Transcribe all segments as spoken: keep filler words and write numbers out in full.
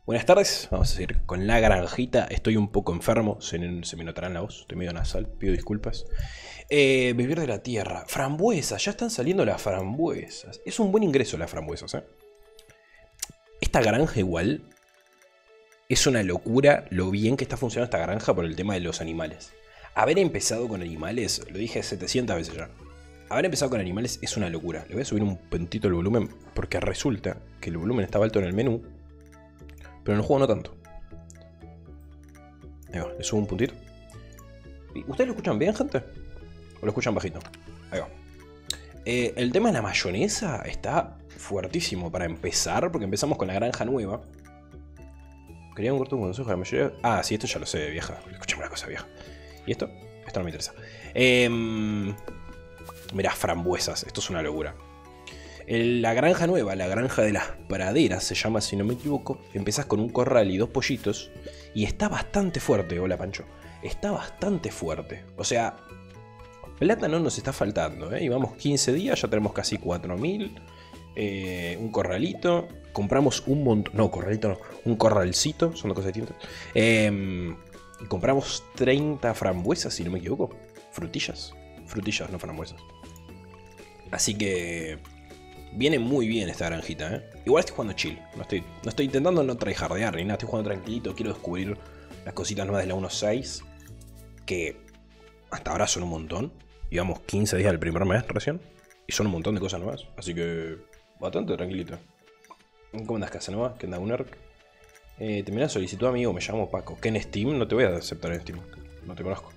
Buenas tardes, vamos a seguir con la granjita. Estoy un poco enfermo, se, se me notará en la voz, estoy medio nasal, pido disculpas. Eh, vivir de la tierra, frambuesas, ya están saliendo las frambuesas. Es un buen ingreso las frambuesas, ¿eh? Esta granja igual es una locura lo bien que está funcionando esta granja por el tema de los animales. Haber empezado con animales, lo dije setecientas veces ya. Haber empezado con animales es una locura. Le voy a subir un puntito el volumen porque resulta que el volumen estaba alto en el menú, pero en el juego no tanto. Ahí va, le subo un puntito. ¿Ustedes lo escuchan bien, gente? ¿O lo escuchan bajito? Ahí va. Eh, el tema de la mayonesa está fuertísimo para empezar, porque empezamos con la granja nueva. Quería un corto consejo de la mayoría. Ah, sí, esto ya lo sé, vieja. Escuchame una cosa, vieja. ¿Y esto? Esto no me interesa. Eh, mirá, frambuesas. Esto es una locura. La granja nueva, la granja de las praderas, se llama, si no me equivoco. Empezás con un corral y dos pollitos. Y está bastante fuerte, hola Pancho. Está bastante fuerte. O sea, plata no nos está faltando, ¿eh? Llevamos quince días, ya tenemos casi cuatro mil. Eh, un corralito. Compramos un montón... No, corralito no. Un corralcito, son dos cosas distintas. Eh, compramos treinta frambuesas, si no me equivoco. Frutillas. Frutillas, no frambuesas. Así que... viene muy bien esta granjita, ¿eh? Igual estoy jugando chill. No estoy, no estoy intentando no tryhardear ni nada. Estoy jugando tranquilito. Quiero descubrir las cositas nuevas de la uno punto seis. Que hasta ahora son un montón. Llevamos quince días del primer mes recién. Y son un montón de cosas nuevas. Así que bastante tranquilito. ¿Cómo andas, Casanova? ¿Qué onda, Unerk? Eh, terminé la solicitud, amigo. Me llamo Paco. ¿Qué en Steam? No te voy a aceptar en Steam. No te conozco.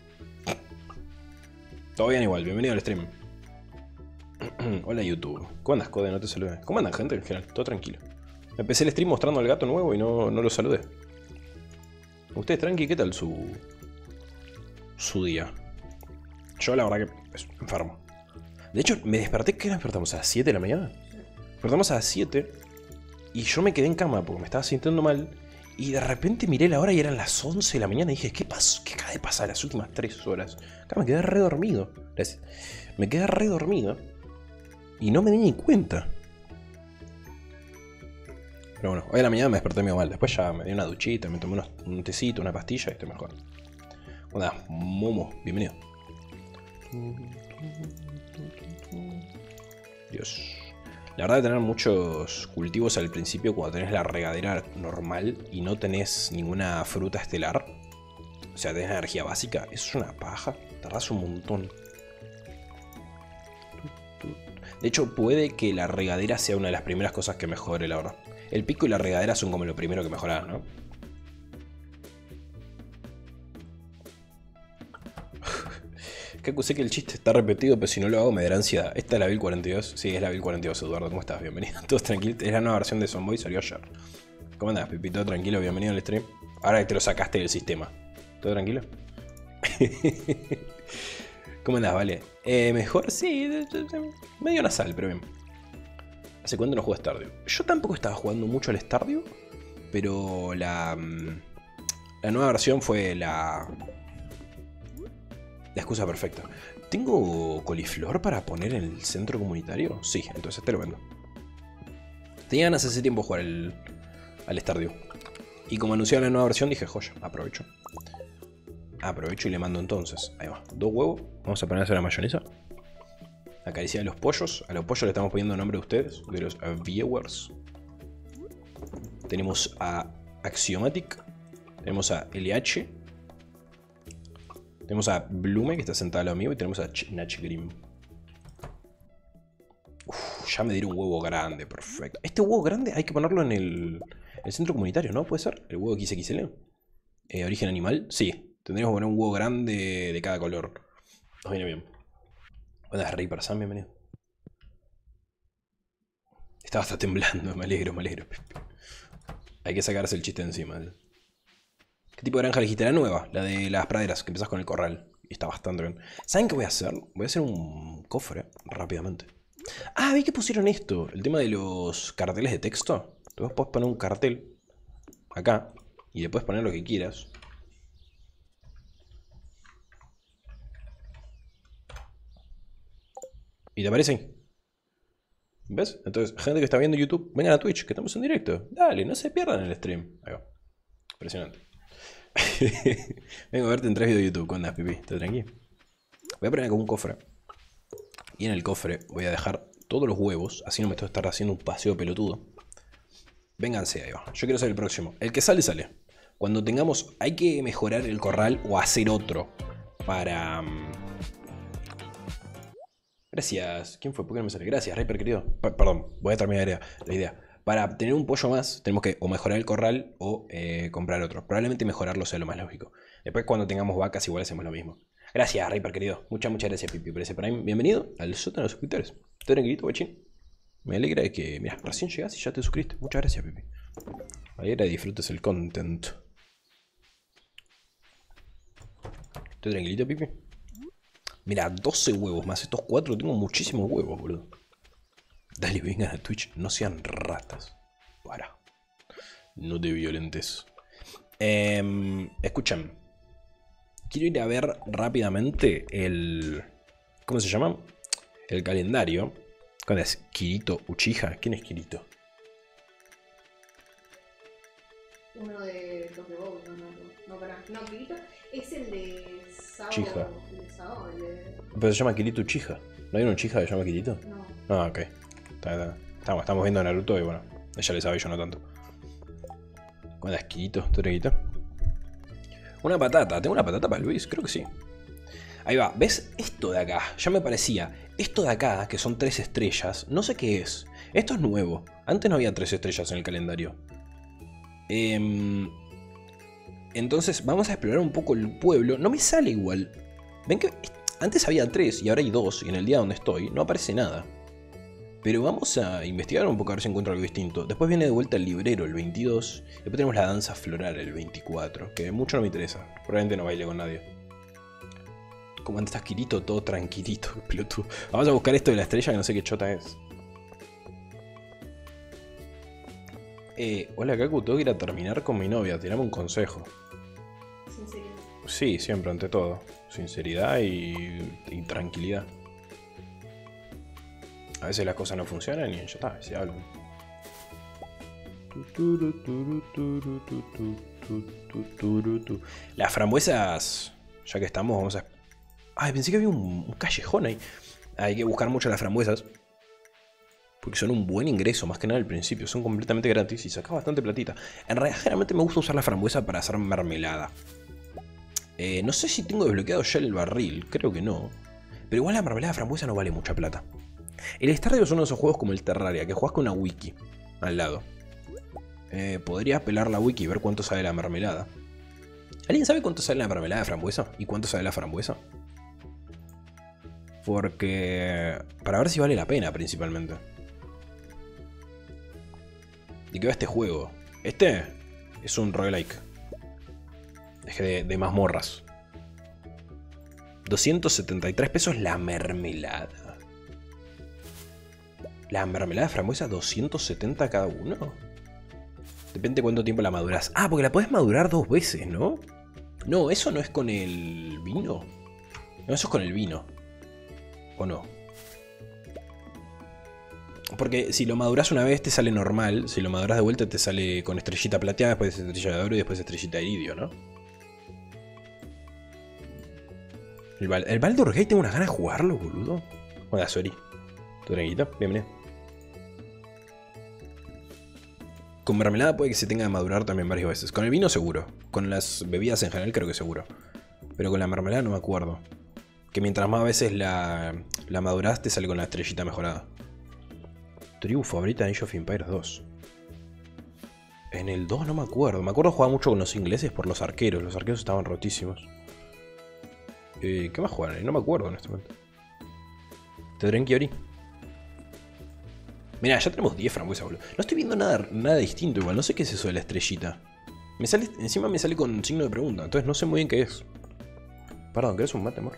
Todo bien igual. Bienvenido al stream. Hola YouTube. ¿Cómo andas, Code? No te saludé. ¿Cómo andan, gente? En general, todo tranquilo. Empecé el stream mostrando al gato nuevo y no, no lo saludé. Ustedes tranqui, ¿qué tal su... su día? Yo la verdad que es enfermo. De hecho, me desperté, ¿qué nos despertamos? ¿A las siete de la mañana? Despertamos a las siete y yo me quedé en cama porque me estaba sintiendo mal. Y de repente miré la hora y eran las once de la mañana y dije, ¿qué pasó? ¿Qué acaba de pasar las últimas tres horas? Acá me quedé re dormido. Gracias. Me quedé re dormido. Y no me di ni cuenta. Pero bueno, hoy a la mañana me desperté medio mal. Después ya me di una duchita, me tomé unos, un tecito, una pastilla y estoy mejor. Hola, Momo, bienvenido. Dios. La verdad de tener muchos cultivos al principio cuando tenés la regadera normal y no tenés ninguna fruta estelar. O sea, tenés energía básica. Es una paja. Tardás un montón. De hecho, puede que la regadera sea una de las primeras cosas que mejore, la verdad. El pico y la regadera son como lo primero que mejorar, ¿no? Que acusé que el chiste está repetido, pero si no lo hago me dará ansiedad. ¿Esta es la build cuarenta y dos? Sí, es la build cuarenta y dos, Eduardo. ¿Cómo estás? Bienvenido. Todos tranquilos. Es la nueva versión de Zomboy, salió ayer. ¿Cómo andás, Pipito? Tranquilo, bienvenido al stream. Ahora que te lo sacaste del sistema. ¿Todo tranquilo? ¿Cómo andás, vale? Eh, mejor, sí, medio nasal, pero bien. ¿Hace cuánto no juegas Stardew? Yo tampoco estaba jugando mucho al Stardew, pero la, la nueva versión fue la, la excusa perfecta. ¿Tengo coliflor para poner en el centro comunitario? Sí, entonces te lo vendo. Tenía ganas hace tiempo jugar el, al Stardew. Y como anunciaron la nueva versión dije, joya, aprovecho. Aprovecho y le mando entonces. Ahí va, dos huevos. Vamos a poner a hacer la mayonesa. Acariciar a los pollos. A los pollos le estamos poniendo nombre de ustedes, de los viewers. Tenemos a Axiomatic. Tenemos a L H. Tenemos a Blume, que está sentada al lado mío. Y tenemos a Nachgrim. Uf, ya me dieron un huevo grande, perfecto. Este huevo grande hay que ponerlo en el, el centro comunitario, ¿no? ¿Puede ser? El huevo X X L. Eh, ¿Origen animal? Sí. Tendríamos que poner un huevo grande de cada color. Nos viene bien. Buenas, Reaper Sam, bienvenido. Estaba hasta temblando, me alegro, me alegro. Hay que sacarse el chiste encima. ¿Qué tipo de granja elegiste? La nueva, la de las praderas, que empezás con el corral. Y está bastante bien. ¿Saben qué voy a hacer? Voy a hacer un cofre, rápidamente. Ah, vi que pusieron esto, el tema de los carteles de texto. Tú puedes poner un cartel acá y le puedes poner lo que quieras. ¿Y te aparece? ¿Ves? Entonces, gente que está viendo YouTube, vengan a Twitch, que estamos en directo. Dale, no se pierdan el stream. Ahí va. Impresionante. Vengo a verte en tres videos de YouTube. ¿Cómo andas, Pipi? ¿Estás tranquilo? Voy a poner acá un cofre. Y en el cofre voy a dejar todos los huevos. Así no me tengo que estar haciendo un paseo pelotudo. Vénganse, ahí va. Yo quiero ser el próximo. El que sale, sale. Cuando tengamos... Hay que mejorar el corral o hacer otro. Para... Gracias. ¿Quién fue? ¿Por qué no me sale? Gracias, Reaper querido. P perdón, voy a terminar la idea. la idea. Para tener un pollo más, tenemos que o mejorar el corral o eh, comprar otro. Probablemente mejorarlo sea lo más lógico. Después, cuando tengamos vacas, igual hacemos lo mismo. Gracias, Reaper querido. Muchas, muchas gracias, Pipi, por ese Prime. Bienvenido al sótano de los suscriptores. Estoy tranquilito, guachín. Me alegra de que, mira, recién llegas y ya te suscribiste. Muchas gracias, Pipi. Me alegra y disfrutes el content. Estoy tranquilito, Pipi. Mira, doce huevos más estos cuatro. Tengo muchísimos huevos, boludo. Dale, vengan a Twitch. No sean ratas. Para. No te violentes. Eh, escuchan. Quiero ir a ver rápidamente el... ¿Cómo se llama? El calendario. ¿Cuál es? Kirito Uchiha. ¿Quién es Kirito? Uno de los de Bob. No, no, no. No, para. No, Kirito es el de Sao. Uchiha. El de Sao, el de... Pero se llama Kirito Uchiha. ¿No hay un Uchiha que se llama Kirito? No. Ah, ok. Está, está. Estamos, estamos viendo Naruto y bueno, ella le sabe, yo no tanto. ¿Cuál es Kirito? ¿Tú eres Kirito? Una patata. ¿Tengo una patata para Luis? Creo que sí. Ahí va. ¿Ves? Esto de acá. Ya me parecía. Esto de acá, que son tres estrellas, no sé qué es. Esto es nuevo. Antes no había tres estrellas en el calendario. Eh, entonces, vamos a explorar un poco el pueblo. No me sale igual. Ven que antes había tres y ahora hay dos. Y en el día donde estoy no aparece nada. Pero vamos a investigar un poco a ver si encuentro algo distinto. Después viene de vuelta el librero, el veintidós. Después tenemos la danza floral, el veinticuatro. Que mucho no me interesa. Probablemente no baile con nadie. ¿Cómo andas, Kirito? Todo tranquilito, pelotudo. Vamos a buscar esto de la estrella que no sé qué chota es. Eh, hola, Kaku. Tengo que ir a terminar con mi novia. Tirame un consejo. Sinceridad. Sí, siempre, ante todo. Sinceridad y, y tranquilidad. A veces las cosas no funcionan y ya está, se hablan. Las frambuesas, ya que estamos, vamos a... Ay, pensé que había un, un callejón ahí. Hay que buscar mucho las frambuesas. Porque son un buen ingreso, más que nada al principio. Son completamente gratis y sacas bastante platita. En realidad, generalmente me gusta usar la frambuesa para hacer mermelada. Eh, no sé si tengo desbloqueado ya el barril, creo que no. Pero igual la mermelada de frambuesa no vale mucha plata. El Stardew es uno de esos juegos como el Terraria, que jugás con una wiki al lado. Eh, podrías pelar la wiki y ver cuánto sale la mermelada. ¿Alguien sabe cuánto sale la mermelada de frambuesa? ¿Y cuánto sale la frambuesa? Porque... para ver si vale la pena, principalmente. ¿De qué va este juego? Este es un roguelike. Es de, de mazmorras. doscientos setenta y tres pesos la mermelada. La mermelada de frambuesa, doscientos setenta cada uno. Depende de cuánto tiempo la maduras. Ah, porque la podés madurar dos veces, ¿no? No, eso no es con el vino. No, eso es con el vino. ¿O no? Porque si lo maduras una vez te sale normal. Si lo maduras de vuelta te sale con estrellita plateada, después estrella de oro y después estrellita de iridio, ¿no? El, Val el Baldur's Gate, tengo unas ganas de jugarlo, boludo. Hola, sorry. ¿Tu tranquilito? Bienvenido. Con mermelada puede que se tenga que madurar también varias veces. Con el vino seguro. Con las bebidas en general creo que seguro. Pero con la mermelada no me acuerdo. Que mientras más veces la, la maduras te sale con la estrellita mejorada. Tribu favorita de Age of Empires dos. En el dos no me acuerdo. Me acuerdo jugar mucho con los ingleses por los arqueros. Los arqueros estaban rotísimos. Eh, ¿Qué más jugaron? No me acuerdo en este momento. ¿Te traen Kiori? Mirá, ya tenemos diez frambuesas, boludo. No estoy viendo nada, nada distinto igual. No sé qué es eso de la estrellita. Me sale, encima me sale con signo de pregunta. Entonces no sé muy bien qué es. Perdón, ¿querés un mate, amor?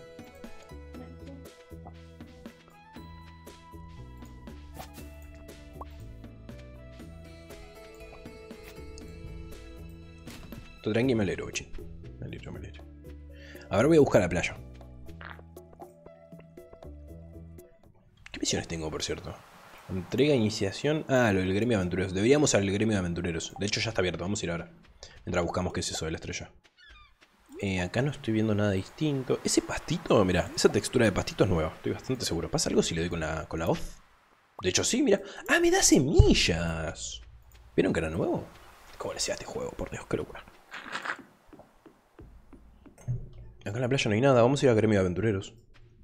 Tú tranqui, me alegro, bochín. Me alegro, me alegro. Ahora voy a buscar la playa. ¿Qué misiones tengo, por cierto? Entrega, iniciación. Ah, lo del gremio de aventureros. Deberíamos ir al gremio de aventureros. De hecho ya está abierto, vamos a ir ahora. Mientras buscamos qué es eso de la estrella. Eh, acá no estoy viendo nada distinto. Ese pastito, mira, esa textura de pastito es nueva. Estoy bastante seguro. ¿Pasa algo si le doy con la, con la hoz? De hecho sí, mira. ¡Ah, me da semillas! ¿Vieron que era nuevo? ¿Cómo le decía este juego? Por Dios, qué locura. Acá en la playa no hay nada. Vamos a ir al gremio de aventureros.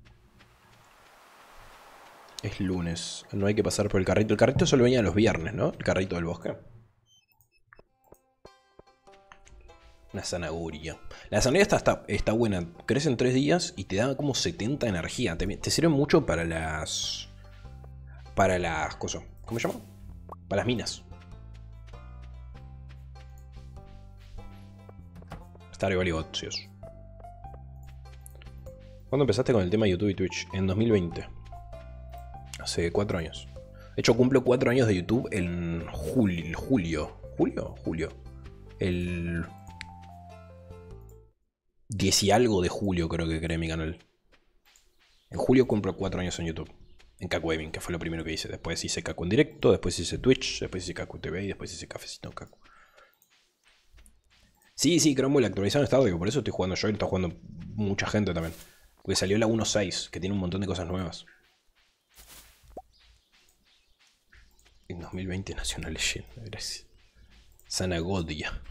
Es lunes. No hay que pasar por el carrito. El carrito solo venía los viernes, ¿no? El carrito del bosque. Una zanahoria. La zanahoria está, está, está buena. Crece en tres días y te da como setenta energía. Te, te sirve mucho para las... Para las cosas. ¿Cómo se llama? Para las minas. Stardew Valley Otsios. ¿Cuándo empezaste con el tema de YouTube y Twitch? En dos mil veinte. Hace cuatro años. De hecho, cumplo cuatro años de YouTube en julio. ¿Julio? ¿Julio? Julio. El... diez y algo de julio creo que creé mi canal. En julio cumplo cuatro años en YouTube. En Kakugaming, que fue lo primero que hice. Después hice Kaku en directo, después hice Twitch, después hice Kaku T V y después hice Cafecito Kaku. Sí, sí, Cromwell actualizaron Stardew, por eso estoy jugando yo y está jugando mucha gente también. Porque salió la uno punto seis, que tiene un montón de cosas nuevas. En dos mil veinte nació una leyenda, gracias. Zanagodia.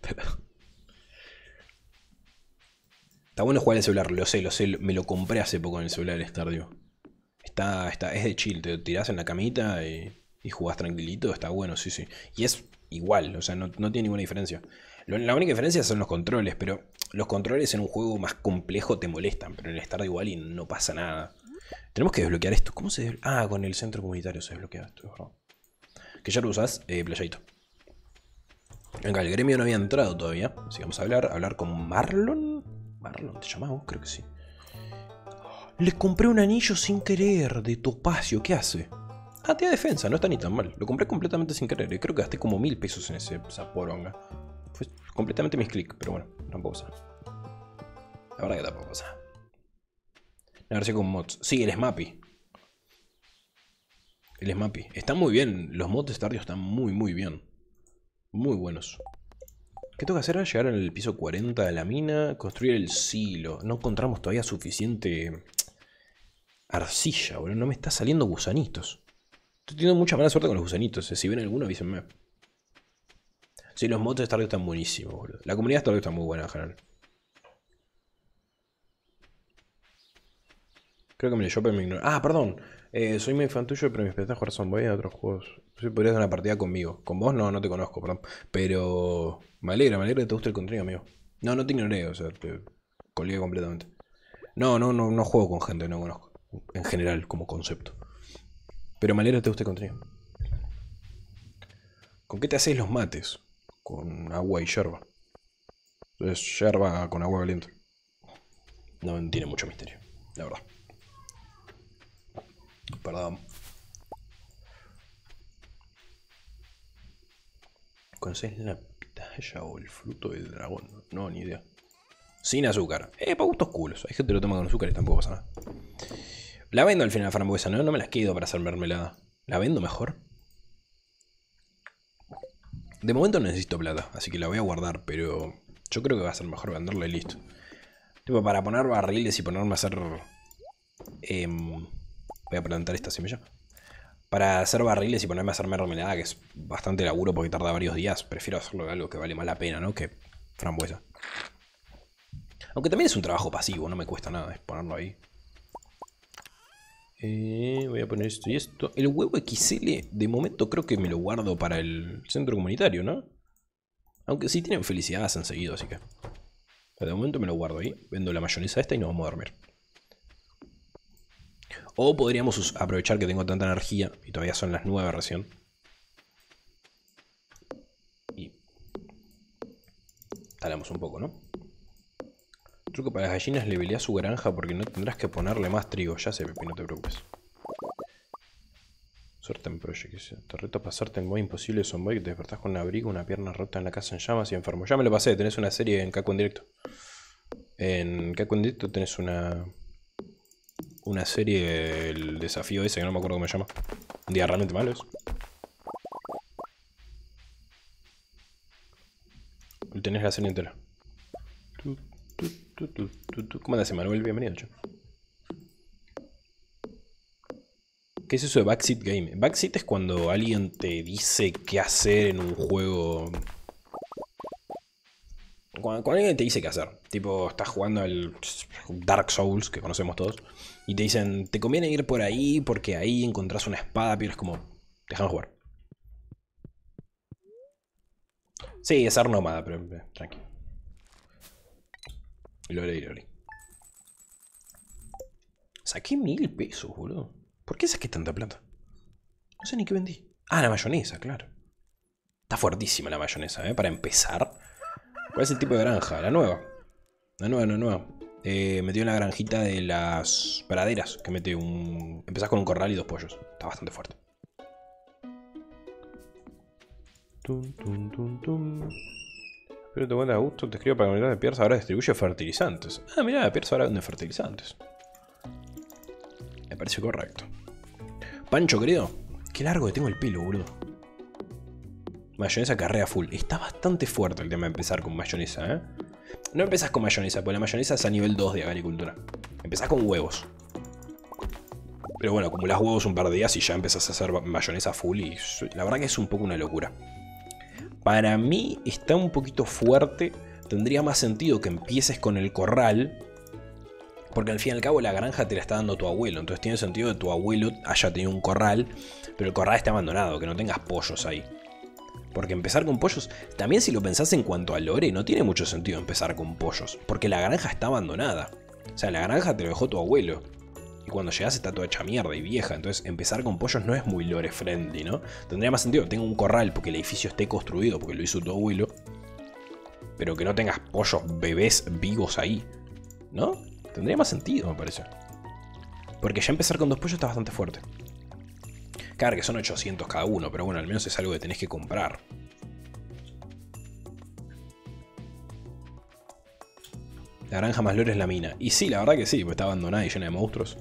Está bueno jugar en el celular, lo sé, lo sé. Me lo compré hace poco en el celular el Stardew. Está, está, es de chill, te tirás en la camita y, y jugás tranquilito, está bueno, sí, sí. Y es igual, o sea, no, no tiene ninguna diferencia. Lo, la única diferencia son los controles, pero los controles en un juego más complejo te molestan, pero en el Stardew Valley no pasa nada. Tenemos que desbloquear esto. ¿Cómo se desbloquea? Ah, con el centro comunitario se desbloquea esto, ¿verdad? Que ya lo usás, eh, playadito. Venga, el gremio no había entrado todavía, así que vamos a hablar, hablar con Marlon. Marlon, ¿te llamás vos? Creo que sí. Le compré un anillo sin querer de topacio, ¿qué hace? Ah, tiene defensa, no está ni tan mal. Lo compré completamente sin querer y creo que gasté como mil pesos en ese, esa poronga. Fue completamente mis clics, pero bueno, tampoco pasa. La verdad que tampoco pasa. La versión con mods. Sí, el Smappy. El Smappy. Está muy bien. Los mods de Stardew están muy, muy bien. Muy buenos. ¿Qué tengo que hacer? Llegar al piso cuarenta de la mina. Construir el silo. No encontramos todavía suficiente arcilla, boludo. No me está saliendo gusanitos. Estoy teniendo mucha mala suerte con los gusanitos. Si ven alguno, avísenme. Sí, los mods de Stardew están buenísimos, boludo. La comunidad de Stardew está muy buena en general. Creo que me leyó, pero me ignoró. Ah, perdón. Eh, soy muy fan tuyo, pero mis petajos son voy a otros juegos. Sí, podrías dar una partida conmigo. Con vos no, no te conozco, perdón. Pero me alegra, me alegra que te guste el contenido, amigo. No, no te ignoré, o sea, te colgué completamente. No, no, no, no juego con gente que no conozco. En general, como concepto. Pero me alegra que te guste el contenido. ¿Con qué te haces los mates? Con agua y yerba. Es yerba con agua caliente. No tiene mucho misterio, la verdad. Perdón. ¿Conoces la pitaya o el fruto del dragón? No, ni idea. Sin azúcar. Eh, para gustos culos. Hay gente que lo toma con azúcar y tampoco pasa nada. La vendo al final la frambuesa, ¿no? No me las quedo para hacer mermelada. ¿La vendo mejor? De momento no necesito plata, así que la voy a guardar, pero yo creo que va a ser mejor venderla y listo. Tipo, para poner barriles y ponerme a hacer... Eh, voy a plantar esta semilla. Para hacer barriles y ponerme a hacer mermelada, que es bastante laburo porque tarda varios días, prefiero hacerlo de algo que vale más la pena, ¿no? Que frambuesa. Aunque también es un trabajo pasivo, no me cuesta nada es ponerlo ahí. Eh, voy a poner esto y esto. El huevo X L, de momento creo que me lo guardo para el centro comunitario, ¿no? Aunque sí tienen felicidad, han seguido, así que... Pero de momento me lo guardo ahí. Vendo la mayonesa esta y nos vamos a dormir. O podríamos aprovechar que tengo tanta energía y todavía son las nueve recién. Y talamos un poco, ¿no? Truco para las gallinas, levelea su granja porque no tendrás que ponerle más trigo. Ya sé, Pepi, no te preocupes. Suerte en Project. Te reto a pasarte en modo imposible Zomboy que te despertás con un abrigo, una pierna rota en la casa en llamas y enfermo. Ya me lo pasé, tenés una serie en Kaku en directo. En Kaku en directo tenés una... Una serie, el desafío ese que no me acuerdo cómo se llama. Un día realmente malo es. Tenés la serie entera. ¿Cómo andas, Emanuel? Bienvenido, che. ¿Qué es eso de backseat game? Backseat es cuando alguien te dice qué hacer en un juego. Cuando, cuando alguien te dice qué hacer. Tipo, estás jugando al Dark Souls, que conocemos todos, y te dicen, te conviene ir por ahí porque ahí encontrás una espada, pero es como, déjame jugar. Sí, es ser nómada, pero eh, tranqui. Lo leí, lo leí. Saqué mil pesos, boludo. ¿Por qué saqué tanta plata? No sé ni qué vendí. Ah, la mayonesa, claro. Está fuertísima la mayonesa, ¿eh? Para empezar. ¿Cuál es el tipo de granja? La nueva. La nueva, la nueva. Eh, metió en la granjita de las praderas. Que mete un... Empezás con un corral y dos pollos. Está bastante fuerte. Tum, tum, tum, tum. Espero te cuenta a gusto. Te escribo para comunidad de Pierce. Ahora distribuye fertilizantes. Ah, mirá, Pierce ahora vende fertilizantes. Me parece correcto. Pancho, querido. Qué largo que tengo el pelo, boludo. Mayonesa carrea full. Está bastante fuerte el tema de empezar con mayonesa, ¿eh? No empezás con mayonesa, porque la mayonesa es a nivel dos de agricultura. Empezás con huevos. Pero bueno, acumulás huevos un par de días y ya empezás a hacer mayonesa full. Y la verdad que es un poco una locura. Para mí está un poquito fuerte. Tendría más sentido que empieces con el corral. Porque al fin y al cabo la granja te la está dando tu abuelo. Entonces tiene sentido que tu abuelo haya tenido un corral, pero el corral está abandonado, que no tengas pollos ahí. Porque empezar con pollos, también si lo pensás en cuanto a lore, no tiene mucho sentido empezar con pollos. Porque la granja está abandonada. O sea, la granja te lo dejó tu abuelo. Y cuando llegas está toda hecha mierda y vieja. Entonces empezar con pollos no es muy lore friendly, ¿no? Tendría más sentido que tenga un corral porque el edificio esté construido, porque lo hizo tu abuelo. Pero que no tengas pollos bebés vivos ahí, ¿no? Tendría más sentido, me parece. Porque ya empezar con dos pollos está bastante fuerte. Claro que son ochocientos cada uno, pero bueno, al menos es algo que tenés que comprar. La granja más lore es la mina. Y sí, la verdad que sí, porque está abandonada y llena de monstruos.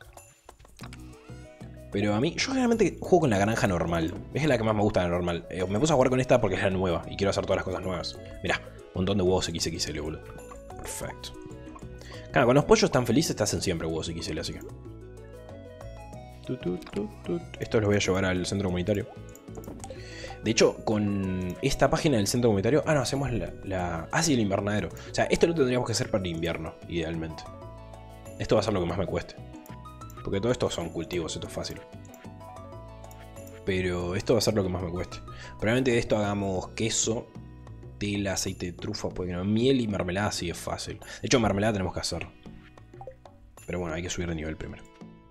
Pero a mí, yo generalmente juego con la granja normal. Es la que más me gusta, la normal. Eh, me puse a jugar con esta porque es la nueva y quiero hacer todas las cosas nuevas. Mirá, un montón de huevos equis equis ele, boludo. Perfecto. Claro, con los pollos tan felices te hacen siempre huevos equis ele, así que... Esto los voy a llevar al centro comunitario. De hecho, con esta página del centro comunitario... Ah, no, hacemos la... la... Ah, sí, el invernadero. O sea, esto lo tendríamos que hacer para el invierno, idealmente. Esto va a ser lo que más me cueste. Porque todo esto son cultivos, esto es fácil. Pero esto va a ser lo que más me cueste. Probablemente de esto hagamos queso, tela, aceite de trufa, porque no, miel y mermelada sí es fácil. De hecho, mermelada tenemos que hacer. Pero bueno, hay que subir de nivel primero.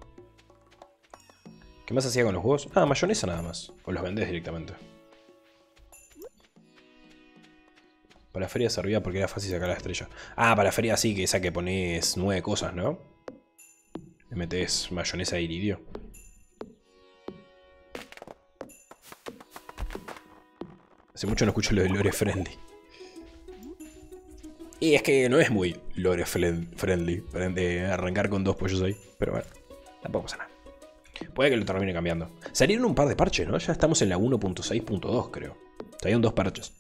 ¿Qué más hacía con los huevos? Ah, mayonesa nada más. O los vendés directamente. Para la feria servía porque era fácil sacar la estrella. Ah, para la feria sí, que esa que pones nueve cosas, ¿no? Le metes mayonesa de iridio. Hace mucho no escucho lo de lore friendly. Y es que no es muy lore friendly de arrancar con dos pollos ahí. Pero bueno, tampoco pasa nada. Puede que lo termine cambiando. Salieron un par de parches, ¿no? Ya estamos en la uno punto seis punto dos, creo. Salieron dos parches.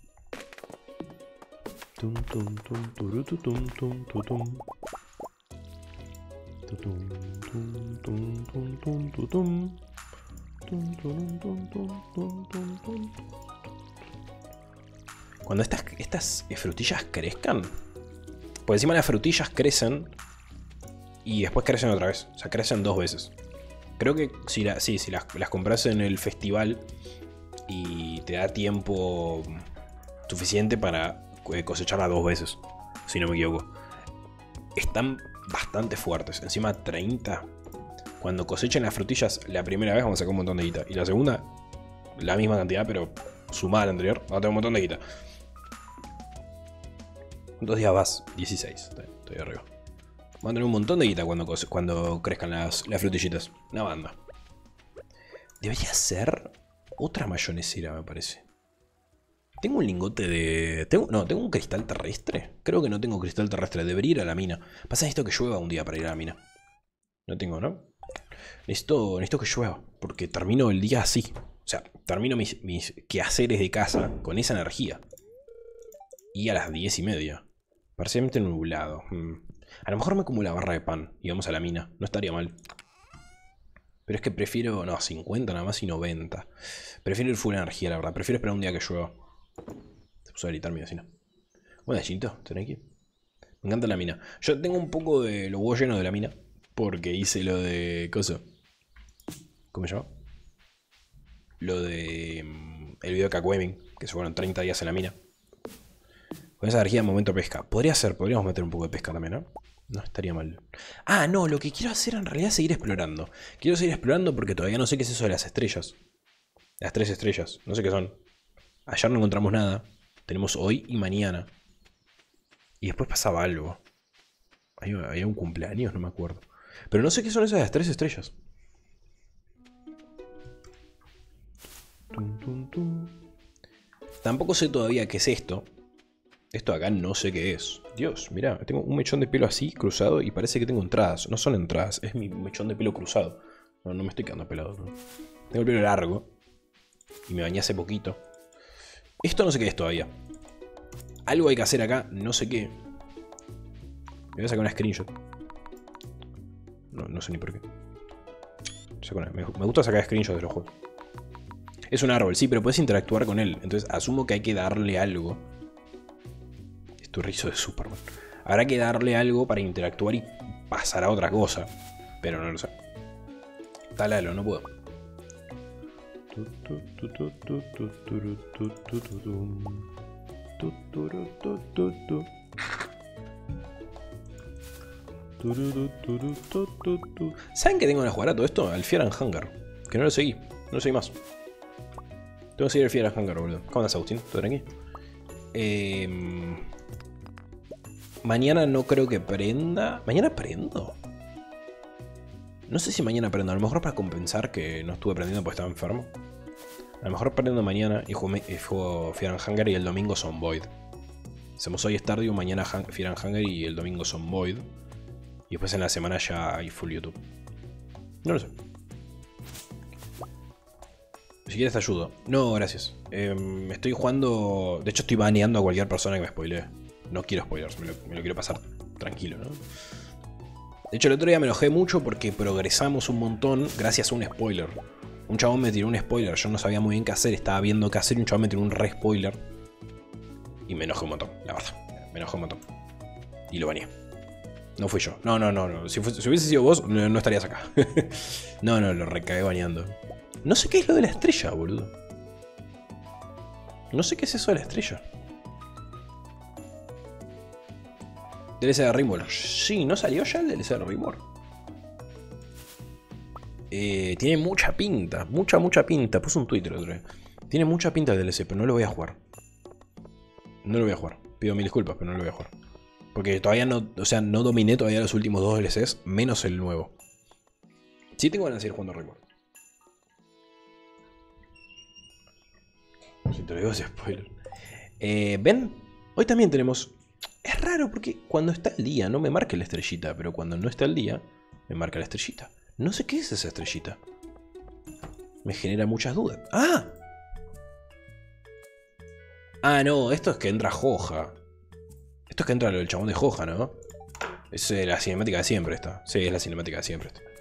Cuando estas, estas frutillas crezcan, por encima las frutillas crecen y después crecen otra vez. O sea, crecen dos veces. Creo que si, la, sí, si las, las compras en el festival y te da tiempo suficiente para cosecharlas dos veces, si no me equivoco. Están bastante fuertes. Encima treinta. Cuando cosechen las frutillas la primera vez vamos a sacar un montón de guita. Y la segunda, la misma cantidad, pero sumada a la anterior, vamos a tener un montón de guita. ¿Cuántos días vas? dieciséis. Estoy, estoy arriba. Vamos a tener un montón de guita cuando, cuando crezcan las, las frutillitas. Una banda. Debería ser otra mayonesera, me parece. Tengo un lingote de... ¿Tengo... No, tengo un cristal terrestre. Creo que no tengo cristal terrestre. Debería ir a la mina. Pasa esto que llueva un día para ir a la mina. No tengo, ¿no? Necesito, necesito que llueva. Porque termino el día así. O sea, termino mis, mis quehaceres de casa con esa energía. Y a las diez y media. Parcialmente nublado. Hmm. A lo mejor me como la barra de pan y vamos a la mina. No estaría mal. Pero es que prefiero... No, cincuenta nada más y noventa. Prefiero ir full energía, la verdad. Prefiero esperar un día que llueva. Se puso a gritar mi vecino. Bueno, Chinito, tenés aquí. Me encanta la mina. Yo tengo un poco de los huevos llenos de la mina. Porque hice lo de... ¿Coso? ¿Cómo se llama? Lo de... El video de Kakweming. Que se fueron treinta días en la mina. Con esa energía en momento pesca. Podría ser, podríamos meter un poco de pesca también, ¿no? No estaría mal. Ah, no, lo que quiero hacer en realidad es seguir explorando. Quiero seguir explorando porque todavía no sé qué es eso de las estrellas. Las tres estrellas, no sé qué son. Ayer no encontramos nada. Tenemos hoy y mañana. Y después pasaba algo. Había un cumpleaños, no me acuerdo. Pero no sé qué son esas de las tres estrellas. Tum, tum, tum. Tampoco sé todavía qué es esto. Esto acá no sé qué es. Dios, mirá, tengo un mechón de pelo así, cruzado, y parece que tengo entradas. No son entradas, es mi mechón de pelo cruzado. No, no me estoy quedando pelado, ¿no? Tengo el pelo largo. Y me bañé hace poquito. Esto no sé qué es todavía. Algo hay que hacer acá, no sé qué. Me voy a sacar una screenshot. No, no sé ni por qué. Me gusta sacar screenshots de los juegos. Es un árbol, sí, pero puedes interactuar con él. Entonces asumo que hay que darle algo. Tu rizo de Superman. Habrá que darle algo para interactuar y pasar a otra cosa. Pero no lo sé. Talalo, no puedo. ¿Saben que tengo que jugar a todo esto? Al Fear and Hunger. Que no lo seguí. No lo seguí más. Tengo que seguir el Fear and Hunger, boludo. ¿Cómo andas, Agustín? ¿Todo tranquilo? Eh... Mañana no creo que prenda. ¿Mañana prendo? No sé si mañana prendo. A lo mejor para compensar que no estuve prendiendo porque estaba enfermo. A lo mejor prendo mañana y juego, y juego Fear and Hunger y el domingo son Void. Hacemos hoy Stardew, mañana Fear and Hunger y el domingo son Void. Y después en la semana ya hay full YouTube. No lo sé. Si quieres te ayudo. No, gracias. Eh, estoy jugando... De hecho estoy baneando a cualquier persona que me spoilee. No quiero spoilers, me lo, me lo quiero pasar tranquilo, ¿no? De hecho, el otro día me enojé mucho porque progresamos un montón gracias a un spoiler. Un chabón me tiró un spoiler, yo no sabía muy bien qué hacer, estaba viendo qué hacer y un chabón me tiró un re spoiler. Y me enojé un montón, la verdad. Me enojé un montón. Y lo baneé. No fui yo. No, no, no. no. Si, fue, si hubiese sido vos, no, no estarías acá. No, no, lo recagué baneando. No sé qué es lo de la estrella, boludo. No sé qué es eso de la estrella. D L C de Rimworld. Sí, ¿no salió ya el D L C de Rimworld? Eh, tiene mucha pinta. Mucha, mucha pinta. Puse un Twitter otro día. Tiene mucha pinta el D L C, pero no lo voy a jugar. No lo voy a jugar. Pido mil disculpas, pero no lo voy a jugar. Porque todavía no... O sea, no dominé todavía los últimos dos D L Cs. Menos el nuevo. Sí tengo ganas de seguir jugando Rimworld. Si te lo digo, es spoiler. Eh, ¿Ven? Hoy también tenemos... Es raro porque cuando está el día no me marca la estrellita, pero cuando no está el día me marca la estrellita. No sé qué es esa estrellita. Me genera muchas dudas. ¡Ah! Ah, no, esto es que entra Joja. Esto es que entra el chabón de Joja, ¿no? Es la cinemática de siempre esta. Sí, es la cinemática de siempre esta.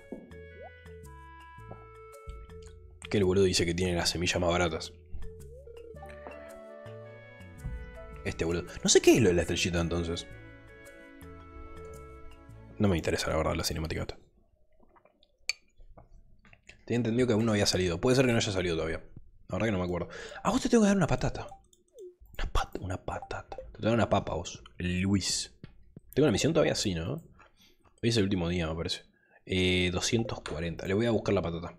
Que el boludo dice que tiene las semillas más baratas. Este boludo. No sé qué es lo de la estrellita entonces. No me interesa la verdad la cinemática esta. Tenía entendido que aún no había salido. Puede ser que no haya salido todavía. La verdad que no me acuerdo. A vos te tengo que dar una patata. Una pata, una patata. Te tengo que dar una papa a vos. Luis. ¿Tengo una misión todavía? Sí, ¿no? Hoy es el último día, me parece. Eh, doscientos cuarenta. Le voy a buscar la patata.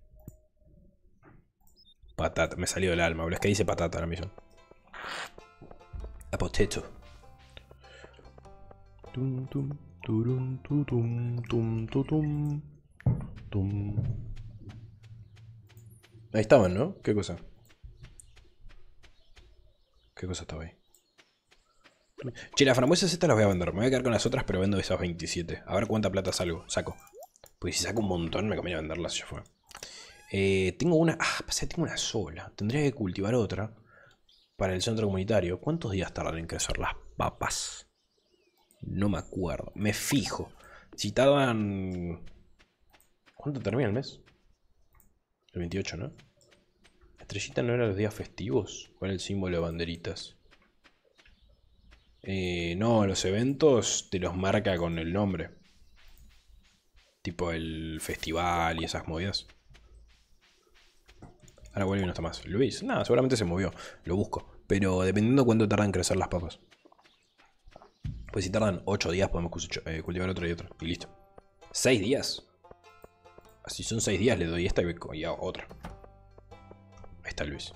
Patata. Me salió del alma. Es que dice patata la misión. La potato. Tum, tum, turum, tutum, tum, tutum, tum. Ahí estaban, ¿no? ¿Qué cosa? ¿Qué cosa estaba ahí? Che, las frambuesas estas las voy a vender. Me voy a quedar con las otras, pero vendo esas veintisiete. A ver cuánta plata salgo. Saco. Pues si saco un montón, me conviene venderlas. Ya fue. Eh, tengo una... Ah, pasa, tengo una sola. Tendría que cultivar otra para el centro comunitario. ¿Cuántos días tardan en crecer las papas? No me acuerdo. Me fijo. Si tardan... ¿Cuánto termina el mes? El veintiocho, ¿no? ¿La estrellita no era los días festivos? ¿Cuál es el símbolo de banderitas? Eh, no, los eventos te los marca con el nombre. Tipo el festival y esas movidas. Ahora vuelve y no está más. Luis, nada, seguramente se movió. Lo busco. Pero dependiendo cuánto tardan en crecer las papas. Pues si tardan ocho días podemos cultivar otra y otra. Y listo. ¿seis días? Si son seis días le doy esta y hago otra. Ahí está Luis.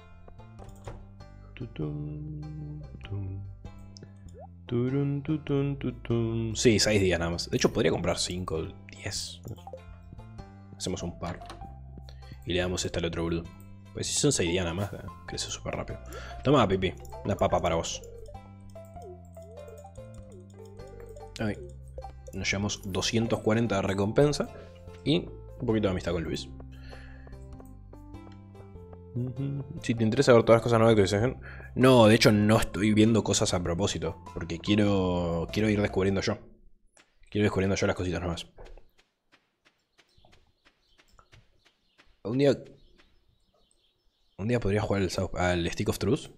Sí, seis días nada más. De hecho podría comprar cinco, diez. Hacemos un par. Y le damos esta al otro boludo. Pues si son seis días nada más, crece súper rápido. Toma, Pipi. Una papa para vos. Ay. Nos llevamos doscientos cuarenta de recompensa. Y un poquito de amistad con Luis. Si te interesa ver todas las cosas nuevas que actualización. No, de hecho no estoy viendo cosas a propósito. Porque quiero. Quiero ir descubriendo yo. Quiero ir descubriendo yo las cositas nuevas. Un día. Un día podría jugar al, South, al Stick of Truth.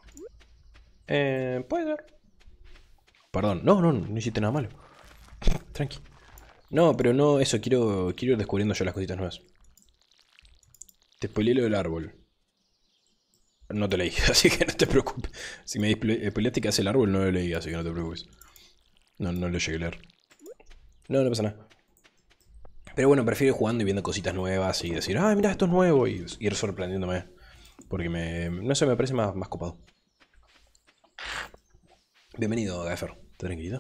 Eh. Puede ser. Perdón. No, no, no hiciste nada malo. Tranqui. No, pero no, eso, quiero. Quiero ir descubriendo yo las cositas nuevas. Te spoileé lo del árbol. No te leí, así que no te preocupes. Si me spoileaste que hace el árbol, no lo leí, así que no te preocupes. No, no lo llegué a leer. No, no pasa nada. Pero bueno, prefiero ir jugando y viendo cositas nuevas y decir, ah, mira, esto es nuevo, y ir sorprendiéndome. Porque me, no sé, me parece más, más copado. Bienvenido, Gaffer. ¿Estás tranquilito?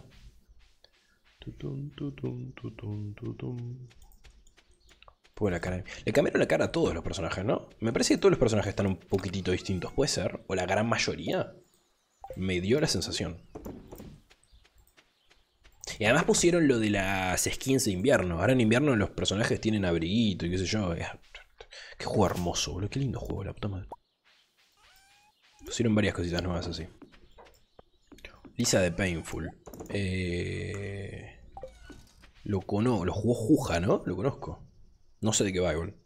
Pues la cara. Le cambiaron la cara a todos los personajes, ¿no? Me parece que todos los personajes están un poquitito distintos. ¿Puede ser? ¿O la gran mayoría? Me dio la sensación. Y además pusieron lo de las skins de invierno. Ahora en invierno los personajes tienen abriguito y qué sé yo. Qué juego hermoso, boludo. Qué lindo juego, la puta madre. Pusieron varias cositas nuevas así. Lisa de Painful. Eh... Lo conozco. Lo jugó Juja, ¿no? Lo conozco. No sé de qué va, igual.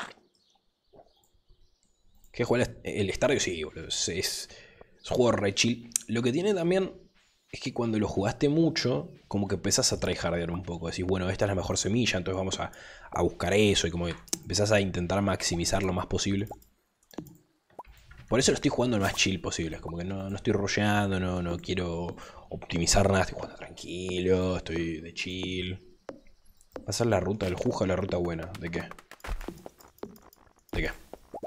¿Qué juega el Stardew? Sí, boludo. Es, es, es un juego re chill. Lo que tiene también es que cuando lo jugaste mucho, como que empezás a tryhardear un poco. Decís, bueno, esta es la mejor semilla, entonces vamos a, a buscar eso. Y como que empezás a intentar maximizar lo más posible. Por eso lo estoy jugando lo más chill posible. Es como que no, no estoy rusheando, no, no quiero optimizar nada. Estoy jugando tranquilo, estoy de chill. ¿Pasar la ruta del Juja o la ruta buena? ¿De qué? ¿De qué?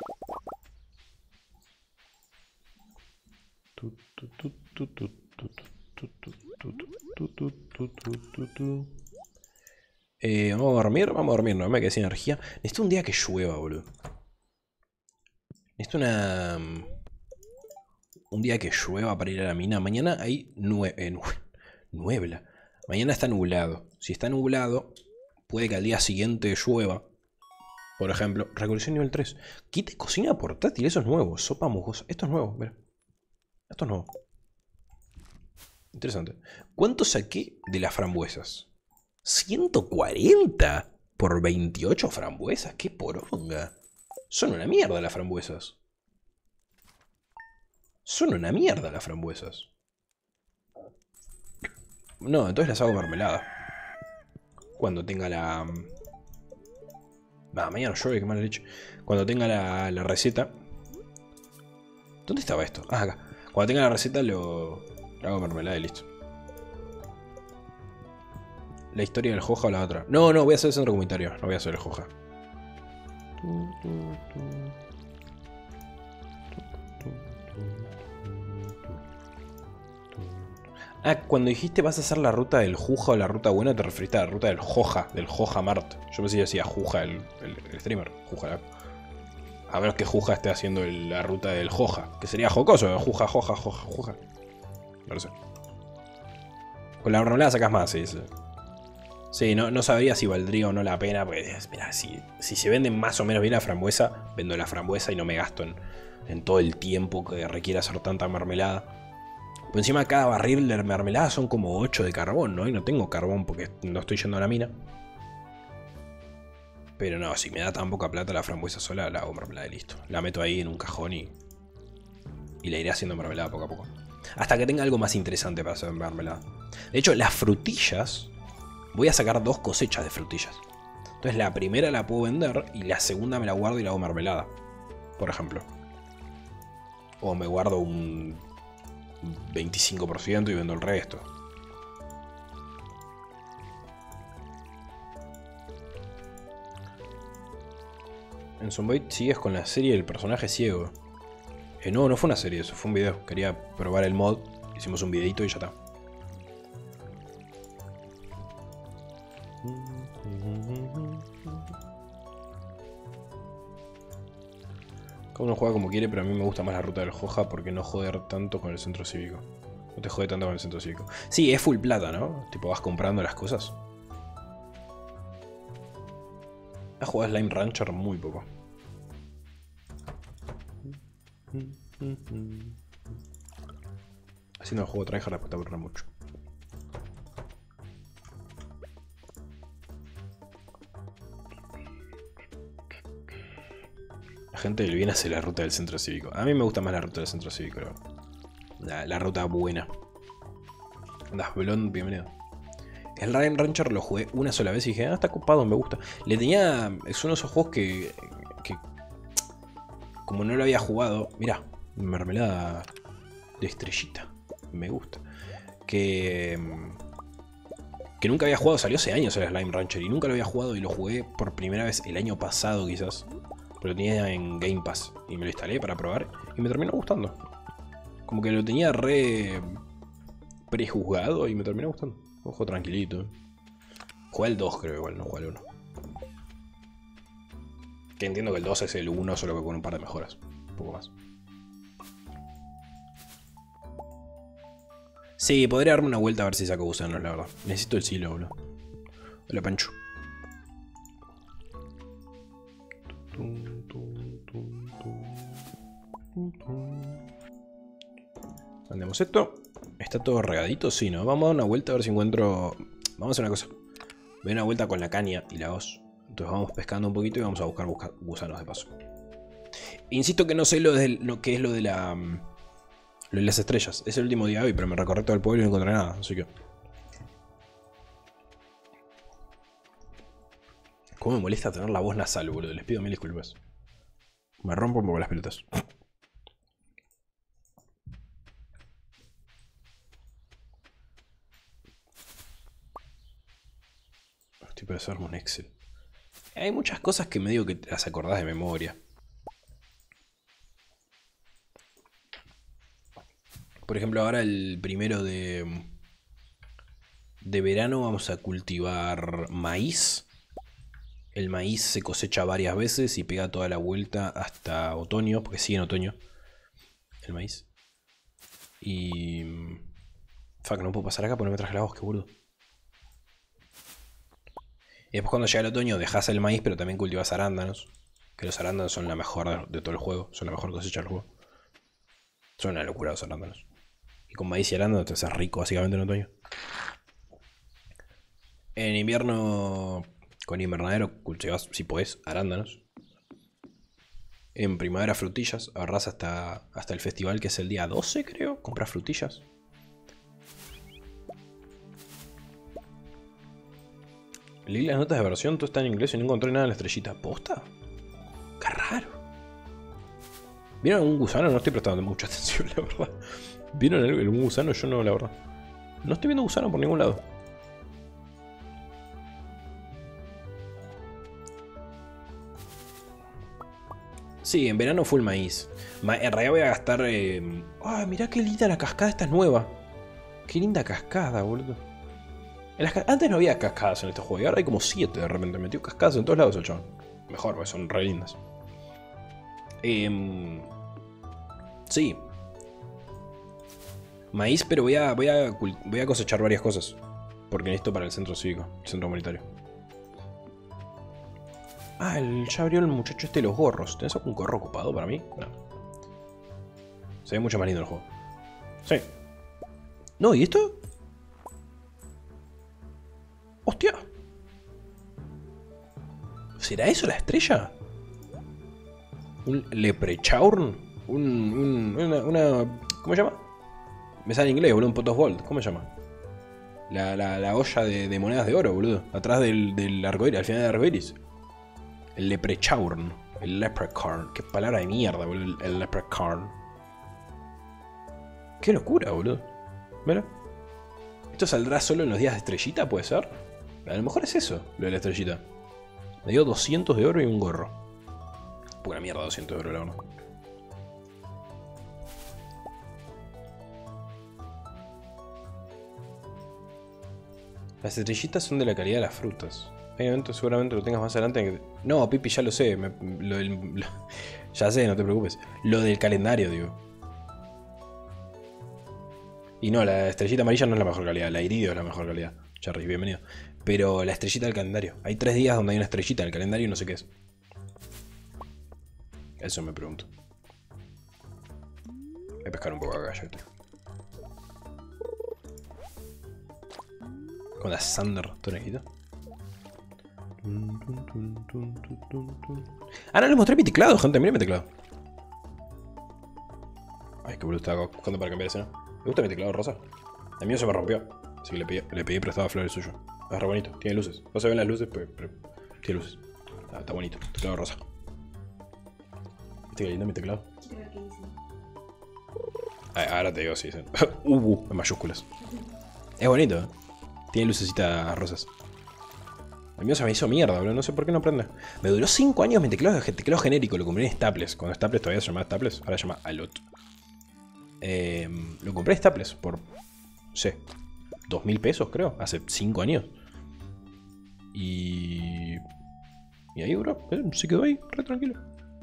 Eh, ¿Vamos a dormir? Vamos a dormir, no me quedé sin energía. Necesito un día que llueva, boludo. Necesito una... Un día que llueva para ir a la mina. Mañana hay nue eh, nue nuebla. Mañana está nublado. Si está nublado... Puede que al día siguiente llueva. Por ejemplo, recolección nivel tres. Kit de cocina portátil, eso es nuevo. Sopa musgosa. Esto es nuevo, mira. Esto es nuevo. Interesante. ¿Cuánto saqué de las frambuesas? ¿ciento cuarenta por veintiocho frambuesas? ¡Qué poronga! Son una mierda las frambuesas. Son una mierda las frambuesas. No, entonces las hago mermelada. Cuando tenga la... Ah, mañana llueve, qué mala leche. Cuando tenga la, la receta... ¿Dónde estaba esto? Ah, acá. Cuando tenga la receta lo... lo hago mermelada y listo. ¿La historia del Joja o la otra? No, no, voy a hacer el centro comunitario. No voy a hacer el Joja. Ah, cuando dijiste vas a hacer la ruta del Juja o la ruta buena, te referiste a la ruta del Joja, del Joja Mart. Yo pensé que decía Juja, el, el, el streamer. Juja. A menos que Juja esté haciendo el, la ruta del Joja, que sería jocoso. Juja, Joja, Joja, Juja. No lo sé. Con la mermelada sacas más, sí, sí. Sí, no, no sabría si valdría o no la pena, porque mira, si, si se vende más o menos bien la frambuesa, vendo la frambuesa y no me gasto en, en todo el tiempo que requiere hacer tanta mermelada. Por encima cada barril de mermelada son como ocho de carbón, ¿no? Y no tengo carbón porque no estoy yendo a la mina. Pero no, si me da tan poca plata la frambuesa sola, la hago mermelada y listo. La meto ahí en un cajón y, y la iré haciendo mermelada poco a poco. Hasta que tenga algo más interesante para hacer mermelada. De hecho, las frutillas... Voy a sacar dos cosechas de frutillas. Entonces la primera la puedo vender y la segunda me la guardo y la hago mermelada. Por ejemplo. O me guardo un veinticinco por ciento y vendo el resto. En Zomboid sigues con la serie del personaje ciego. Eh, no, no fue una serie, eso fue un video. Quería probar el mod. Hicimos un videito y ya está. Cada uno juega como quiere, pero a mí me gusta más la ruta del Joja porque no joder tanto con el centro cívico. No te jode tanto con el centro cívico. Sí, es full plata, ¿no? Tipo, vas comprando las cosas. Has jugado Slime Rancher muy poco. Haciendo el juego tryhard después te aburre mucho. La gente del bien hace la ruta del centro cívico. A mí me gusta más la ruta del centro cívico. La, la ruta buena. Andas, Blond, bienvenido. El Slime Rancher lo jugué una sola vez y dije, ah, está copado, me gusta. Le tenía... Es uno de esos juegos que... que como no lo había jugado... Mirá, mermelada de estrellita. Me gusta. Que... Que nunca había jugado. Salió hace años el Slime Rancher y nunca lo había jugado y lo jugué por primera vez el año pasado quizás. Pero lo tenía en Game Pass y me lo instalé para probar y me terminó gustando. Como que lo tenía re prejuzgado y me terminó gustando. Un juego tranquilito. Jugué el dos creo igual, no jugué el uno. Que entiendo que el dos es el uno solo que con un par de mejoras. Un poco más. Sí, podría darme una vuelta a ver si saco gusanos, la verdad. Necesito el silo, boludo. Hola, Pancho. Andemos esto. ¿Está todo regadito? Sí, ¿no? Vamos a dar una vuelta a ver si encuentro... Vamos a hacer una cosa. Voy a dar una vuelta con la caña y la hoz. Entonces vamos pescando un poquito y vamos a buscar gusanos de paso. Insisto que no sé lo de lo que es lo de la... Lo de las estrellas. Es el último día de hoy, pero me recorrí todo el pueblo y no encontré nada. Así que... Cómo me molesta tener la voz nasal, boludo. Les pido mil disculpas. Me rompo un poco las pelotas. Estoy para hacerme un Excel. Hay muchas cosas que me digo que las acordás de memoria. Por ejemplo, ahora el primero de... De verano vamos a cultivar maíz. El maíz se cosecha varias veces y pega toda la vuelta hasta otoño, porque sigue en otoño el maíz. Y... Fuck, no puedo pasar acá porque no me traje la voz, qué burdo. Y después cuando llega el otoño dejas el maíz, pero también cultivas arándanos. Que los arándanos son la mejor de, de todo el juego, son la mejor cosecha del juego. Son una locura los arándanos. Y con maíz y arándanos te haces rico básicamente en otoño. En invierno... Con invernadero cultivas, si podés, arándanos. En primavera frutillas. Ahorrás hasta, hasta el festival que es el día doce, creo. Compras frutillas. Leí las notas de versión, todo está en inglés y no encontré nada en la estrellita. ¿Posta? Qué raro. ¿Vieron algún gusano? No estoy prestando mucha atención, la verdad. ¿Vieron algún gusano? Yo no, la verdad. No estoy viendo gusano por ningún lado. Sí, en verano full maíz. Ma en realidad voy a gastar... Eh... ¡Ah, mirá qué linda la cascada! Esta es nueva. Qué linda cascada, boludo. En las ca Antes no había cascadas en este juego y ahora hay como siete de repente. Metió cascadas en todos lados el chabón. Mejor, porque son re lindas. Eh... Sí. Maíz, pero voy a, voy, a, voy a cosechar varias cosas. Porque necesito para el centro cívico, el centro comunitario. Ah, el, ya abrió el muchacho este de los gorros. ¿Tenés algún gorro ocupado para mí? No. Se ve mucho más lindo el juego. Sí. No, ¿y esto? ¡Hostia! ¿Será eso la estrella? ¿Un leprechaun? Un, un, una, una... ¿Cómo se llama? Me sale en inglés, boludo, un pot of gold. ¿Cómo se llama? La, la, la olla de, de monedas de oro, boludo. Atrás del, del arcoíris, al final del arcoíris. El leprechaun. El leprechaun. Qué palabra de mierda, boludo. El leprechaun. Qué locura, boludo. Mira. ¿Esto saldrá solo en los días de estrellita, puede ser? A lo mejor es eso, lo de la estrellita. Me dio doscientos de oro y un gorro. Pura mierda, doscientos de oro, la verdad. Las estrellitas son de la calidad de las frutas. Hay eventos, seguramente lo tengas más adelante. Que... No, Pipi, ya lo sé. Me, lo del, lo, ya sé, no te preocupes. Lo del calendario, digo. Y no, la estrellita amarilla no es la mejor calidad. La iridio es la mejor calidad. Charry, bienvenido. Pero la estrellita del calendario. Hay tres días donde hay una estrellita en el calendario y no sé qué es. Eso me pregunto. Voy a pescar un poco acá, ya estoy. Con la Sander, tonejito. Ah, no les mostré mi teclado, gente. Miren mi teclado. Ay, qué boludo, estaba buscando para cambiar ese, ¿no? ¿Me gusta mi teclado rosa? El mío se me rompió. Así que le pedí, le pedí prestado a Flor el suyo. Es re bonito, tiene luces. No se ven las luces, pero, pero tiene luces. Ah, está bonito, teclado rosa. ¿Viste qué lindo mi teclado? Ah, ahora te digo, sí. sí. uh, en mayúsculas. Es bonito, ¿eh? Tiene lucecitas rosas. El mío se me hizo mierda, boludo. No sé por qué no prende. Me duró cinco años mi teclado, teclado genérico. Lo compré en Staples. Cuando Staples todavía se llamaba Staples, ahora se llama Alot. Eh, lo compré en Staples por, no sé, dos mil pesos creo. Hace cinco años. Y... Y ahí, bro, eh, se quedó ahí, re tranquilo.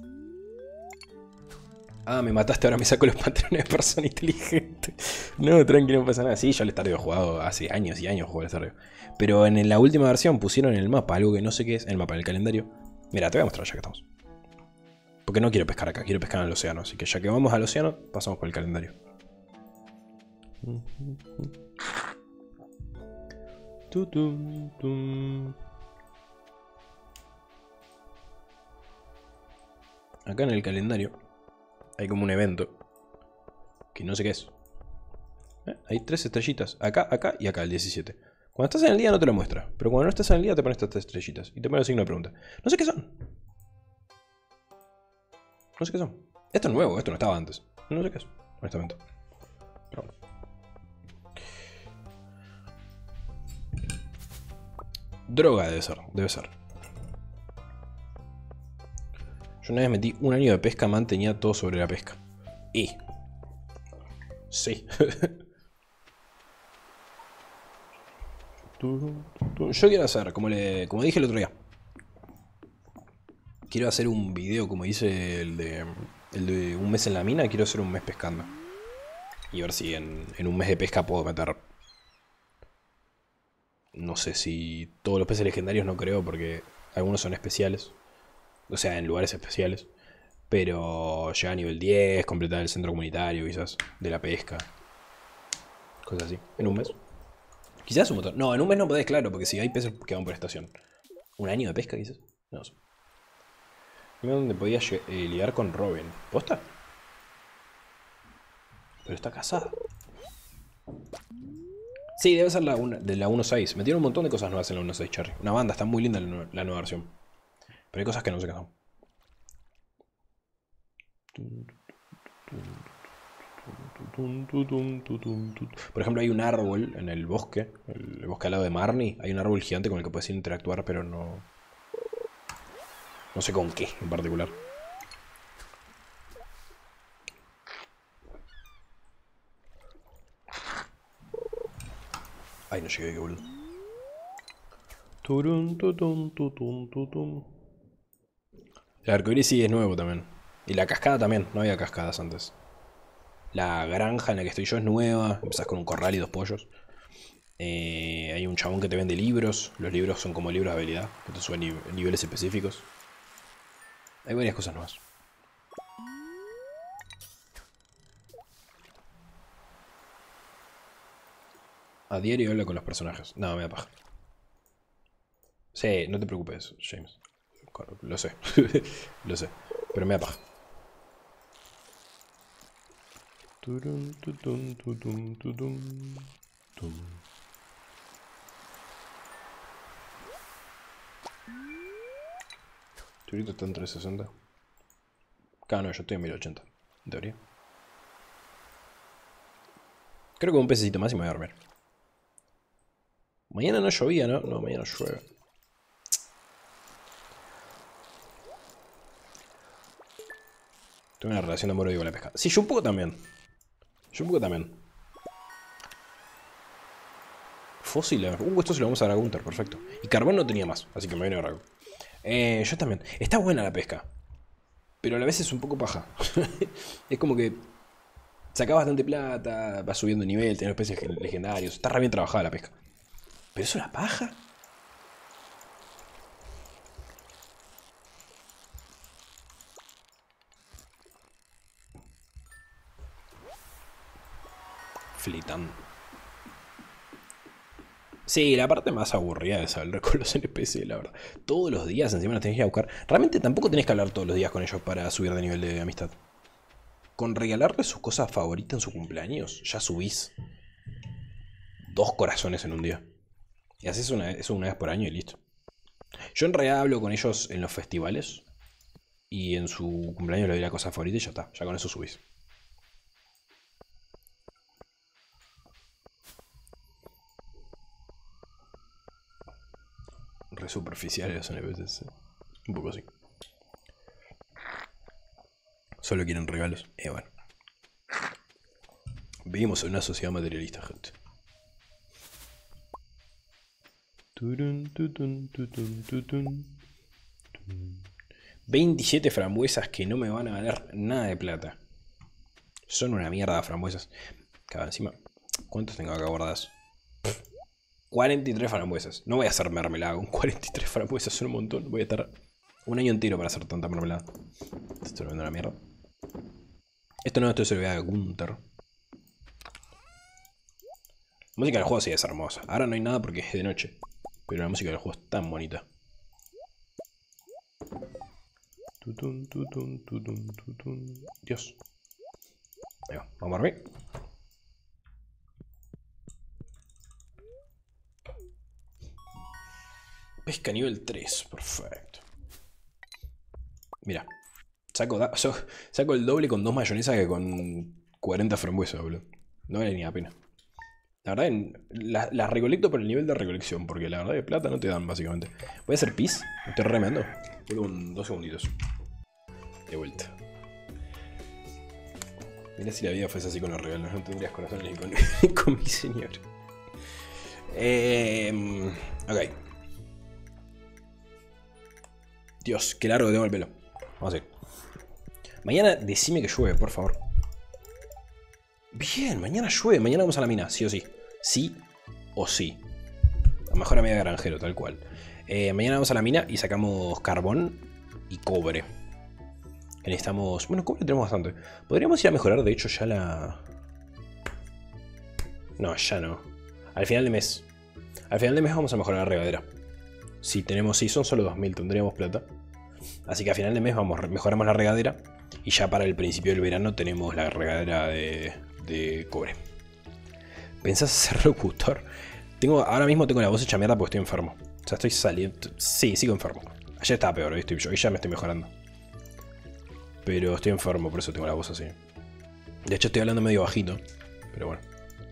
Ah, me mataste, ahora me saco los patrones de persona inteligente. No, tranquilo, no pasa nada. Sí, yo el Stardew he jugado hace años y años, jugué el Stardew. Pero en la última versión pusieron en el mapa algo que no sé qué es, en el mapa del calendario. Mira, te voy a mostrar ya que estamos. Porque no quiero pescar acá, quiero pescar en el océano. Así que ya que vamos al océano, pasamos por el calendario. Acá en el calendario hay como un evento que no sé qué es. ¿Eh? Hay tres estrellitas, acá, acá y acá, el diecisiete. Cuando estás en el día no te lo muestra, pero cuando no estás en el día te pone estas tres estrellitas y te pone el signo de pregunta. No sé qué son. No sé qué son. Esto es nuevo, esto no estaba antes. No sé qué es, honestamente. Pero bueno. Droga debe ser, debe ser. Yo una vez metí un año de pesca, man, tenía todo sobre la pesca. Y... sí. Yo quiero hacer, como, le, como dije el otro día. Quiero hacer un video como hice el de, el de un mes en la mina. Quiero hacer un mes pescando. Y ver si en, en un mes de pesca puedo meter... No sé si todos los peces legendarios, no creo, porque algunos son especiales. O sea, en lugares especiales. Pero llegar a nivel diez, completar el centro comunitario, quizás, de la pesca. Cosas así. En un mes. Quizás un montón. No, en un mes no podés, claro, porque si hay peces que van por estación. ¿Un año de pesca, quizás? No sé. Dime dónde podía eh, lidiar con Robin. ¿Posta? Pero está casada. Sí, debe ser la una, de la uno punto seis. Metieron un montón de cosas nuevas en la uno punto seis, Cherry. Una banda, está muy linda la, la nueva versión. Pero hay cosas que no sé qué son. Por ejemplo, hay un árbol en el bosque, el bosque al lado de Marnie. Hay un árbol gigante con el que puedes interactuar, pero no... No sé con qué en particular. Ay, no llegué, qué boludo. El arcoíris sí es nuevo también. Y la cascada también, no había cascadas antes. La granja en la que estoy yo es nueva. Empezás con un corral y dos pollos. Eh, hay un chabón que te vende libros. Los libros son como libros de habilidad, que te suben nive- niveles específicos. Hay varias cosas nuevas. A diario habla con los personajes. No, me da paja. Sí, no te preocupes, James. Lo sé. Lo sé. Pero me da paja. Turun, tutun, tutun, tutun, tum. ¿Tu grito está en trescientos sesenta? Claro, no, yo estoy en mil ochenta. En teoría. Creo que un pececito más y me voy a dormir. Mañana no llovía, ¿no? No, mañana llueve. Tengo una relación de amor-odio con la pesca. Sí, yo un poco también. Yo un poco también. Fósil. Un gusto se lo vamos a dar a Gunther, perfecto. Y carbón no tenía más, así que me viene a ver algo. Eh, yo también. Está buena la pesca. Pero a la vez es un poco paja. Es como que sacás bastante plata, vas subiendo de nivel, tenés especies legendarios. Está re bien trabajada la pesca. ¿Pero eso es la paja? Flitando. Sí, la parte más aburrida es hablar con los N P C, la verdad. Todos los días encima los tenés que ir a buscar. Realmente tampoco tenés que hablar todos los días con ellos para subir de nivel de amistad. Con regalarle sus cosas favoritas en su cumpleaños, ya subís dos corazones en un día. Y haces una, eso una vez por año y listo. Yo en realidad hablo con ellos en los festivales. Y en su cumpleaños le doy la cosa favorita y ya está. Ya con eso subís. Re superficiales los N P Cs. ¿Eh? Un poco así. Solo quieren regalos. Y eh, bueno. Vivimos en una sociedad materialista, gente. Turun, tutun, tutun, tutun. veintisiete frambuesas que no me van a ganar nada de plata. Son una mierda de frambuesas. Cada encima. ¿Cuántos tengo acá guardadas? cuarenta y tres frambuesas. No voy a hacer mermelada con cuarenta y tres frambuesas, son un montón. Voy a estar un año entero para hacer tanta mermelada. Estoy viendo la mierda. Esto no, esto se lo voy a Gunther. La música del juego sí es hermosa. Ahora no hay nada porque es de noche. Pero la música del juego es tan bonita. Tutun, tutun, tutun, tutun. Dios. Ahí va, vamos a dormir. Pesca nivel tres, perfecto. Mira, saco, da saco el doble con dos mayonesas que con cuarenta frambuesas, boludo. No vale ni la pena. La verdad, las la recolecto por el nivel de recolección, porque la verdad de plata no te dan, básicamente. Voy a hacer pis, me estoy remendo. Un, dos segunditos. De vuelta. Mira si la vida fuese así con los regalos, no tendrías corazones ni con, ni con mi señor. Eh, ok. Dios, qué largo tengo el pelo. Vamos a ir. Mañana decime que llueve, por favor. Bien, mañana llueve. Mañana vamos a la mina, sí o sí. Sí o sí. A lo mejor a media granjero, tal cual. Eh, mañana vamos a la mina y sacamos carbón y cobre. Necesitamos... Bueno, cobre tenemos bastante. Podríamos ir a mejorar, de hecho, ya la... No, ya no. Al final de mes. Al final de mes vamos a mejorar la regadera. Si tenemos... Sí, son solo dos mil, tendríamos plata. Así que a final de mes vamos, mejoramos la regadera. Y ya para el principio del verano tenemos la regadera de, de cobre. ¿Pensás ser locutor? Tengo, ahora mismo tengo la voz hecha mierda porque estoy enfermo. O sea, estoy saliendo... Sí, sigo enfermo. Ayer estaba peor, hoy, estoy, hoy ya me estoy mejorando. Pero estoy enfermo, por eso tengo la voz así. De hecho estoy hablando medio bajito. Pero bueno.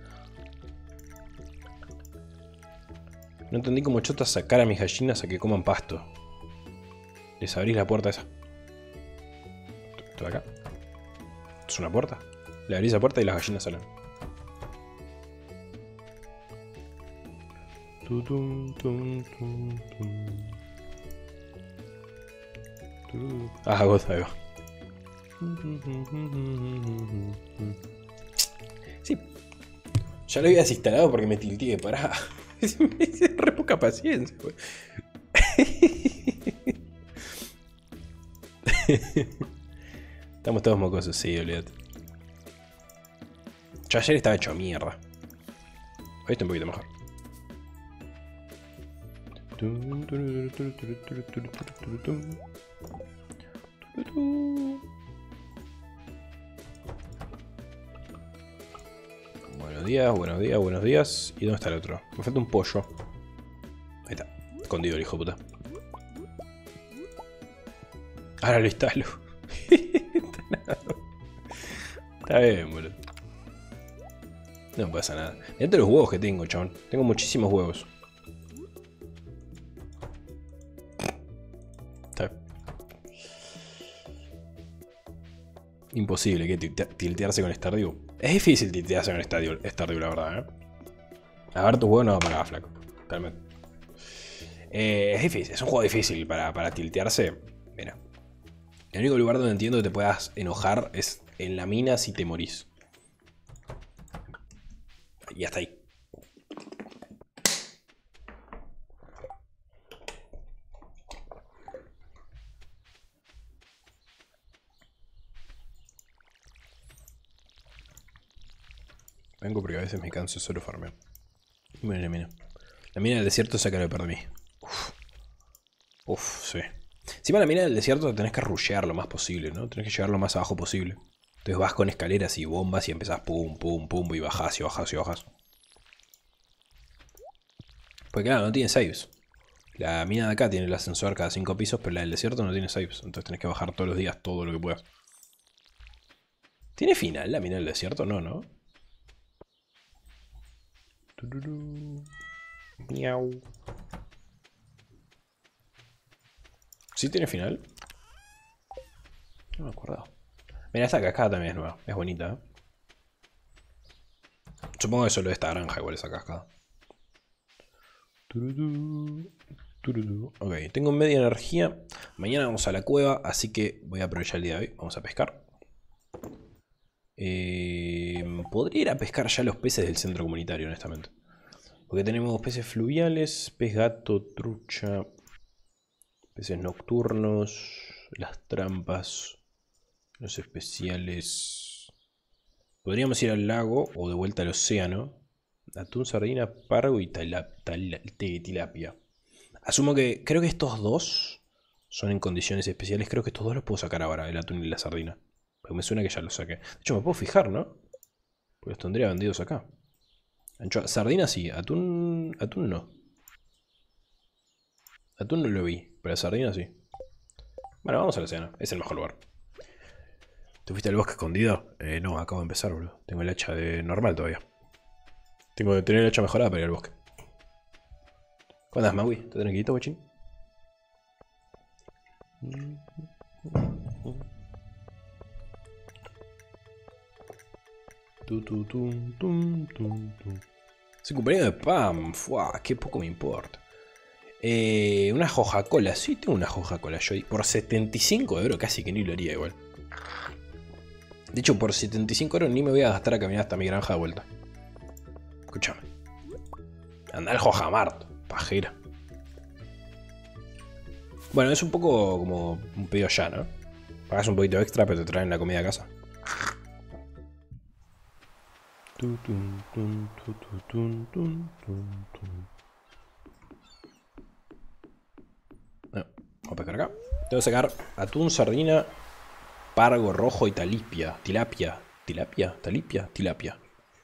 No entendí cómo chotas sacar a mis gallinas a que coman pasto. Les abrís la puerta esa. ¿Esto de acá? ¿Esto es una puerta? Le abrís la puerta y las gallinas salen. Ah, goza, ahí va. Sí. Ya lo había desinstalado porque me tilteé, pará. Me hice re poca paciencia, güey. Estamos todos mocosos, sí, olvídate. Yo ayer estaba hecho mierda. Hoy está un poquito mejor. Buenos días, buenos días, buenos días. ¿Y dónde está el otro? Me falta un pollo. Ahí está, escondido el hijo de puta. Ahora lo instalo. Está bien, boludo. No pasa nada. Mirá los huevos que tengo, chabón. Tengo muchísimos huevos. Está. Imposible que tiltearse con Stardew. Es difícil tiltearse con Stardew, Stardew la verdad, ¿eh? A ver, tus huevos no para flaco. Calma. Eh, es difícil, es un juego difícil para, para tiltearse. Mira. El único lugar donde entiendo que te puedas enojar es en la mina si te morís. Y hasta ahí. Vengo porque a veces me canso solo farmear. Miren la mina. La mina del desierto saca lo de mí. Uf. Uf, sí. Encima la mina del desierto tenés que rushear lo más posible, ¿no? Tenés que llegar lo más abajo posible. Entonces vas con escaleras y bombas y empezás pum, pum, pum y bajás y bajás y bajás. Porque claro, no tiene saves. La mina de acá tiene el ascensor cada cinco pisos, pero la del desierto no tiene saves. Entonces tenés que bajar todos los días todo lo que puedas. ¿Tiene final la mina del desierto? No, ¿no? Miau. ¿Sí tiene final? No me acuerdo. Mira, esta cascada también es nueva. Es bonita, ¿eh? Supongo que solo esta granja igual esa cascada. Ok, tengo media energía. Mañana vamos a la cueva, así que voy a aprovechar el día de hoy. Vamos a pescar. Eh, podría ir a pescar ya los peces del centro comunitario, honestamente. Porque tenemos peces fluviales, pez gato, trucha, peces nocturnos, las trampas, los especiales. Podríamos ir al lago o de vuelta al océano. Atún, sardina, pargo y tala, tala, tilapia. Asumo que, creo que estos dos son en condiciones especiales. Creo que estos dos los puedo sacar ahora, el atún y la sardina. Porque me suena que ya los saqué. De hecho me puedo fijar, ¿no? Porque los tendría vendidos acá. Anchoa, sardina sí, atún, atún no. Atún no lo vi, pero sardina sí. Bueno, vamos al océano, es el mejor lugar. ¿Te fuiste al bosque escondido? Eh, no, acabo de empezar, boludo. Tengo el hacha de normal todavía. Tengo que tener el hacha mejorada para ir al bosque. ¿Cómo andas, Maui? ¿Estás tranquilito, guachín? Tu, tu, tum, tum, tum, tum. Es el cumpleaños de Pam. Fuah, qué poco me importa. Eh, una Coca-Cola. Sí, tengo una Coca-Cola. Yo por setenta y cinco euros casi que ni lo haría igual. De hecho, por setenta y cinco euros ni me voy a gastar a caminar hasta mi granja de vuelta. Escúchame. Anda al Jojamart, pajera. Bueno, es un poco como un pedido ya, ¿no? Pagas un poquito extra, pero te traen la comida a casa. No, vamos a pescar acá. Tengo que sacar atún, sardina, pargo rojo y talipia. Tilapia. ¿Tilapia? ¿Talipia? Tilapia.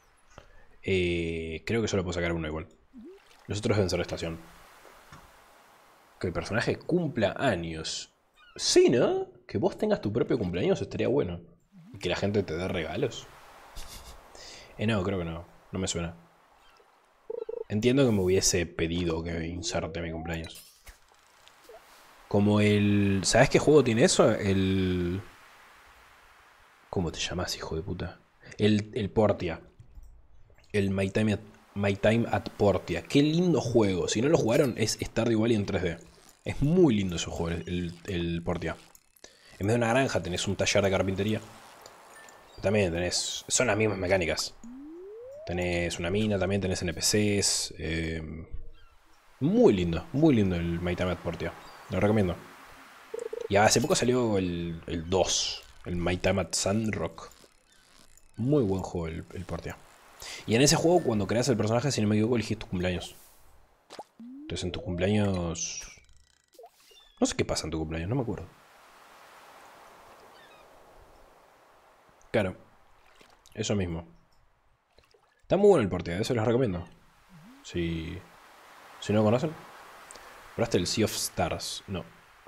Eh, creo que solo puedo sacar uno igual. Los otros deben ser de estación. Que el personaje cumpla años. Sí, ¿no? Que vos tengas tu propio cumpleaños estaría bueno. Y que la gente te dé regalos. Eh, no, creo que no. No me suena. Entiendo que me hubiese pedido que inserte mi cumpleaños. Como el... ¿Sabes qué juego tiene eso? El... ¿Cómo te llamas, hijo de puta? El, el Portia. El My Time, at, My Time at Portia. Qué lindo juego. Si no lo jugaron, es Stardew Valley en tres D. Es muy lindo ese juego, el, el Portia. En vez de una granja tenés un taller de carpintería. También tenés... Son las mismas mecánicas. Tenés una mina también, tenés N P Cs. Eh, muy lindo, muy lindo el My Time at Portia. Lo recomiendo. Y hace poco salió el, el dos, el My Time at Sandrock. Muy buen juego el, el Portia. Y en ese juego, cuando creas el personaje, si no me equivoco, elegís tu cumpleaños. Entonces en tu cumpleaños... No sé qué pasa en tu cumpleaños, no me acuerdo. Claro. Eso mismo. Está muy bueno el Portia, eso les recomiendo. Si... Si no lo conocen. ¿Probaste el Sea of Stars? No.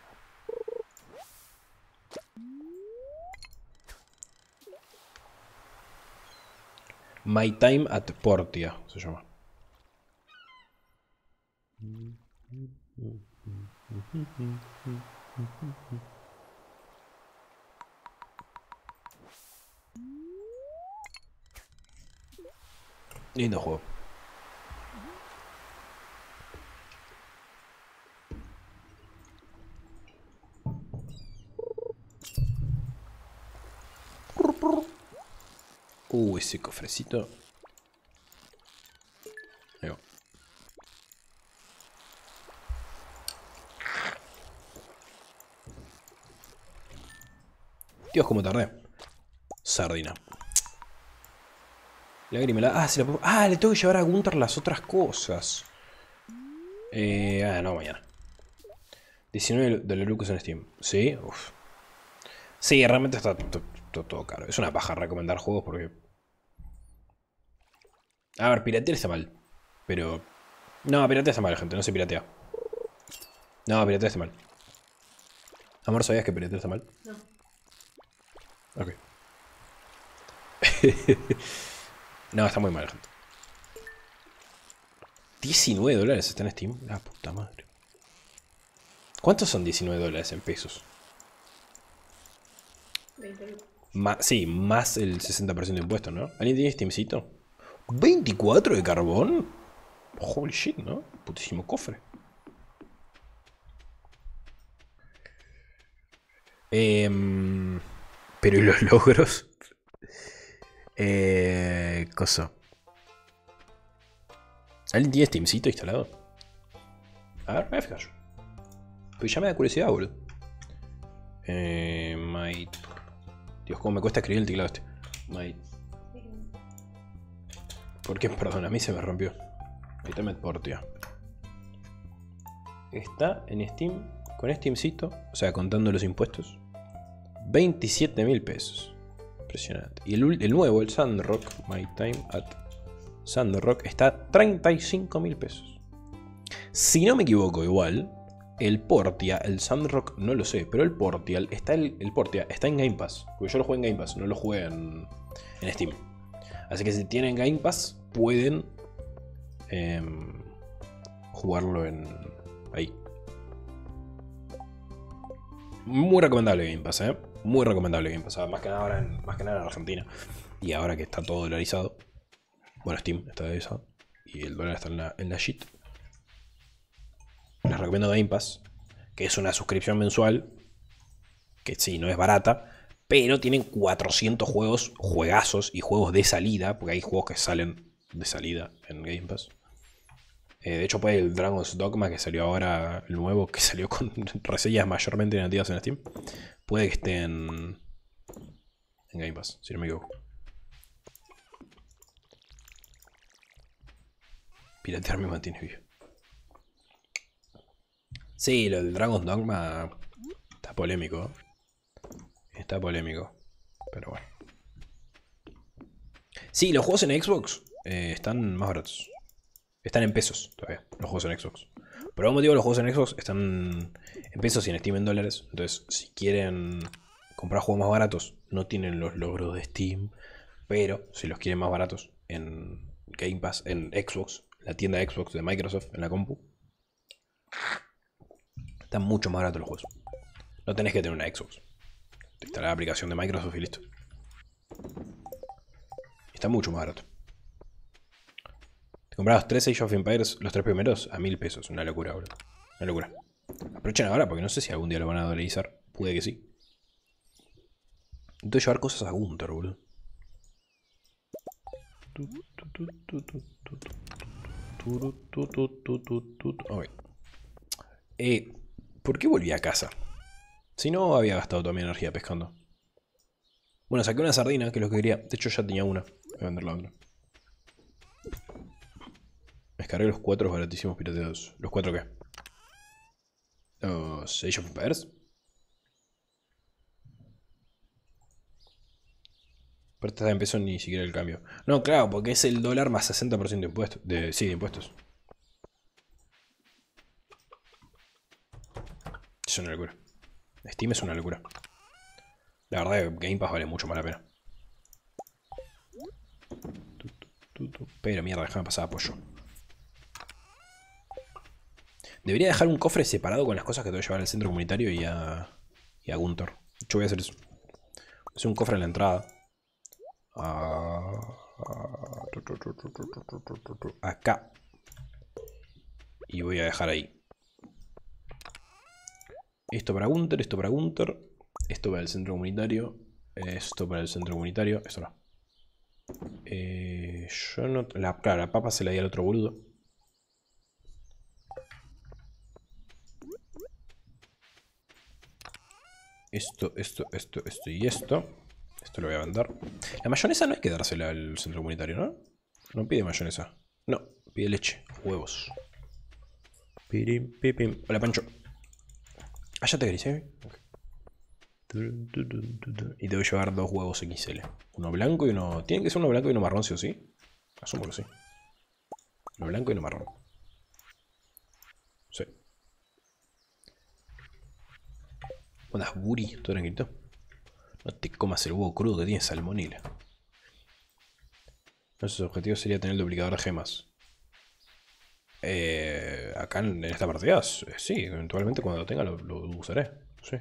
My Time at Portia se llama. Lindo juego. Uh, ese cofrecito. Ahí va. Dios, cómo tardé. Sardina. Lágrima. Ah, se la puedo... ah, le tengo que llevar a Gunter las otras cosas. Eh, ah, no, mañana. diecinueve de los lucas en Steam. ¿Sí? Uf. Sí, realmente está todo caro. Es una paja recomendar juegos porque... A ver, piratear está mal. Pero... No, piratear está mal, gente. No se piratea. No, piratear está mal. Amor, ¿sabías que piratear está mal? No. Ok. No, está muy mal, gente. diecinueve dólares está en Steam. La puta madre. ¿Cuántos son diecinueve dólares en pesos? veinte. Ma sí, más el sesenta por ciento de impuestos, ¿no? ¿Alguien tiene Steamcito? ¿veinticuatro de carbón? Holy shit, ¿no? Putísimo cofre. Eh, pero ¿y los logros? Eh, cosa. ¿Alguien tiene Steamcito instalado? A ver, me voy a fijar yo. Pues ya me da curiosidad, boludo. Eh, my... Dios, cómo me cuesta escribir el teclado este. My... ¿Por qué? Perdón, a mí se me rompió. My Time at Portia. Está en Steam, con Steamcito, o sea, contando los impuestos, veintisiete mil pesos. Impresionante. Y el, el nuevo, el Sandrock, My Time at Sandrock, está a treinta y cinco mil pesos. Si no me equivoco, igual, el Portia, el Sandrock, no lo sé, pero el Portia está, el, el Portia está en Game Pass. Porque yo lo jugué en Game Pass, no lo jugué en, en Steam. Así que si tienen Game Pass, pueden eh, jugarlo en ahí. Muy recomendable Game Pass, ¿eh? Muy recomendable Game Pass. Más que nada ahora en, más que nada en Argentina. Y ahora que está todo dolarizado. Bueno, Steam está dolarizado. Y el dólar está en la, en la shit. Les recomiendo Game Pass, que es una suscripción mensual. Que sí, no es barata. Pero tienen cuatrocientos juegos, juegazos y juegos de salida. Porque hay juegos que salen de salida en Game Pass. Eh, de hecho, pues el Dragon's Dogma que salió ahora, el nuevo, que salió con reseñas mayormente negativas en Steam, puede que esté en, en Game Pass, si no me equivoco. Piratear me mantiene vivo. Sí, lo del Dragon's Dogma está polémico. Está polémico. Pero bueno. Sí, los juegos en Xbox eh, están más baratos. Están en pesos todavía, los juegos en Xbox. Por algún motivo los juegos en Xbox están en pesos y en Steam en dólares. Entonces, si quieren comprar juegos más baratos, no tienen los logros de Steam. Pero si los quieren más baratos en Game Pass, en Xbox, la tienda Xbox de Microsoft, en la compu, están mucho más baratos los juegos. No tenés que tener una Xbox. Te instalas la aplicación de Microsoft y listo. Está mucho más barato. Te comprabas tres Age of Empires, los tres primeros, a mil pesos. Una locura, boludo. Una locura. Aprovechen ahora porque no sé si algún día lo van a dolarizar. Puede que sí. Entonces llevar cosas a Gunter, boludo. Ok. Eh, ¿por qué volví a casa? Si no, había gastado toda mi energía pescando. Bueno, saqué una sardina, que es lo que quería. De hecho, ya tenía una. Voy a vender la otra. Me descargué los cuatro baratísimos pirateados. ¿Los cuatro qué? Los Age of Empires. Pero esta empezó ni siquiera el cambio. No, claro, porque es el dólar más sesenta por ciento de impuestos. De, sí, de impuestos. Es una locura. Steam es una locura. La verdad que Game Pass vale mucho más la pena. Pero mierda, déjame pasar apoyo. Debería dejar un cofre separado con las cosas que tengo que llevar al centro comunitario y a, y a Gunter. Yo voy a hacer eso. Es un cofre en la entrada. Acá. Y voy a dejar ahí. Esto para Gunter, esto para Gunter. Esto para el centro comunitario. Esto para el centro comunitario. Esto no. Eh, yo no... La, claro, la papa se la di al otro boludo. Esto, esto, esto, esto y esto. Esto lo voy a vender. La mayonesa no hay que dársela al centro comunitario, ¿no? No pide mayonesa. No, pide leche. Huevos. Pirim, pipim. Hola, Pancho. Ah, ya te querés, ¿eh? Okay. Y te voy a llevar dos huevos X L. Uno blanco y uno... ¿Tienen que ser uno blanco y uno marrón, sí o sí? Asumo que sí. Uno blanco y uno marrón. Sí. ¿Andas, Buri? ¿Todo tranquilo? No te comas el huevo crudo que tiene salmonela. Nuestro objetivo sería tener el duplicador de gemas. Eh, acá en esta partida, sí, eventualmente cuando lo tenga lo, lo usaré. Sí.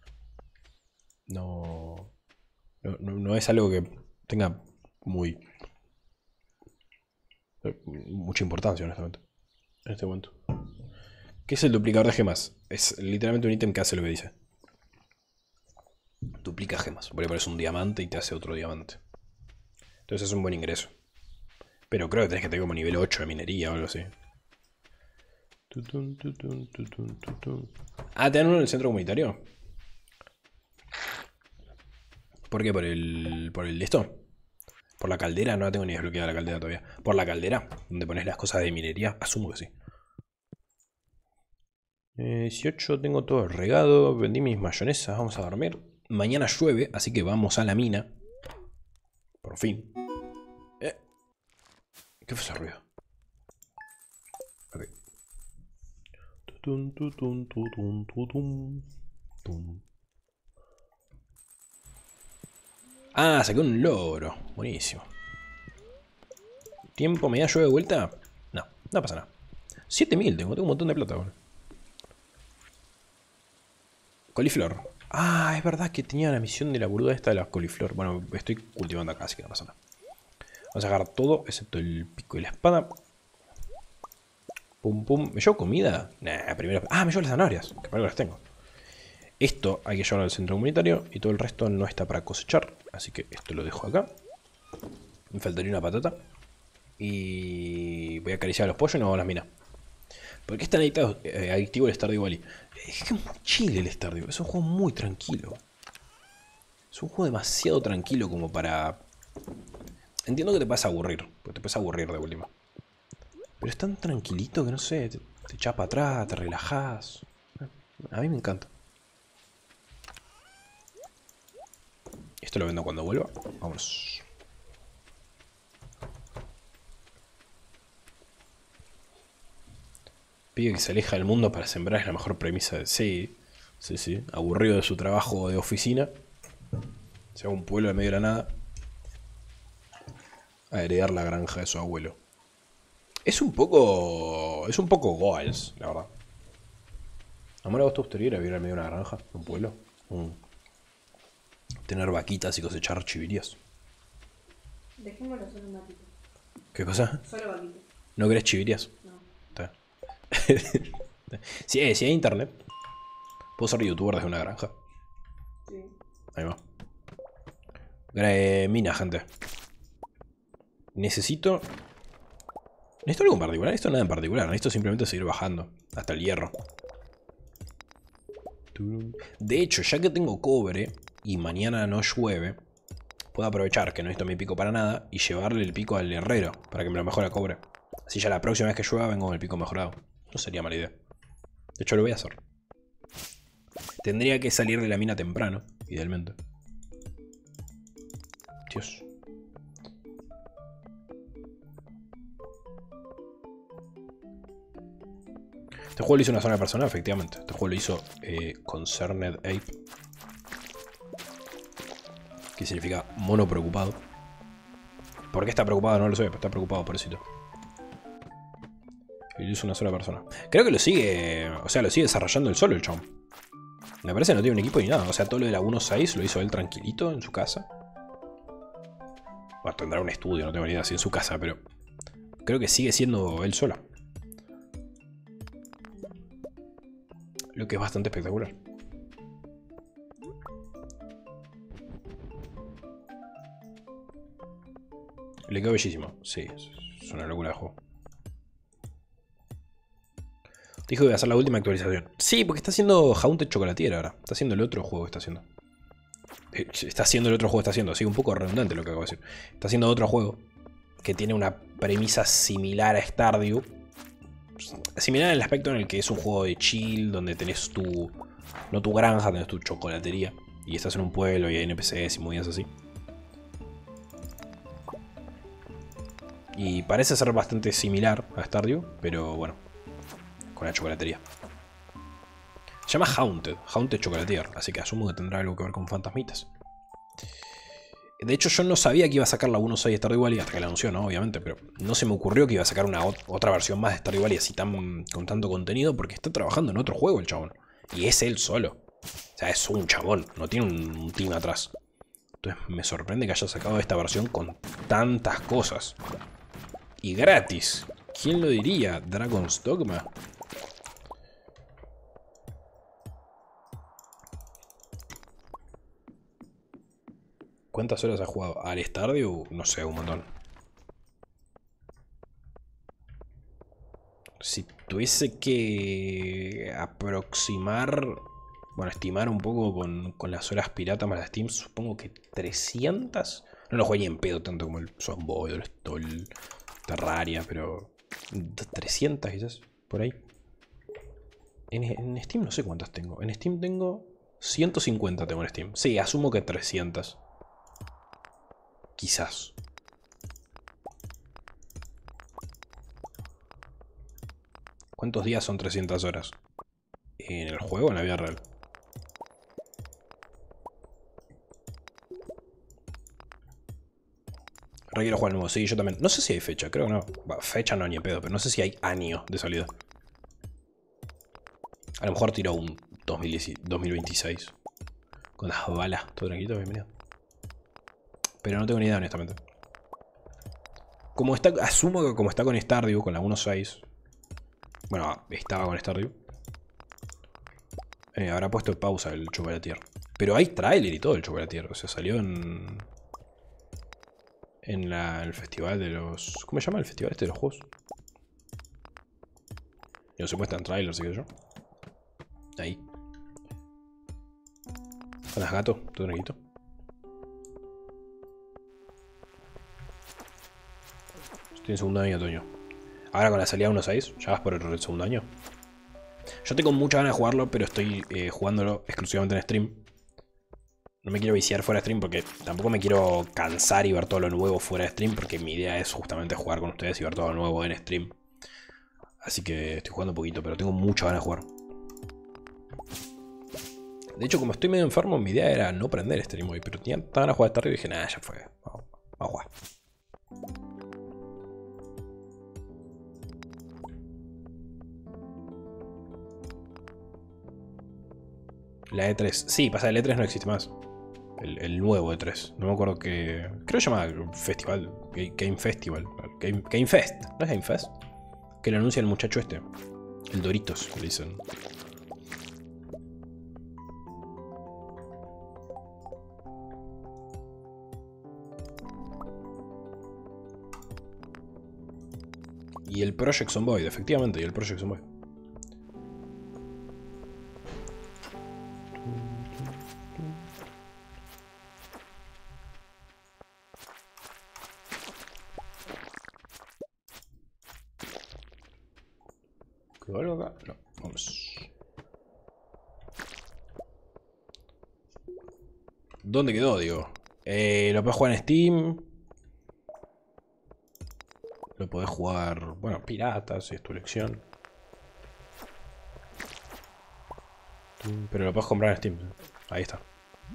No, no, no es algo que tenga muy mucha importancia, honestamente, en este momento. ¿Qué es el duplicador de gemas? Es literalmente un ítem que hace lo que dice. Duplica gemas. Por ahí pones un diamante y te hace otro diamante. Entonces es un buen ingreso. Pero creo que tenés que tener como nivel ocho de minería o algo así. Ah, ¿te dan uno en el centro comunitario? ¿Por qué? ¿Por el, por el esto? ¿Por la caldera? No la tengo ni desbloqueada la caldera todavía. ¿Por la caldera? Donde pones las cosas de minería. Asumo que sí. Eh, dieciocho, tengo todo regado. Vendí mis mayonesas. Vamos a dormir. Mañana llueve, así que vamos a la mina. Por fin. Eh. ¿Qué fue ese ruido? Ok. Ah, saqué un logro. Buenísimo. ¿Tiempo media llueve de vuelta? No, no pasa nada. siete mil tengo, tengo un montón de plata. Bueno. Coliflor. Ah, es verdad que tenía la misión de la boluda esta de la coliflor. Bueno, estoy cultivando acá, así que no pasa nada. Vamos a sacar todo, excepto el pico y la espada. Pum, pum. ¿Me llevo comida? Nah, primero... Ah, me llevo las zanahorias, que para algo las tengo. Esto hay que llevarlo al centro comunitario y todo el resto no está para cosechar. Así que esto lo dejo acá. Me faltaría una patata. Y voy a acariciar a los pollos y nos vamos a las minas. ¿Por qué es tan adictivo, eh, adictivo el Stardew Valley? Es que es muy chile el Stardew. Es un juego muy tranquilo. Es un juego demasiado tranquilo como para... Entiendo que te puedes aburrir. Porque te puedes aburrir de última. Pero es tan tranquilito que no sé. Te, te echas para atrás, te relajás. A mí me encanta. Esto lo vendo cuando vuelva. Vámonos. Pibe que se aleja del mundo para sembrar es la mejor premisa de... Sí, sí, sí. Aburrido de su trabajo de oficina. Se va a un pueblo en medio de la nada. A heredar la granja de su abuelo. Es un poco... Es un poco Goals, la verdad. ¿Amor a vos te gustaría vivir en medio de una granja? ¿En un pueblo? Mm. Tener vaquitas y cosechar chivirías. Dejémoslo solo un ratito. ¿Qué cosa? Solo vaquitas. ¿No querés chivirías? No. Está bien. Si hay, si hay internet, puedo ser youtuber desde una granja. Sí. Ahí va. Eh, mina, gente. Necesito... ¿Necesito algo en particular? Necesito nada en particular. Necesito simplemente seguir bajando hasta el hierro. De hecho, ya que tengo cobre y mañana no llueve, puedo aprovechar que no necesito mi pico para nada y llevarle el pico al herrero para que me lo mejore el cobre. Así ya la próxima vez que llueva vengo con el pico mejorado. No sería mala idea. De hecho lo voy a hacer. Tendría que salir de la mina temprano, idealmente. Dios. Este juego lo hizo una zona personal, efectivamente. Este juego lo hizo eh, Concerned Ape. Que significa mono preocupado. ¿Por qué está preocupado? No lo sé, pero está preocupado, pobrecito. Y lo hizo una sola persona. Creo que lo sigue. O sea, lo sigue desarrollando él solo el chabón. Me parece que no tiene un equipo ni nada. O sea, todo lo de la uno punto seis lo hizo él tranquilito en su casa. Bueno, tendrá un estudio, no tengo ni idea si en su casa, pero creo que sigue siendo él solo. Lo que es bastante espectacular. Le quedó bellísimo. Sí, es una locura de juego. Dijo que iba a hacer la última actualización. Sí, porque está haciendo Haunted Chocolatier ahora. Está haciendo el otro juego que está haciendo. Está haciendo el otro juego que está haciendo. Sí, un poco redundante lo que acabo de decir. Está haciendo otro juego que tiene una premisa similar a Stardew. Similar en el aspecto en el que es un juego de chill, donde tenés tu... no tu granja, tenés tu chocolatería. Y estás en un pueblo y hay N P Cs y movidas así. Y parece ser bastante similar a Stardew, pero bueno, con la chocolatería. Se llama Haunted, Haunted Chocolatier, así que asumo que tendrá algo que ver con fantasmitas. De hecho, yo no sabía que iba a sacar la uno punto seis de Stardew Valley hasta que la anunció, ¿no? Obviamente, pero no se me ocurrió que iba a sacar una otra versión más de Stardew Valley así tan, con tanto contenido, porque está trabajando en otro juego el chabón. Y es él solo. O sea, es un chabón, no tiene un, un team atrás. Entonces me sorprende que haya sacado esta versión con tantas cosas. Y gratis. ¿Quién lo diría? Dragon's Dogma. ¿Cuántas horas ha jugado? ¿Al Stardew? No sé, un montón. Si tuviese que aproximar... Bueno, estimar un poco con, con las horas piratas más las Steam, supongo que trescientas. No lo jugué ni en pedo tanto como el Zomboid o el Terraria, pero... trescientas quizás, por ahí. En, en Steam no sé cuántas tengo. En Steam tengo... ciento cincuenta tengo en Steam. Sí, asumo que trescientas. Quizás. ¿Cuántos días son trescientas horas? ¿En el juego o en la vida real? Ahora quiero jugar nuevo, sí, yo también. No sé si hay fecha, creo que no. Bah, fecha no, ni en pedo, pero no sé si hay año de salida. A lo mejor tiró un dos mil veintiséis. Con las balas, todo tranquilo, bienvenido. Pero no tengo ni idea, honestamente. Como está, asumo que como está con Stardew, con la uno punto seis. Bueno, estaba con Stardew. Eh, habrá puesto en pausa el Chocolatier. Pero hay tráiler y todo el Chocolatier. O sea, salió en... En la, el festival de los... ¿Cómo se llama el festival este de los juegos? Y no se muestran trailers, ¿sí que yo? Ahí. ¿Con las gatos? ¿Todo tranquilo? Estoy en segundo año de otoño. Ahora con la salida uno punto seis, ¿ya vas por el segundo año? Yo tengo mucha ganas de jugarlo, pero estoy eh, jugándolo exclusivamente en stream. No me quiero viciar fuera de stream porque tampoco me quiero cansar y ver todo lo nuevo fuera de stream, porque mi idea es justamente jugar con ustedes y ver todo lo nuevo en stream. Así que estoy jugando un poquito, pero tengo mucha ganas de jugar. De hecho, como estoy medio enfermo, mi idea era no prender stream hoy, pero tenía tan ganas de jugar esta tarde y dije, nada, ya fue. Vamos, vamos a jugar. La E tres. Sí, pasa, el E tres no existe más. El, el nuevo E tres. No me acuerdo qué... Creo que se llama Festival. Game Festival. Game, Game Fest. ¿No es Game Fest? Que lo anuncia el muchacho este. El Doritos, le dicen. Y el Project Zomboid, efectivamente, y el Project Zomboid. ¿Quedó algo acá? No, vamos. ¿Dónde quedó, digo? Eh, lo puedes jugar en Steam. Lo podés jugar, bueno, piratas, si es tu elección. Pero lo puedes comprar en Steam. Ahí está.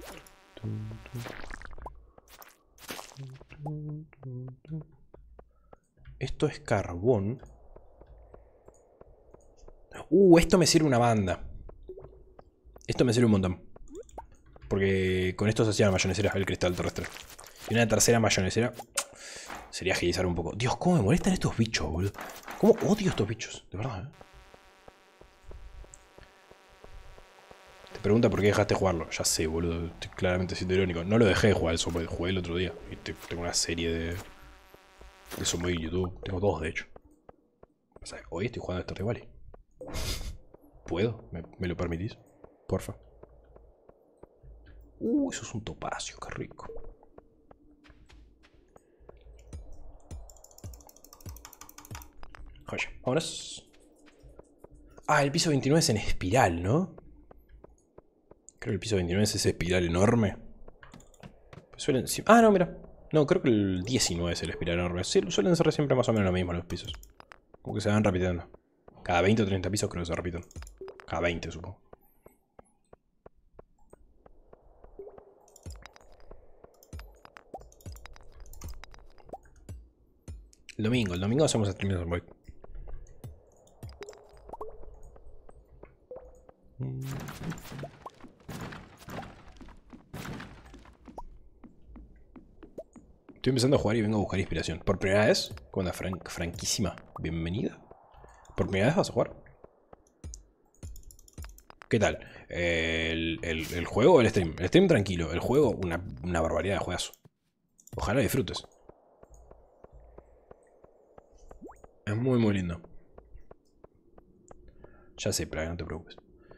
Esto es carbón. Uh, esto me sirve una banda. Esto me sirve un montón. Porque con esto se hacía la mayonesera, el cristal terrestre. Y una tercera mayonesera sería agilizar un poco. Dios, cómo me molestan estos bichos, boludo. Cómo odio estos bichos, de verdad, ¿eh? Te pregunta por qué dejaste de jugarlo. Ya sé, boludo. Estoy claramente siendo irónico. No lo dejé de jugar eso, porque jugué el otro día. Y tengo una serie de... de Zomboid en YouTube. Tengo dos, de hecho. O sea, hoy estoy jugando a Stardew Valley. ¿Puedo? ¿Me, ¿Me lo permitís? Porfa. Uh, eso es un topacio, qué rico. Joya, vámonos. Ah, el piso veintinueve es en espiral, ¿no? Creo que el piso veintinueve es ese espiral enorme. Pues suelen... Ah, no, mira. No, creo que el diecinueve es el espiral enorme. Sí, suelen ser siempre más o menos lo mismo los pisos. Como que se van repitiendo. Cada veinte o treinta pisos creo que se repiten. Cada veinte, supongo. El domingo, el domingo hacemos stream de Zomboid. Estoy empezando a jugar y vengo a buscar inspiración. ¿Por primera vez? ¿Cuándo? Frank, franquísima. Bienvenida. ¿Por primera vez vas a jugar? ¿Qué tal? ¿El, el, el juego o el stream? El stream tranquilo. El juego, una, una barbaridad de juegazo. Ojalá disfrutes. Es muy muy lindo. Ya sé, pero no te preocupes.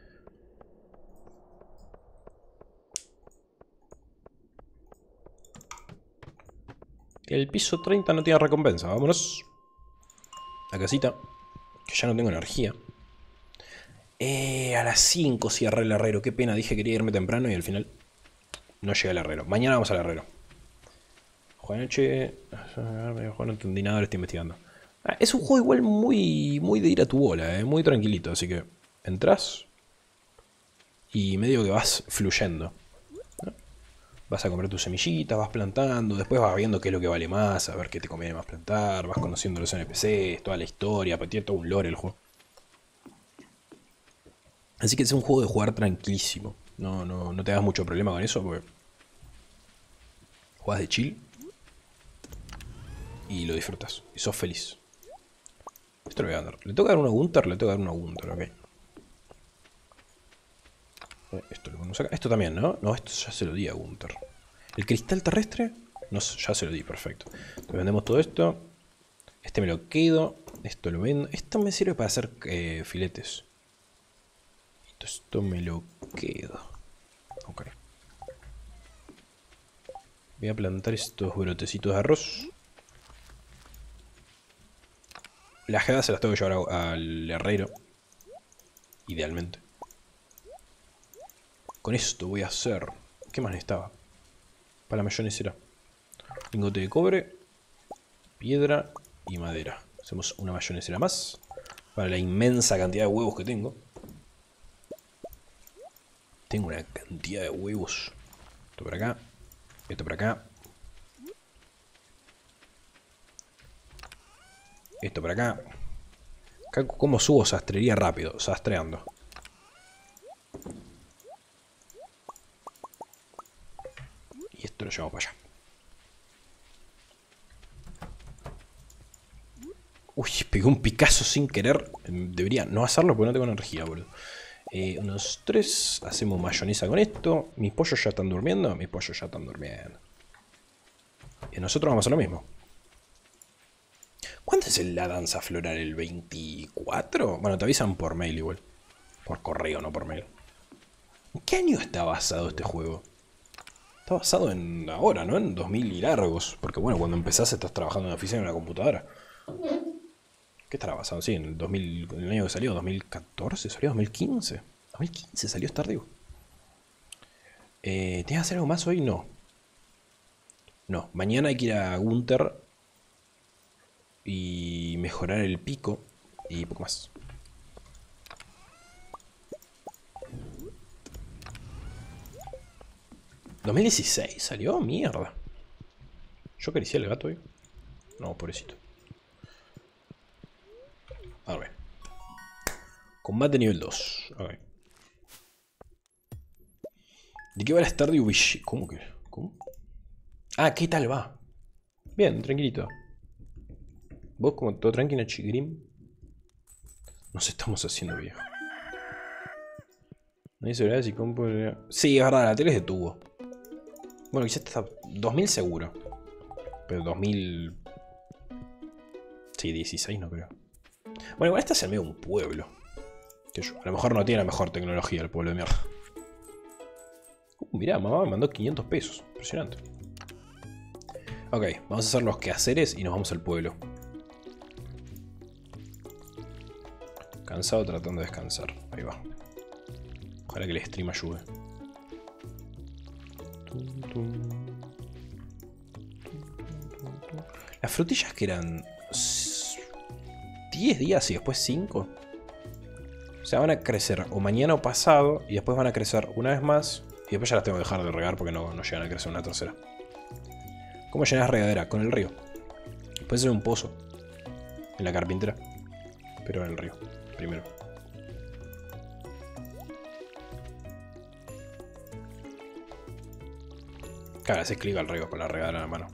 El piso treinta no tiene recompensa. Vámonos. La casita. Que ya no tengo energía. Eh, a las cinco cierré el herrero. Qué pena, dije que quería irme temprano y al final no llegué al herrero. Mañana vamos al herrero. Juega noche. No entendí nada, lo estoy investigando. Ah, es un juego igual muy, muy de ir a tu bola, eh, muy tranquilito. Así que entras y medio que vas fluyendo, ¿no? Vas a comprar tus semillitas, vas plantando, después vas viendo qué es lo que vale más, a ver qué te conviene más plantar, vas conociendo los N P Cs, toda la historia, tiene todo un lore el juego. Así que es un juego de jugar tranquilísimo. No, no, no te hagas mucho problema con eso porque juegas de chill y lo disfrutas y sos feliz. Esto lo voy a dar. ¿Le tengo que dar uno a Gunter? Le tengo que dar uno a Gunter, ok. Esto lo ponemos acá. Esto también, ¿no? No, esto ya se lo di a Gunter. ¿El cristal terrestre? No, ya se lo di, perfecto. Entonces vendemos todo esto. Este me lo quedo. Esto lo vendo. Esto me sirve para hacer eh, filetes. Esto me lo quedo. Ok. Voy a plantar estos brotecitos de arroz. Las gedas se las tengo que llevar al herrero. Idealmente. Con esto voy a hacer... ¿Qué más necesitaba? Para la mayonesera. Lingote de cobre, piedra y madera. Hacemos una mayonesera más. Para la inmensa cantidad de huevos que tengo. Tengo una cantidad de huevos. Esto por acá. Esto por acá. Esto por acá. Acá como subo sastrería rápido. Sastreando. Y esto lo llevamos para allá. Uy, pegué un Picasso sin querer. Debería no hacerlo porque no tengo energía, boludo. Eh, unos tres. Hacemos mayonesa con esto. Mis pollos ya están durmiendo. Mis pollos ya están durmiendo. Y nosotros vamos a hacer lo mismo. ¿Cuándo es la danza floral? ¿El veinticuatro? Bueno, te avisan por mail igual. Por correo, no por mail. ¿En qué año está basado este juego? Está basado en ahora, ¿no? En dos mil y largos. Porque bueno, cuando empezás estás trabajando en la oficina en una computadora. ¿Qué estará basado? Sí, en el dos mil, en el año que salió, dos mil catorce, salió dos mil quince. dos mil quince salió Stardew. Eh, ¿Tienes que hacer algo más hoy? No. No, mañana hay que ir a Gunther y mejorar el pico y poco más. ¿dos mil dieciséis salió? Mierda. ¿Yo acaricié el gato hoy? No, pobrecito. A ver. Combate nivel dos. A ver. ¿De qué va el Stardew Village? ¿Cómo que? ¿Cómo? Ah, ¿qué tal va? Bien, tranquilito. ¿Vos como todo tranquilo, Chigrim? Nos estamos haciendo viejo. No hay seguridad si compo... Sí, es verdad, la tele es de tubo. Bueno, quizás está dos mil seguro. Pero dos mil... Sí, dieciséis no creo. Bueno, igual este es en medio de un pueblo. Que yo, a lo mejor no tiene la mejor tecnología el pueblo de mierda. Uh, mirá, mamá me mandó quinientos pesos. Impresionante. Ok, vamos a hacer los quehaceres y nos vamos al pueblo. Cansado tratando de descansar. Ahí va. Ojalá que el stream ayude. Las frutillas que eran diez días y después cinco. O sea, van a crecer o mañana o pasado. Y después van a crecer una vez más. Y después ya las tengo que dejar de regar porque no, no llegan a crecer una tercera. ¿Cómo llenas regadera? Con el río. Puede ser un pozo. En la carpintera. Pero en el río. Primero. Claro, haces clic al río con la regadera en la mano.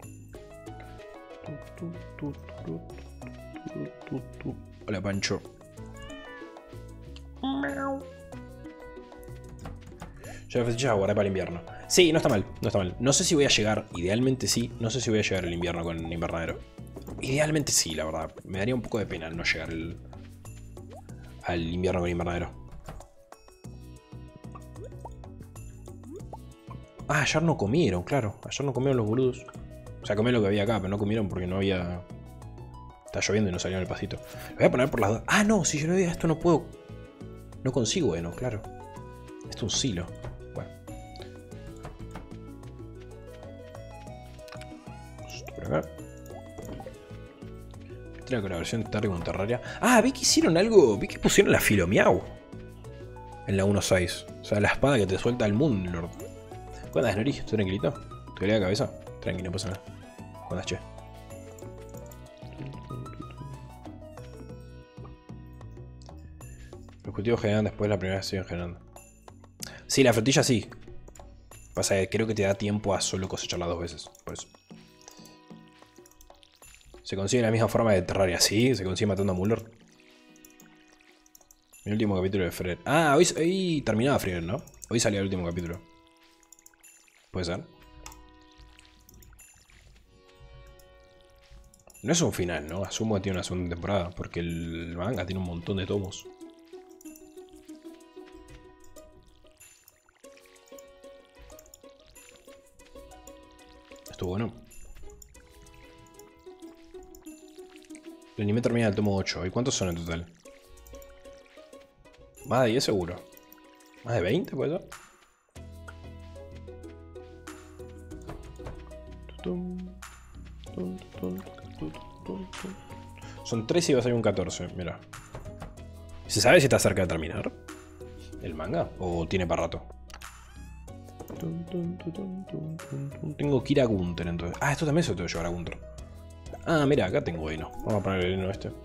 Hola, Pancho. Yo la flecha guardé para el invierno. Sí, no está mal, no está mal. No sé si voy a llegar, idealmente sí. No sé si voy a llegar el invierno con el invernadero. Idealmente sí, la verdad. Me daría un poco de pena no llegar el, al invierno con el invernadero. Ah, ayer no comieron, claro. Ayer no comieron los boludos. O sea, comieron lo que había acá, pero no comieron porque no había... Está lloviendo y no salió en el pasito. Lo voy a poner por las dos. Ah, no, si yo no diga esto no puedo... No consigo, bueno, claro. Esto es un silo. Bueno. Esto por acá. Esta es la colaboración de Terry con Terraria. Ah, vi que hicieron algo. Vi que pusieron la Filomiau. En la uno punto seis. O sea, la espada que te suelta el Moonlord. ¿Cómo andas, Nori? ¿Estás tranquilito? ¿Te duele la cabeza? Tranqui, no pasa nada. ¿Cómo andas, che? Los cultivos generan después la primera vez siguen generando. Sí, la frutilla sí. Pasa que creo que te da tiempo a solo cosecharla dos veces. Por eso. Se consigue de la misma forma de Terraria. Sí, se consigue matando a Muller. El último capítulo de Fred. Ah, hoy, hoy terminaba Fred, ¿no? Hoy salía el último capítulo. ¿Puede ser? No es un final, ¿no? Asumo que tiene una segunda temporada. Porque el manga tiene un montón de tomos. Estuvo bueno. El anime termina en el tomo ocho. ¿Y cuántos son en total? Más de diez seguro. ¿Más de veinte puede ser? Son trece y va a salir un catorce, mira. ¿Se sabe si está cerca de terminar el manga? ¿O tiene para rato? Tengo que ir a Gunther entonces. Ah, esto también se lo tengo que llevar a Gunther. Ah, mira, acá tengo heno. Vamos a poner el heno este.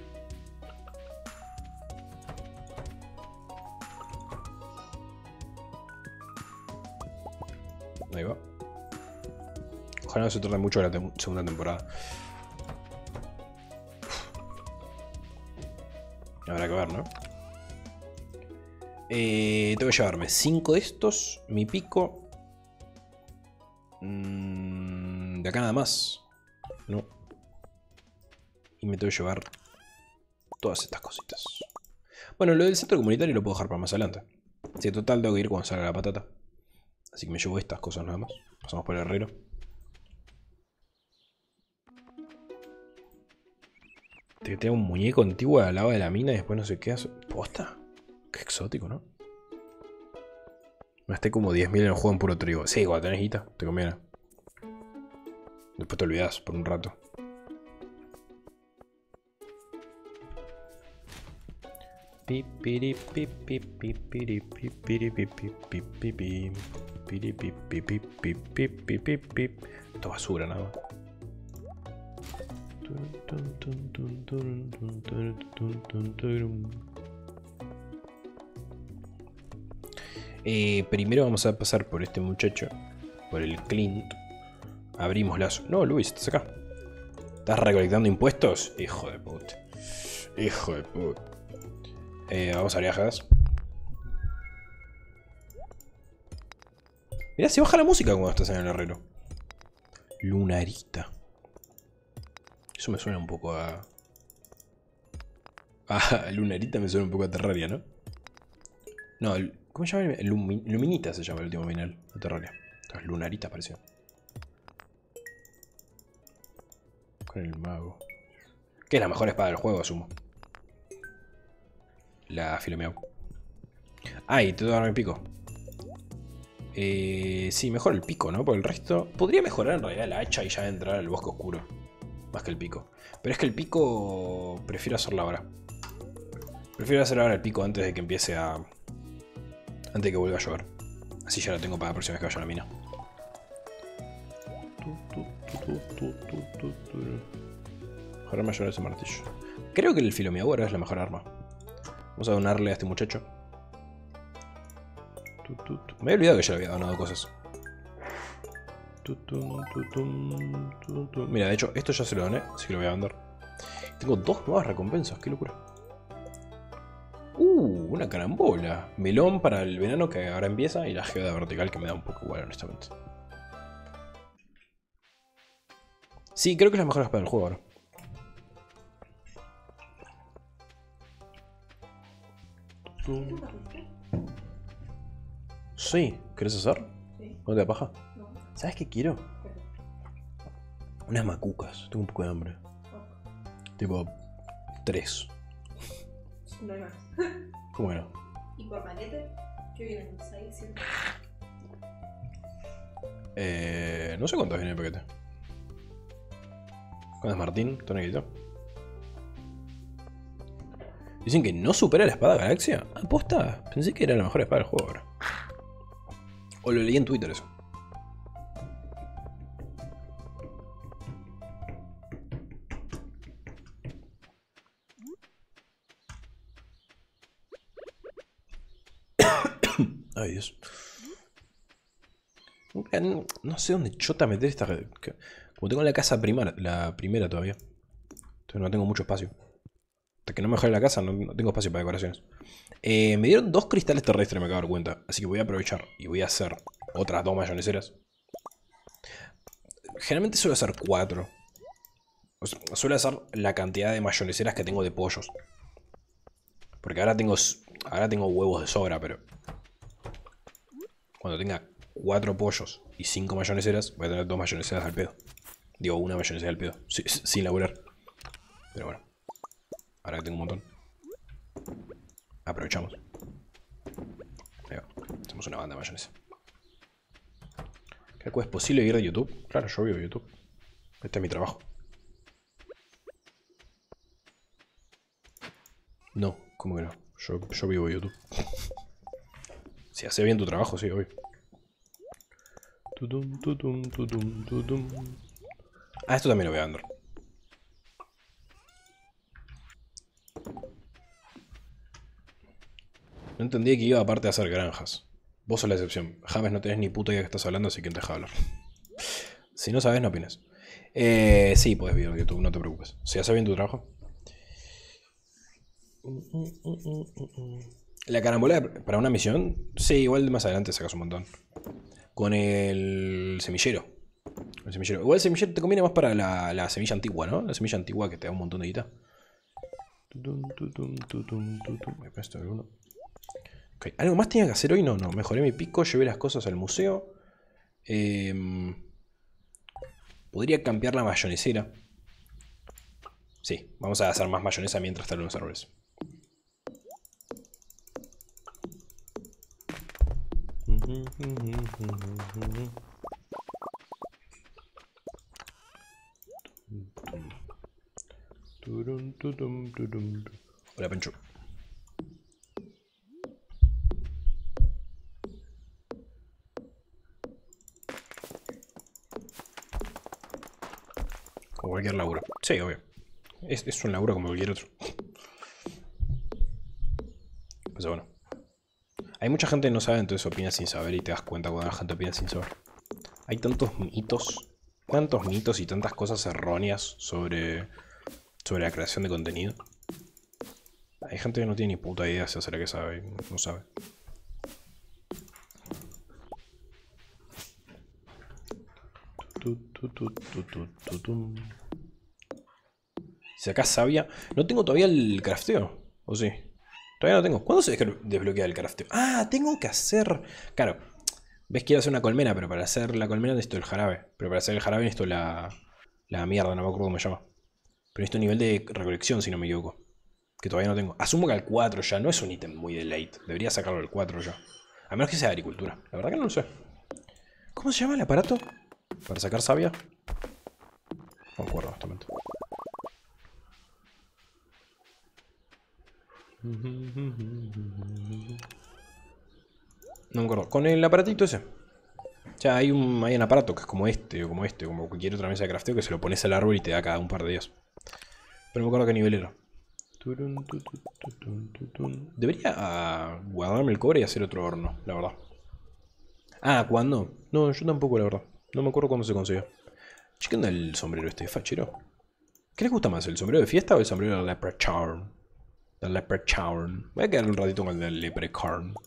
Ahí va. Ojalá no se tarde mucho la te segunda temporada. Habrá que ver, ¿no? Eh, tengo que llevarme cinco de estos. Mi pico. Mm, de acá nada más. No. Y me tengo que llevar todas estas cositas. Bueno, lo del centro comunitario lo puedo dejar para más adelante. Si, total tengo que ir cuando salga la patata. Así que me llevo estas cosas nada más. Pasamos por el herrero. Te tengo un muñeco antiguo al lado de la mina y después no sé qué hace. ¿Posta? Qué exótico, ¿no? Me gasté como diez mil en el juego en puro trigo. Sí, cuando tenés guita, te conviene. Después te olvidás por un rato. Esto es basura, nada. Eh, primero vamos a pasar por este muchacho, por el Clint. Abrimos las... No, Luis, estás acá. ¿Estás recolectando impuestos? Hijo de puta. Hijo de puta. Eh, vamos a viajes. Mirá, se baja la música cuando estás en el herrero. Lunarita. Eso me suena un poco a... Ah, Lunarita me suena un poco a Terraria, ¿no? No, el... ¿cómo se llama? Lumi... Luminita se llama el último final de Terraria. Entonces Lunarita pareció. Con el mago. Que es la mejor espada del juego, asumo. La Filomeau. Ah, y te tengo que darme el pico. Eh, sí, mejor el pico, ¿no? Por el resto... Podría mejorar en realidad la hacha y ya entrar al bosque oscuro. Más que el pico. Pero es que el pico... Prefiero hacerlo ahora. Prefiero hacer ahora el pico antes de que empiece a... Antes de que vuelva a llover. Así ya lo tengo para la próxima vez que vaya a la mina. Ahora me ayuda ese martillo. Creo que el Filomeau ahora es la mejor arma. Vamos a donarle a este muchacho. Me había olvidado que ya le había donado cosas. Mira, de hecho, esto ya se lo doné, así que lo voy a vender. Tengo dos nuevas recompensas, qué locura. Uh, una carambola. Melón para el verano que ahora empieza y la geoda vertical que me da un poco igual, honestamente. Sí, creo que es la mejor espada del juego ahora. Sí, ¿querés hacer? Sí. ¿No te da paja? No. ¿Sabes qué quiero? Unas macucas, tengo un poco de hambre. Oh. Tipo, tres. No hay más. ¿Cómo era? ¿Y por paquete? ¿Qué vienen? ¿seis, siete? Eh, no sé cuántos viene el paquete. ¿Cuánto es Martín? ¿Tonequito? Dicen que no supera la espada Galaxia. ¿Aposta? Pensé que era la mejor espada del juego ahora. O lo leí en Twitter eso. Ay, Dios. No, no sé dónde chota meter esta... Como tengo la casa primera, la primera todavía. Entonces no tengo mucho espacio. Hasta que no mejore la casa no, no tengo espacio para decoraciones. Eh, me dieron dos cristales terrestres, me acabo de dar cuenta. Así que voy a aprovechar y voy a hacer otras dos mayoneseras. Generalmente suelo hacer cuatro. O sea, suelo hacer la cantidad de mayoneseras que tengo de pollos. Porque ahora tengo, ahora tengo huevos de sobra, pero... Cuando tenga cuatro pollos y cinco mayoneseras, voy a tener dos mayoneseras al pedo. Digo, una mayonesera al pedo, sin, sin laburar. Pero bueno. Ahora que tengo un montón. Aprovechamos. Ahí va. Hacemos una banda de mayonesa. ¿Creo que es posible vivir de YouTube? Claro, yo vivo de YouTube. Este es mi trabajo. No, ¿cómo que no? Yo, yo vivo de YouTube. Si haces bien tu trabajo, sí, obvio. Tutum, tutum, tutum, tutum. Ah, esto también lo voy a vender. No entendí que iba aparte a hacer granjas. Vos sos la excepción. James, no tenés ni puta idea que estás hablando, así que te deja hablar. Si no sabes, no opines. Eh, sí, podés vivir de YouTube, no te preocupes. Si haces bien tu trabajo. La carambola para una misión, sí, igual más adelante sacas un montón. Con el semillero. El semillero. Igual el semillero te conviene más para la, la semilla antigua, ¿no? La semilla antigua que te da un montón de guita. Okay. ¿Algo más tenía que hacer hoy? No, no. Mejoré mi pico, llevé las cosas al museo. Eh, podría cambiar la mayonesera. Sí, vamos a hacer más mayonesa mientras están los árboles. Hola, Pancho. Como cualquier laburo. Sí, obvio. Es, es un laburo como cualquier otro. Pues bueno. Hay mucha gente que no sabe, entonces opina sin saber y te das cuenta cuando la gente opina sin saber. Hay tantos mitos, tantos mitos y tantas cosas erróneas sobre, sobre la creación de contenido. Hay gente que no tiene ni puta idea si será que sabe, no sabe. Si acá sabia. No tengo todavía el crafteo. ¿O sí? Todavía no tengo. ¿Cuándo se desbloquea el crafteo? Ah, tengo que hacer. Claro. Ves que quiero hacer una colmena, pero para hacer la colmena necesito el jarabe. Pero para hacer el jarabe necesito la. La mierda, no me acuerdo cómo se llama. Pero necesito nivel de recolección, si no me equivoco. Que todavía no tengo. Asumo que al cuatro ya. No es un ítem muy de late. Debería sacarlo al cuatro ya. A menos que sea agricultura. La verdad que no lo sé. ¿Cómo se llama el aparato? Para sacar savia. No me acuerdo, honestamente. No me acuerdo. Con el aparatito ese. O sea, hay un, hay un aparato que es como este, o como este, o como cualquier otra mesa de crafteo que se lo pones al árbol y te da cada un par de días. Pero no me acuerdo qué nivel era. Debería guardarme el cobre y hacer otro horno, la verdad. Ah, ¿cuándo? No, yo tampoco, la verdad. No me acuerdo cuándo se consiguió. Che, ¿qué onda el sombrero este fachero? ¿Qué les gusta más, el sombrero de fiesta o el sombrero de leprechaun? De leprechaun. Voy a quedar un ratito con el leprechaun.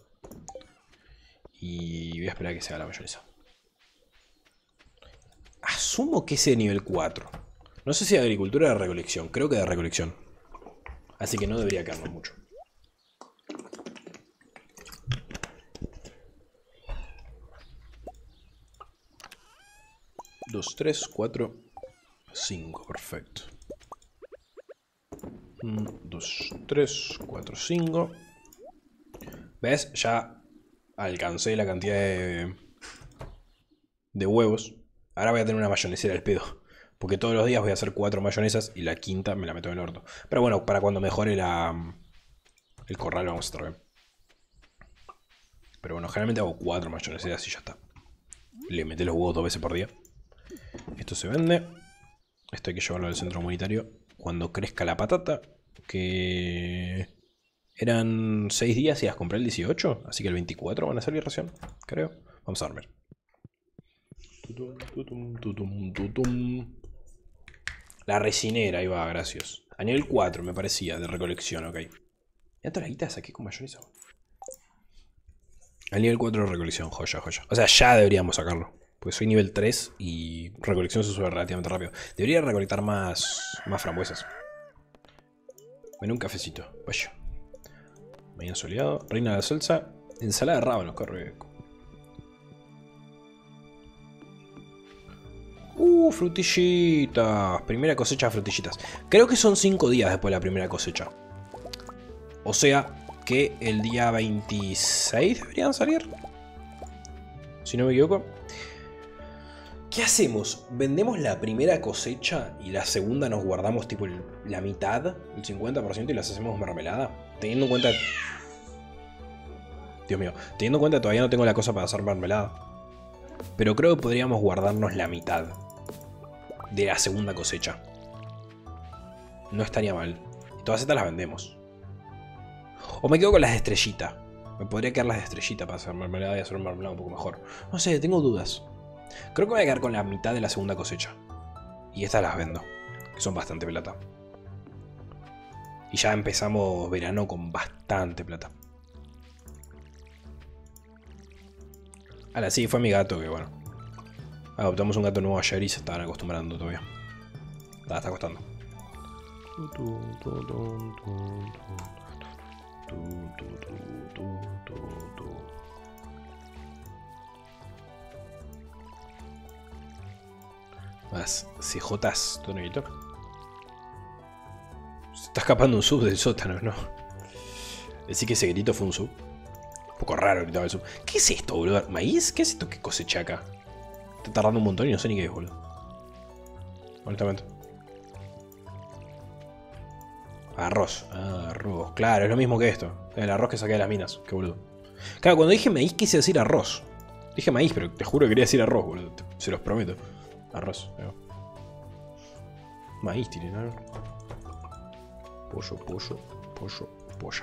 Y voy a esperar a que se haga la mayonesa. Asumo que es de nivel cuatro. No sé si de agricultura o de recolección. Creo que de recolección. Así que no debería quedarnos mucho. dos, tres, cuatro, cinco. Perfecto. dos, tres, cuatro, cinco. ¿Ves? Ya alcancé la cantidad de, de huevos. Ahora voy a tener una mayonesera al pedo. Porque todos los días voy a hacer cuatro mayonesas y la quinta me la meto en el orto. Pero bueno, para cuando mejore la, el corral vamos a estar bien. Pero bueno, generalmente hago cuatro mayoneseras y ya está. Le meté los huevos dos veces por día. Esto se vende. Esto hay que llevarlo al centro comunitario cuando crezca la patata. Que eran seis días y las compré el dieciocho. Así que el veinticuatro van a salir recién, creo. Vamos a dormir. La resinera, ahí va, gracias. A nivel cuatro me parecía, de recolección, ok. Ya toda la guita saqué con mayonesa. Al nivel cuatro de recolección, joya, joya. O sea, ya deberíamos sacarlo. Porque soy nivel tres y recolección se sube relativamente rápido. Debería recolectar más, más frambuesas. Ven un cafecito, vaya. Mañana soleado, reina de la salsa, ensalada de rábanos, corre. Uh, frutillitas. Primera cosecha de frutillitas. Creo que son cinco días después de la primera cosecha. O sea que el día veintiséis deberían salir. Si no me equivoco. ¿Qué hacemos? ¿Vendemos la primera cosecha y la segunda nos guardamos tipo el, la mitad, el cincuenta por ciento y las hacemos mermelada? Teniendo en cuenta... Dios mío. Teniendo en cuenta que todavía no tengo la cosa para hacer mermelada. Pero creo que podríamos guardarnos la mitad de la segunda cosecha. No estaría mal. Y todas estas las vendemos. O me quedo con las de estrellita. Me podría quedar las de estrellita para hacer mermelada y hacer mermelada un poco mejor. No sé, tengo dudas. Creo que me voy a quedar con la mitad de la segunda cosecha. Y estas las vendo. Que son bastante plata. Y ya empezamos verano con bastante plata. Ahora sí, fue mi gato que bueno. Adoptamos un gato nuevo ayer y se estaban acostumbrando todavía. Ah, está costando. Más C Jotas, tonelito. Se está escapando un sub del sótano, ¿no? Decir que ese grito fue un sub. Un poco raro gritaba el sub. ¿Qué es esto, boludo? ¿Maíz? ¿Qué es esto que cosecha acá? Está tardando un montón y no sé ni qué es, boludo. Honestamente. Arroz. Ah, arroz. Claro, es lo mismo que esto. El arroz que saqué de las minas. Qué boludo. Claro, cuando dije maíz quise decir arroz. Dije maíz, pero te juro que quería decir arroz, boludo. Se los prometo. Arroz. Ahí va. Maíz tiene, ¿no? Pollo, pollo, pollo, polla.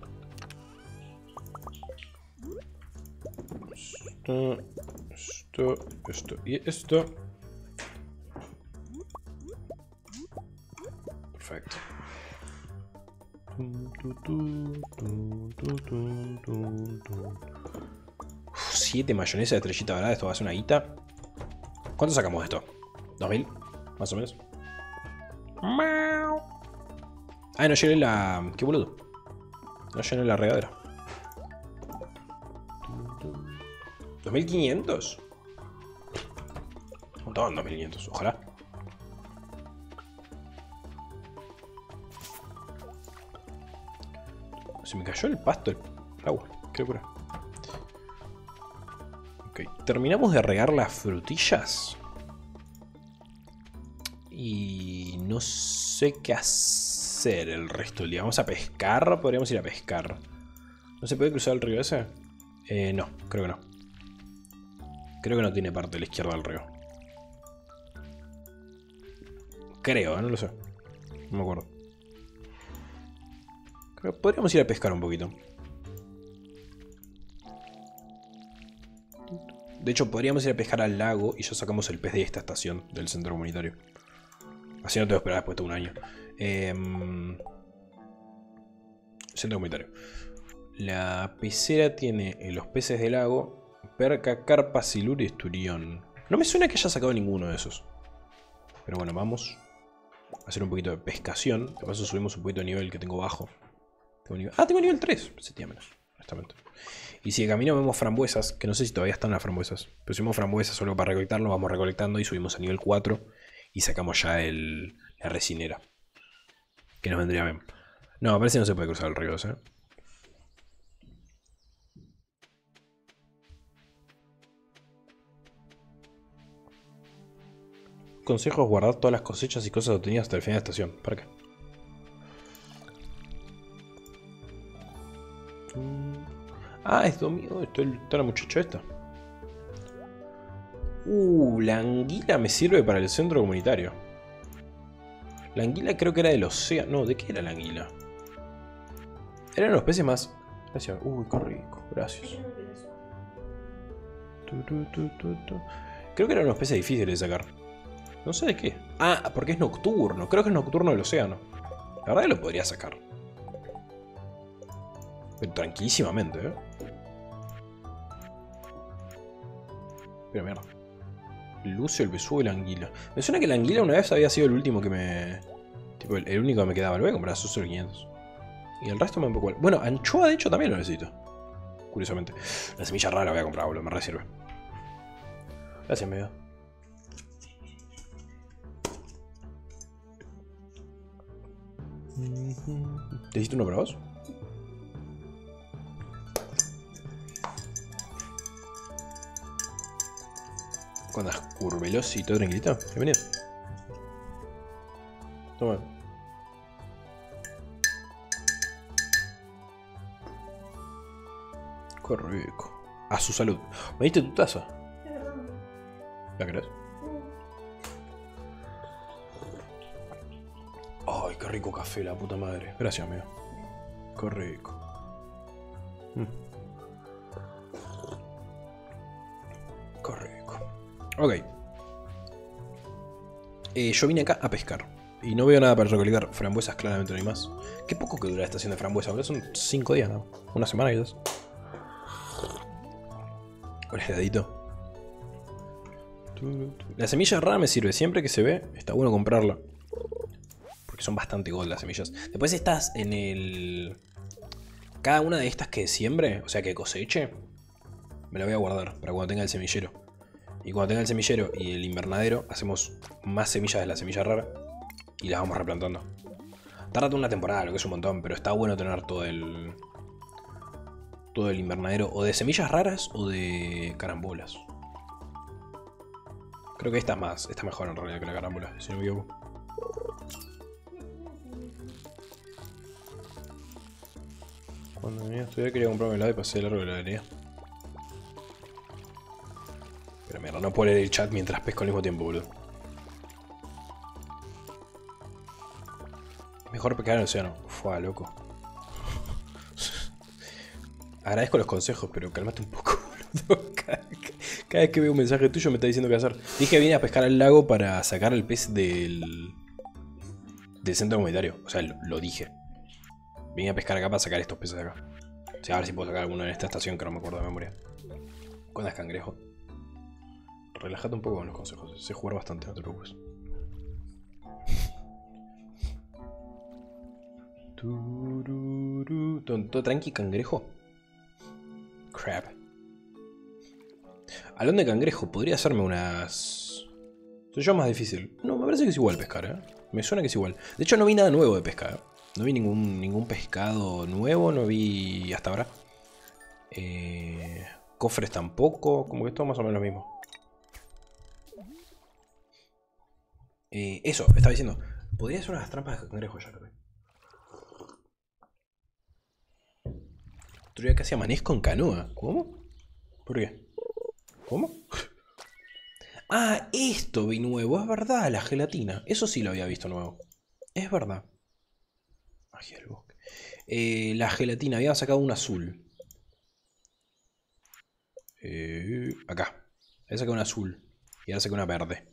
Esto, esto, esto y esto. Perfecto. Uf, siete mayonesa de estrellita dorada, esto va a ser una guita. ¿Cuánto sacamos de esto? ¿dos mil? Más o menos. Ah, no llené la... Qué boludo. No llené la regadera. ¿dos mil quinientos? Un montón, dos mil quinientos. Ojalá. Se me cayó el pasto, el agua. Qué locura. Ok, terminamos de regar las frutillas. Y no sé qué hacer el resto del día. Vamos a pescar. Podríamos ir a pescar. ¿No se puede cruzar el río ese? Eh, no, creo que no. Creo que no tiene parte de la izquierda del río. Creo, ¿eh? No lo sé. No me acuerdo. Creo que podríamos ir a pescar un poquito. De hecho, podríamos ir a pescar al lago y ya sacamos el pez de esta estación del centro comunitario. Así no tengo que esperar después de un año. Eh, centro comunitario. La pecera tiene los peces del lago. Perca, carpa, silur y esturión. No me suena que haya sacado ninguno de esos. Pero bueno, vamos a hacer un poquito de pescación. De paso subimos un poquito de nivel que tengo bajo. Tengo nivel... Ah, tengo nivel tres. Pensé que tenía menos, honestamente. Y si de camino vemos frambuesas, que no sé si todavía están las frambuesas. Pero si vemos frambuesas solo para recolectarlo, vamos recolectando y subimos a nivel cuatro. Y sacamos ya el, la resinera. Que nos vendría bien. No, me parece que no se puede cruzar el río, ¿eh? Consejo es guardar todas las cosechas y cosas obtenidas hasta el final de la estación. ¿Para qué? Ah, es domingo. Está la muchacha esta. Uh, la anguila me sirve para el centro comunitario. La anguila creo que era del océano. No, ¿de qué era la anguila? Eran los peces más... Gracias. Uy, qué rico. Gracias. Tu, tu, tu, tu, tu. Creo que eran los peces difíciles de sacar. No sé de qué. Ah, porque es nocturno. Creo que es nocturno del océano. La verdad que lo podría sacar. Pero tranquilísimamente, ¿eh? Pero mierda. Lucio, el besugo y la anguila. Me suena que la anguila una vez había sido el último que me... Tipo, el, el único que me quedaba. Lo voy a comprar a solo quinientos. Y el resto me un poco... Bueno, anchoa de hecho también lo necesito. Curiosamente. La semilla rara la voy a comprar, boludo. Me re sirve. Gracias, medio. ¿Necesito uno para vos? ¿Cuándo andas curveloso y todo tranquilito? Bienvenido. Toma. Qué rico. A su salud. ¿Me diste tu taza? ¿La querés? Ay, qué rico café, la puta madre. Gracias, amigo. Qué rico. Mm. Qué rico. Ok. Eh, yo vine acá a pescar. Y no veo nada para recolectar. Frambuesas claramente no hay más. Qué poco que dura la estación de frambuesas. Ahora son cinco días, ¿no? Una semana quizás. Un heladito. La semilla rara me sirve. Siempre que se ve, está bueno comprarla. Porque son bastante gold las semillas. Después estás en el... Cada una de estas que siembre, o sea que coseche, me la voy a guardar para cuando tenga el semillero. Y cuando tenga el semillero y el invernadero, hacemos más semillas de la semilla rara y las vamos replantando. Tarda una temporada, lo que es un montón, pero está bueno tener todo el... Todo el invernadero o de semillas raras o de carambolas. Creo que esta es más, esta es mejor en realidad que la carambola, si no me equivoco. Cuando venía a estudiar quería comprarme helado y pasé largo de la heladería. Pero mierda, no puedo leer el chat mientras pesco al mismo tiempo, boludo. Mejor pescar en el océano. Fua, loco. Agradezco los consejos, pero cálmate un poco, boludo. Cada, cada vez que veo un mensaje tuyo me está diciendo qué hacer. Dije que vine a pescar al lago para sacar el pez del... del centro comunitario. O sea, lo, lo dije. Vine a pescar acá para sacar estos peces de acá. O sea, a ver si puedo sacar alguno en esta estación que no me acuerdo de memoria. ¿Cuándo es cangrejo? Relájate un poco con los consejos. Sé jugar bastante, no te preocupes. ¿Todo tranqui, cangrejo? Crap. Hablando de cangrejo, podría hacerme unas... Soy yo más difícil. No, me parece que es igual pescar, ¿eh? Me suena que es igual. De hecho, no vi nada nuevo de pescar, ¿eh? No vi ningún, ningún pescado nuevo, no vi hasta ahora. Eh, cofres tampoco, como que es todo más o menos lo mismo. Eh, eso, estaba diciendo. Podría ser unas trampas de cangrejo ya, creo. Otro día casi amanezco en canoa. ¿Cómo? ¿Por qué? ¿Cómo? Ah, esto vi nuevo, es verdad, la gelatina. Eso sí lo había visto nuevo. Es verdad. Magia del bosque. Eh, la gelatina, había sacado un azul. Eh, acá. Había sacado un azul. Y ahora saqué una verde.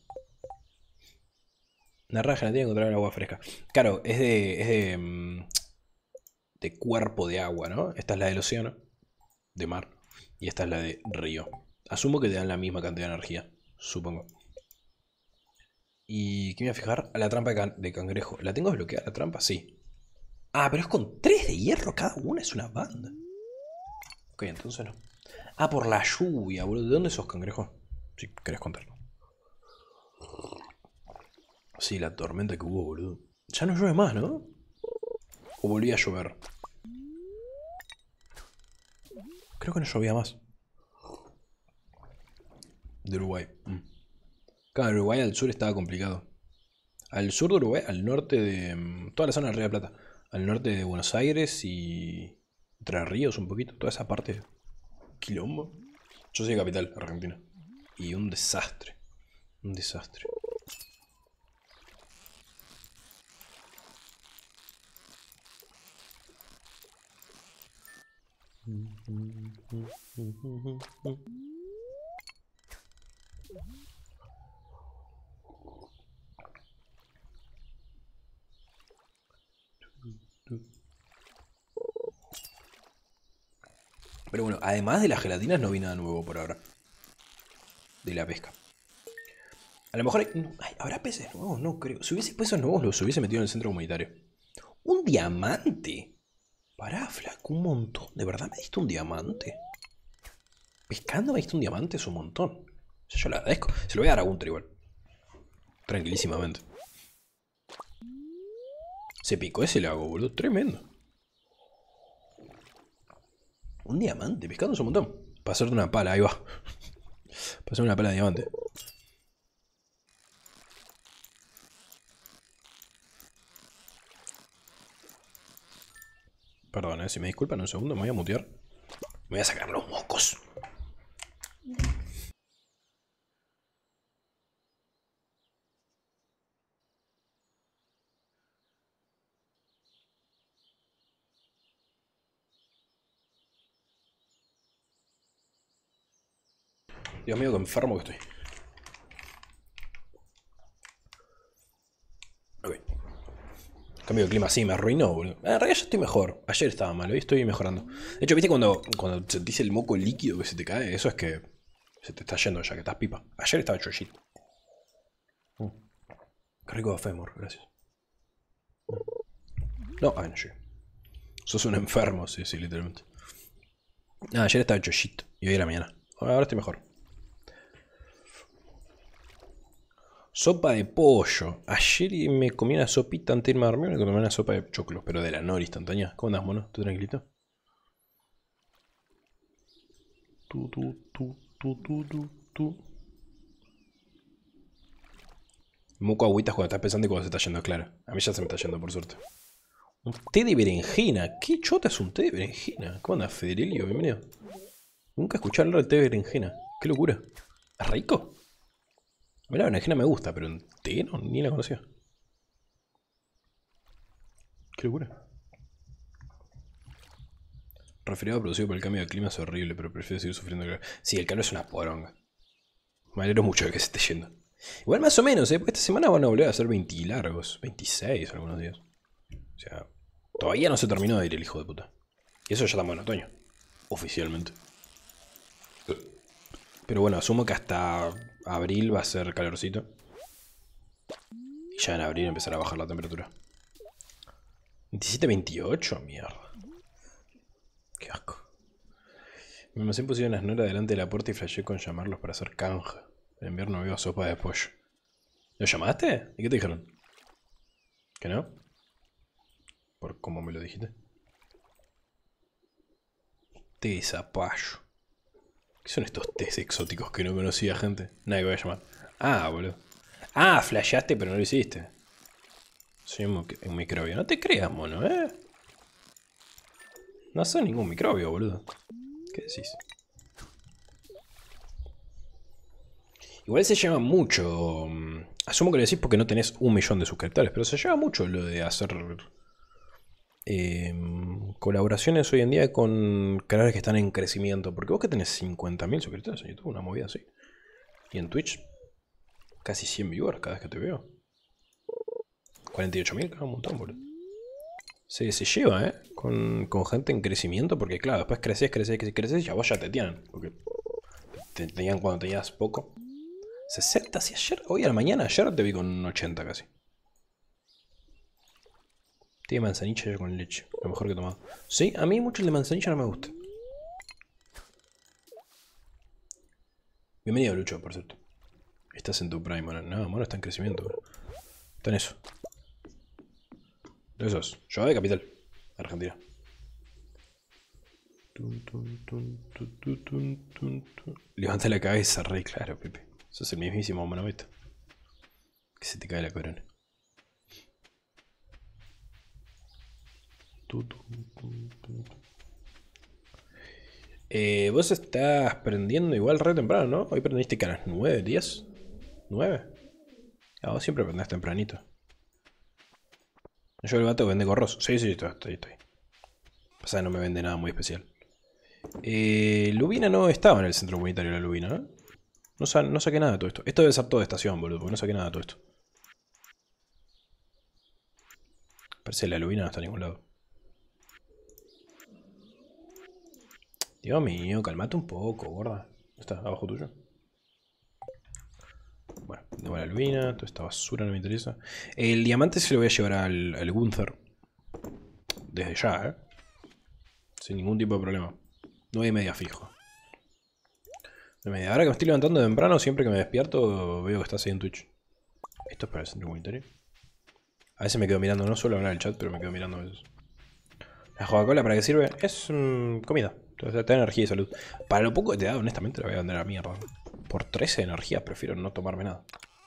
Una rara gelatina encontrar el agua fresca. Claro, es de. es de. de cuerpo de agua, ¿no? Esta es la del océano. De mar. Y esta es la de río. Asumo que te dan la misma cantidad de energía. Supongo. ¿Y qué me voy a fijar? A la trampa de, can de cangrejo. ¿La tengo desbloqueada la trampa? Sí. Ah, pero es con tres de hierro cada una. Es una banda. Ok, entonces no. Ah, por la lluvia, boludo. ¿De dónde sos, cangrejo? Si querés contarlo. Sí, la tormenta que hubo, boludo. Ya no llueve más, ¿no? ¿O volvía a llover? Creo que no llovía más. De Uruguay. Mm. Claro, en Uruguay al sur estaba complicado. Al sur de Uruguay, al norte de... toda la zona de Río de la Plata. Al norte de Buenos Aires y... Entre Ríos un poquito. Toda esa parte. Quilombo. Yo soy de capital, Argentina. Y un desastre. Un desastre. Pero bueno, además de las gelatinas no vi nada nuevo por ahora. De la pesca. A lo mejor hay... No, ay, ¿habrá peces nuevos? No creo. Si hubiese peces nuevos los hubiese metido en el centro comunitario. ¡Un diamante! Pará, flaco, un montón. ¿De verdad me diste un diamante? Pescando me diste un diamante, es un montón. O sea, yo lo agradezco. Se lo voy a dar a Gunter igual. Tranquilísimamente. Se picó ese lago, boludo. Tremendo. Un diamante, pescando es un montón. Para hacerte una pala, ahí va. Para hacer una pala de diamante. Perdón, eh, si me disculpan un segundo, me voy a mutear. Me voy a sacar los mocos. Dios mío, qué enfermo que estoy. Ok. Cambio de clima, sí, me arruinó, boludo. En realidad ya estoy mejor. Ayer estaba mal, hoy estoy mejorando. De hecho, ¿viste cuando, cuando sentís el moco líquido que se te cae? Eso es que Se te está yendo ya, que estás pipa. Ayer estaba chollito. Mm. Qué rico Femur, gracias. No, ay, no llegué. Sos un enfermo, sí, sí, literalmente. Ah, ayer estaba chollito. Y hoy era mañana. Ahora estoy mejor. Sopa de pollo. Ayer me comí una sopita antes de irme a dormir. Me comí una sopa de choclos, pero de la Nor instantánea. ¿Cómo andás, mono? ¿Tú tranquilito? Tu, tu, tu, tu, tu, tu, tu. Moco agüitas cuando estás pensando y cuando se está yendo, claro. A mí ya se me está yendo, por suerte. Un té de berenjena. ¿Qué chota es un té de berenjena? ¿Cómo andas, Federilio? Bienvenido. Nunca escuché hablar del té de berenjena. Qué locura. ¿Es rico? A mí la berenjena me gusta, pero en té no, ni la conocía. Qué locura. Resfriado producido por el cambio de clima es horrible, pero prefiero seguir sufriendo el calor. Sí, el calor es una poronga. Me alegro mucho de que se esté yendo. Igual más o menos, ¿eh? Porque esta semana van a volver a ser veinte largos. veintiséis algunos días. O sea, todavía no se terminó de ir el hijo de puta. Y eso ya estamos en otoño. Oficialmente. Pero bueno, asumo que hasta abril va a ser calorcito. Y ya en abril empezará a bajar la temperatura. veintisiete veintiocho, mierda. Qué asco. Mi almacén pusieron las noras delante de la puerta y flashé con llamarlos para hacer canje. En invierno veo sopa de pollo. ¿Lo llamaste? ¿Y qué te dijeron? ¿Que no? ¿Por cómo me lo dijiste? Té de zapallo. ¿Qué son estos tés exóticos que no conocía, gente? Nadie voy a llamar. Ah, boludo. Ah, flasheaste pero no lo hiciste. Soy un, un microbio. No te creas, mono, ¿eh? No soy ningún microbio, boludo. ¿Qué decís? Igual se lleva mucho. Asumo que lo decís porque no tenés un millón de suscriptores, pero se lleva mucho lo de hacer eh, colaboraciones hoy en día con canales que están en crecimiento. Porque vos que tenés cincuenta mil suscriptores en YouTube, una movida así. Y en Twitch, casi cien viewers cada vez que te veo. cuarenta y ocho mil, cada un montón, boludo. Se, se lleva, ¿eh? Con, con gente en crecimiento, porque claro, después creces, creces, creces, creces y ya vos ya te tienen. Porque te tenían cuando tenías poco. sesenta, si ayer, hoy a la mañana, ayer te vi con ochenta casi. Tiene manzanilla yo con leche, lo mejor que he tomado. Sí, a mí mucho el de manzanilla no me gusta. Bienvenido, Lucho, por cierto. Estás en tu prime, mono. No, mono está en crecimiento, bro. Está en eso. De esos. Yo de capital. Argentina. Levanta la cabeza, rey, claro, Pepe. Sos el mismísimo monometa. Que se te cae la corona. Eh, vos estás prendiendo igual re temprano, ¿no? Hoy prendiste que a las nueve, diez. ¿nueve? Ah, vos siempre prendés tempranito. Yo el vato vende gorros. Sí, sí, estoy, estoy, estoy. Pasa que no me vende nada muy especial. Eh, Lubina no estaba en el centro comunitario, la Lubina, ¿no? No, sa no saqué nada de todo esto. Esto debe ser todo de estación, boludo, porque no saqué nada de todo esto. Parece que la Lubina no está en ningún lado. Dios mío, calmate un poco, gorda. ¿Está abajo tuyo? Bueno, tengo la Lubina, toda esta basura no me interesa. El diamante se lo voy a llevar al, al Gunther. Desde ya, ¿eh? Sin ningún tipo de problema. nueve y media fijo. nueve y media. Ahora que me estoy levantando de temprano, siempre que me despierto veo que estás ahí en Twitch. Esto es para el centro comunitario. A veces me quedo mirando, no suelo hablar en el chat, pero me quedo mirando a veces. ¿La Coca-Cola para qué sirve? Es mmm, comida. Entonces te da energía y salud. Para lo poco que te da, honestamente, la voy a vender a la mierda. Por trece de energía prefiero no tomarme nada.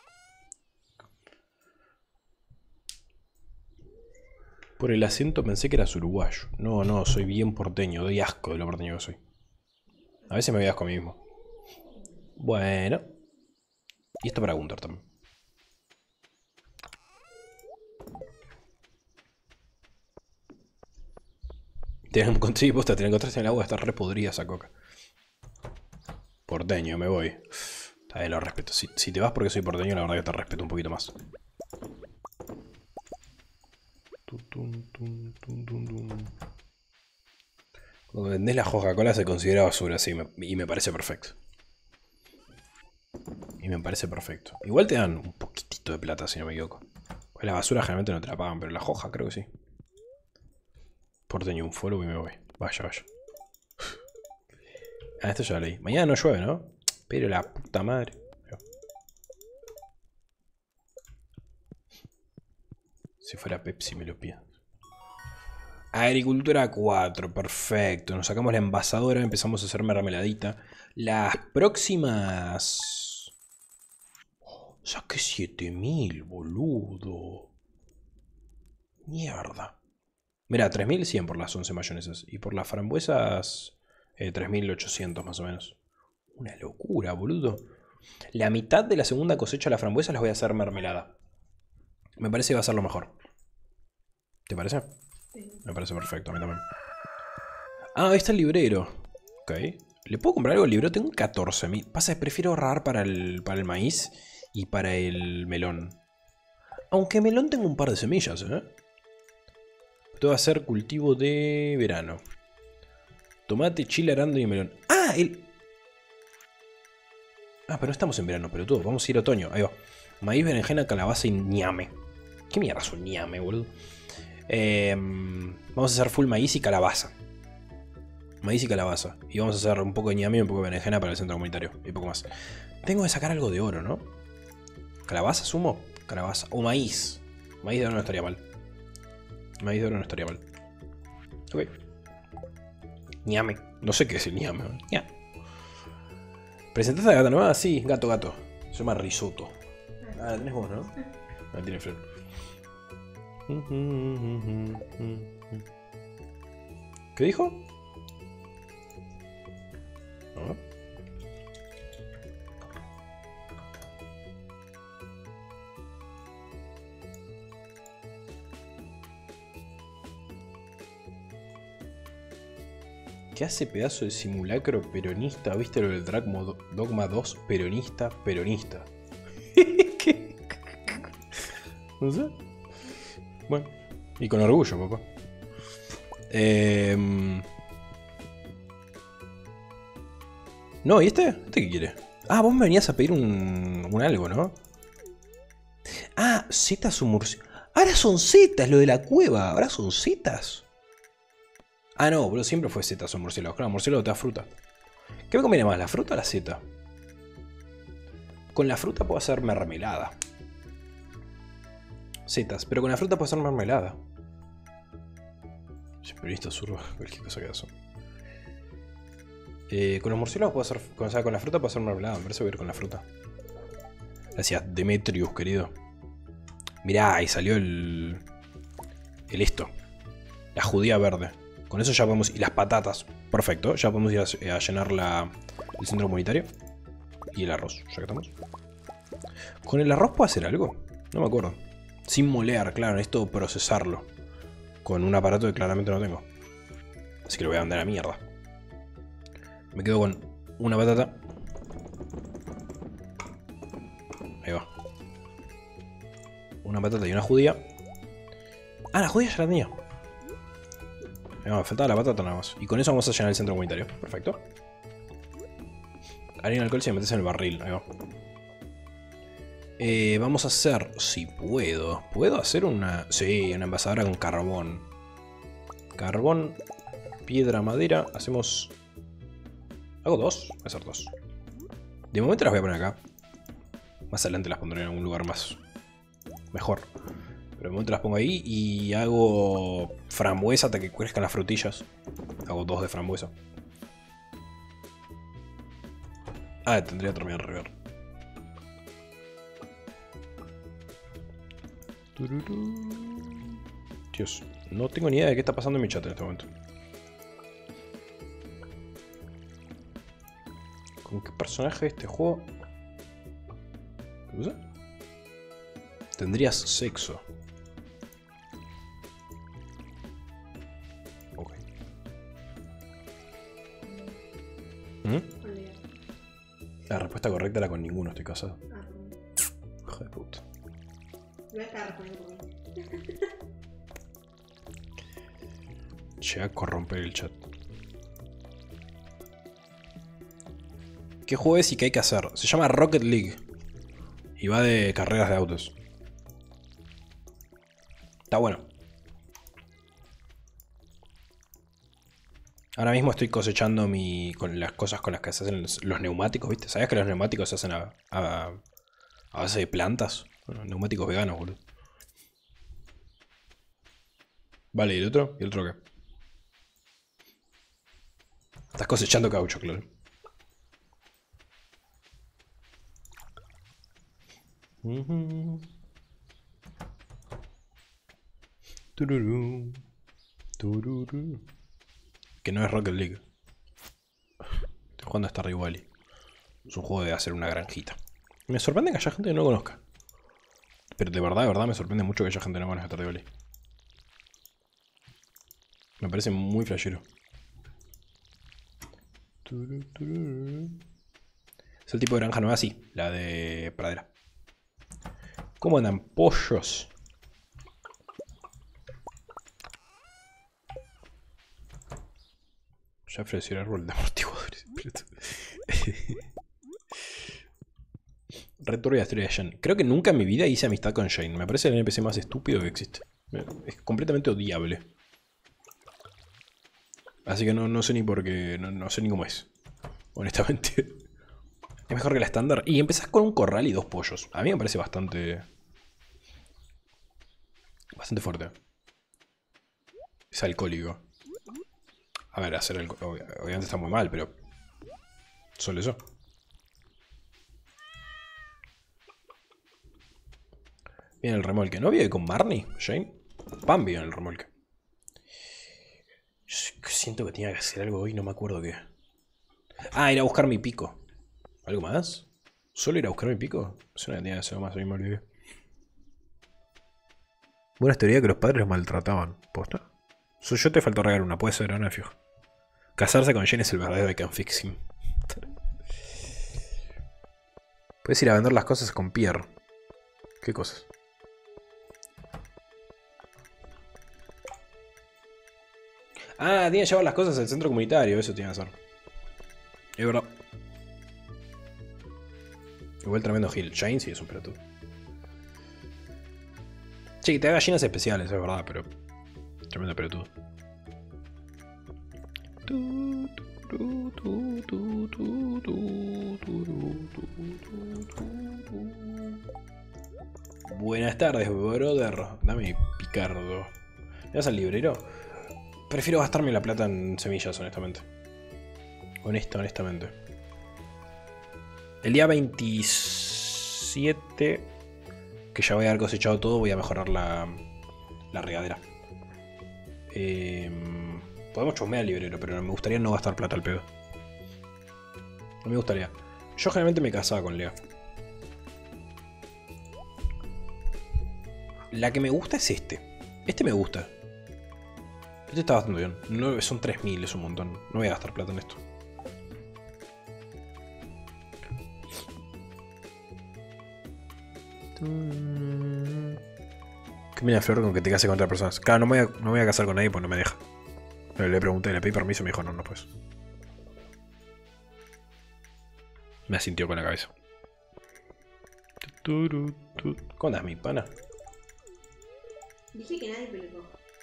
Por el acento pensé que eras uruguayo. No, no, soy bien porteño. Doy asco de lo porteño que soy. A veces me doy asco a mí mismo. Bueno. Y esto para Gunther también. Te encontré, posta, te la encontraste en el agua, está re podrida esa coca. Porteño, me voy. Está bien, lo respeto. Si, si te vas porque soy porteño, la verdad que te respeto un poquito más. Cuando vendés la Coca-Cola se considera basura, sí, me, y me parece perfecto. Y me parece perfecto. Igual te dan un poquitito de plata, si no me equivoco. Pues la basura generalmente no te la pagan, pero la hoja creo que sí. Por tener un follow y me voy. Vaya, vaya. Ah, esto ya lo leí. Mañana no llueve, ¿no? Pero la puta madre. Si fuera Pepsi me lo pido. Agricultura cuatro, perfecto. Nos sacamos la envasadora, empezamos a hacer mermeladita. Las próximas... Oh, saqué siete mil, boludo. Mierda. Mira, tres mil cien por las once mayonesas. Y por las frambuesas, eh, tres mil ochocientos más o menos. Una locura, boludo. La mitad de la segunda cosecha de las frambuesas las voy a hacer mermelada. Me parece que va a ser lo mejor. ¿Te parece? Sí. Me parece perfecto, a mí también. Ah, ahí está el librero. Ok. ¿Le puedo comprar algo al librero? Tengo catorce mil. Pasa que prefiero ahorrar para el, para el maíz y para el melón. Aunque melón tengo un par de semillas, ¿eh? Esto va a ser cultivo de verano. Tomate, chile, arándano y melón. ¡Ah! El... Ah, pero no estamos en verano, pero todo. Vamos a ir a otoño. Ahí va. Maíz, berenjena, calabaza y ñame. ¿Qué mierda son ñame, boludo? Eh, vamos a hacer full maíz y calabaza. Maíz y calabaza. Y vamos a hacer un poco de ñame y un poco de berenjena para el centro comunitario. Y poco más. Tengo que sacar algo de oro, ¿no? ¿Calabaza sumo? Calabaza. O maíz. Maíz de oro no estaría mal. Maíz de oro no estaría mal. Ok. Ñame. No sé qué es el ñame. Ña. ¿Presentaste a la gata nueva? Sí, gato, gato. Se llama Risotto. Ah, la tenés vos, ¿no? La tiene Flor. ¿Qué dijo? A ver. ¿Qué hace pedazo de simulacro peronista? ¿Viste lo del Dogma dos? Peronista, peronista. ¿Qué? No sé. Bueno, y con orgullo, papá. Eh... No, ¿y este? ¿Este qué quiere? Ah, vos me venías a pedir un, un algo, ¿no? Ah, setas o murciélagos. Ahora son setas, lo de la cueva. Ahora son setas. Ah, no, pero siempre fue setas o murciélagos. Claro, murciélago te da fruta. ¿Qué me conviene más, la fruta o la seta? Con la fruta puedo hacer mermelada. Setas, pero con la fruta puedo hacer mermelada. Siempre visto surba, cualquier cosa que hago. Eh, con los murciélagos puedo hacer. Con, o sea, con la fruta puedo hacer mermelada. Me parece que ir con la fruta. Gracias, Demetrius, querido. Mirá, ahí salió el. El esto. La judía verde. Con eso ya podemos... Y las patatas. Perfecto. Ya podemos ir a, a llenar la, el centro comunitario. Y el arroz, ya que estamos. ¿Con el arroz puedo hacer algo? No me acuerdo. Sin molear, claro. Necesito procesarlo. Con un aparato que claramente no tengo. Así que lo voy a mandar a la mierda. Me quedo con una patata. Ahí va. Una patata y una judía. Ah, la judía ya la tenía. No, me faltaba la patata nada más. Y con eso vamos a llenar el centro comunitario. Perfecto. Harina, alcohol, si me metes en el barril. Ahí va. Eh, vamos a hacer... Si puedo. ¿Puedo hacer una...? Sí, una envasadora con carbón. Carbón, piedra, madera. Hacemos... ¿Hago dos? Voy a hacer dos. De momento las voy a poner acá. Más adelante las pondré en algún lugar más... mejor. Pero de momento las pongo ahí y hago frambuesa hasta que crezcan las frutillas. Hago dos de frambuesa. Ah, tendría que terminar de regar. Dios, no tengo ni idea de qué está pasando en mi chat en este momento. ¿Con qué personaje de este juego? ¿Qué cosa? Tendrías sexo. Ok. ¿Mm? La respuesta correcta era con ninguno, estoy casado. Hijo de puta. Voy a estar respondiendo. Llega a corromper el chat. ¿Qué juego es y qué hay que hacer? Se llama Rocket League. Y va de carreras de autos. Está bueno. Ahora mismo estoy cosechando mi, con las cosas con las que se hacen los, los neumáticos, ¿viste? ¿Sabías que los neumáticos se hacen a, a, a base de plantas? Bueno, neumáticos veganos, boludo. Vale, ¿y el otro? ¿Y el otro qué? Estás cosechando caucho, claro. Uh-huh. Tururú. Tururú. Que no es Rocket League. Estoy jugando a Stardew Valley. Es un juego de hacer una granjita. Me sorprende que haya gente que no lo conozca. Pero de verdad, de verdad me sorprende mucho que haya gente que no conozca Stardew Valley. Me parece muy flashero. Es el tipo de granja nueva, sí. La de pradera. ¿Cómo andan pollos? Ya ofreció el árbol de amortiguadores. Retorno a la historia de Jane. Creo que nunca en mi vida hice amistad con Jane. Me parece el N P C más estúpido que existe. Es completamente odiable. Así que no, no sé ni por qué. No, no sé ni cómo es. Honestamente. Es mejor que la estándar. Y empezás con un corral y dos pollos. A mí me parece bastante... Bastante fuerte. Es alcohólico. A ver, hacer algo... Obviamente está muy mal, pero... Solo eso. Viene el remolque. ¿No vive con Barney, Jane? Pam vive en el remolque. Siento que tenía que hacer algo hoy, no me acuerdo qué. Ah, ir a buscar mi pico. ¿Algo más? ¿Solo ir a buscar mi pico? Es una tenía que hacer más, a mí me olvidé. Buena teoría que los padres los maltrataban. ¿Posta? So, yo te faltó regalar una, puede ser, no fijo. Casarse con Jane es el verdadero I can fix him. Puedes ir a vender las cosas con Pierre. ¿Qué cosas? Ah, tiene que llevar las cosas al centro comunitario, eso tiene que hacer. Es verdad. Igual tremendo Gil. Jane sí es un pelotudo. Sí, que te da gallinas especiales, es verdad, pero... Tremendo pelotudo. Buenas tardes, brother. Dame picardo. ¿Me vas al librero? Prefiero gastarme la plata en semillas, honestamente. Honesto, honestamente. El día veintisiete, que ya voy a haber cosechado todo, voy a mejorar la, la regadera. Eh, podemos chusmear al librero, pero me gustaría no gastar plata al pedo. No me gustaría. Yo generalmente me casaba con Lea. La que me gusta es este. Este me gusta. Este está bastante bien. No, son tres mil, es un montón. No voy a gastar plata en esto. ¿Qué mira Flor con que te case con otras personas? Claro, no me, voy a, no me voy a casar con nadie porque no me deja. Le, le pregunté, le pedí permiso y me dijo no, no puedes. Me asintió con la cabeza. ¿Cómo andas, mi pana? Dije que nadie pelotó.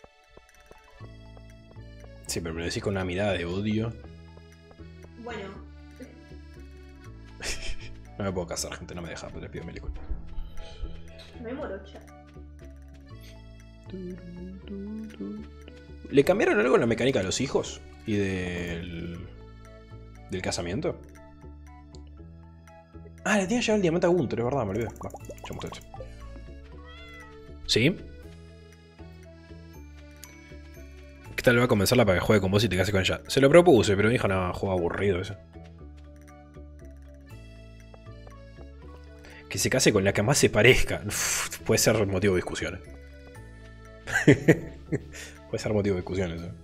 Sí, pero me lo decís con una mirada de odio. Bueno. No me puedo casar, gente, no me deja, pero les pido mil disculpas. Me morocha. ¿Le cambiaron algo en la mecánica de los hijos? ¿Y del... del casamiento? Ah, le tenía que llevar el diamante a Gunther, es verdad, me olvidé. Va, echamos esto. ¿Sí? ¿Qué tal va a convencerla para que juegue con vos y te case con ella? Se lo propuse, pero me dijo, no, juego aburrido ese. Que se case con la que más se parezca. Uf, puede ser motivo de discusiones. Puede ser motivo de discusiones. ¿eh?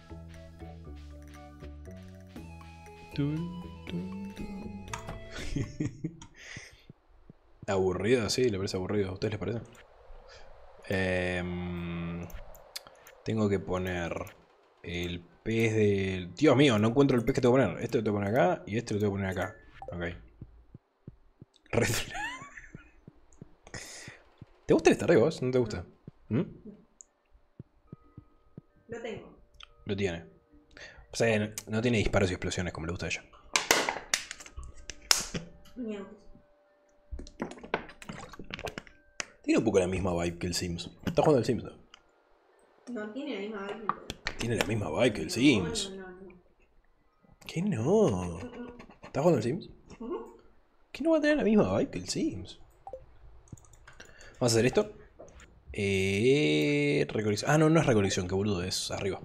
Aburrido, sí, le parece aburrido. ¿A ustedes les parece? Eh, tengo que poner el pez del... Dios mío, no encuentro el pez que tengo que poner. Este lo tengo que poner acá y este lo tengo que poner acá. Ok. Red... ¿Te gusta el Stardew vos? ¿No te gusta? ¿Mm? Lo tengo. Lo tiene. O sea, no tiene disparos y explosiones como le gusta a ella. Miau. Tiene un poco la misma vibe que el Sims. Está jugando el Sims, ¿no? No tiene la misma vibe. Tiene la misma vibe que el No, Sims. no, no, no. ¿Qué no? ¿Está jugando el Sims? Ujú. ¿Qué no va a tener la misma vibe que el Sims? Vamos a hacer esto. Eh, recolección. Ah, no, no es recolección, que boludo, es arriba.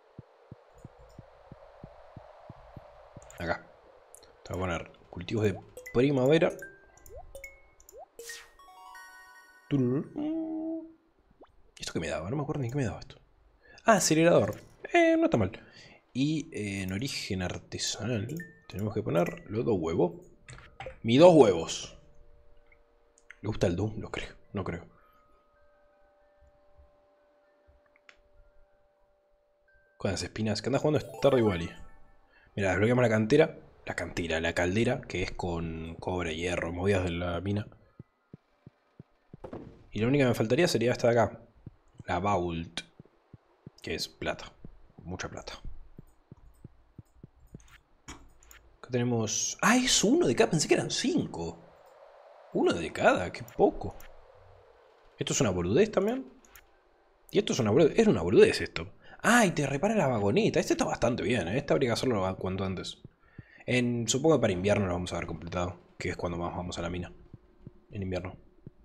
Acá. Te voy a poner cultivos de primavera. ¿Esto qué me daba? No me acuerdo ni qué me daba esto. Ah, acelerador. Eh, no está mal. Y eh, en origen artesanal tenemos que poner los dos huevos. Mis dos huevos. ¿Le gusta el Doom? Lo creo. No creo. Con las espinas. Que anda jugando Stardew Valley. Mira, desbloqueamos la cantera. La cantera, la caldera, que es con cobre, hierro, movidas de la mina. Y la única que me faltaría sería esta de acá. La Vault. Que es plata. Mucha plata. Acá tenemos... Ah, es uno de cada. Pensé que eran cinco. Uno de cada, qué poco. ¿Esto es una boludez también? Y esto es una boludez. Es una boludez esto. Ah, y te repara la vagoneta. Este está bastante bien, ¿eh? Este habría que hacerlo cuanto antes. En, supongo que para invierno lo vamos a ver completado. Que es cuando más vamos a la mina. En invierno.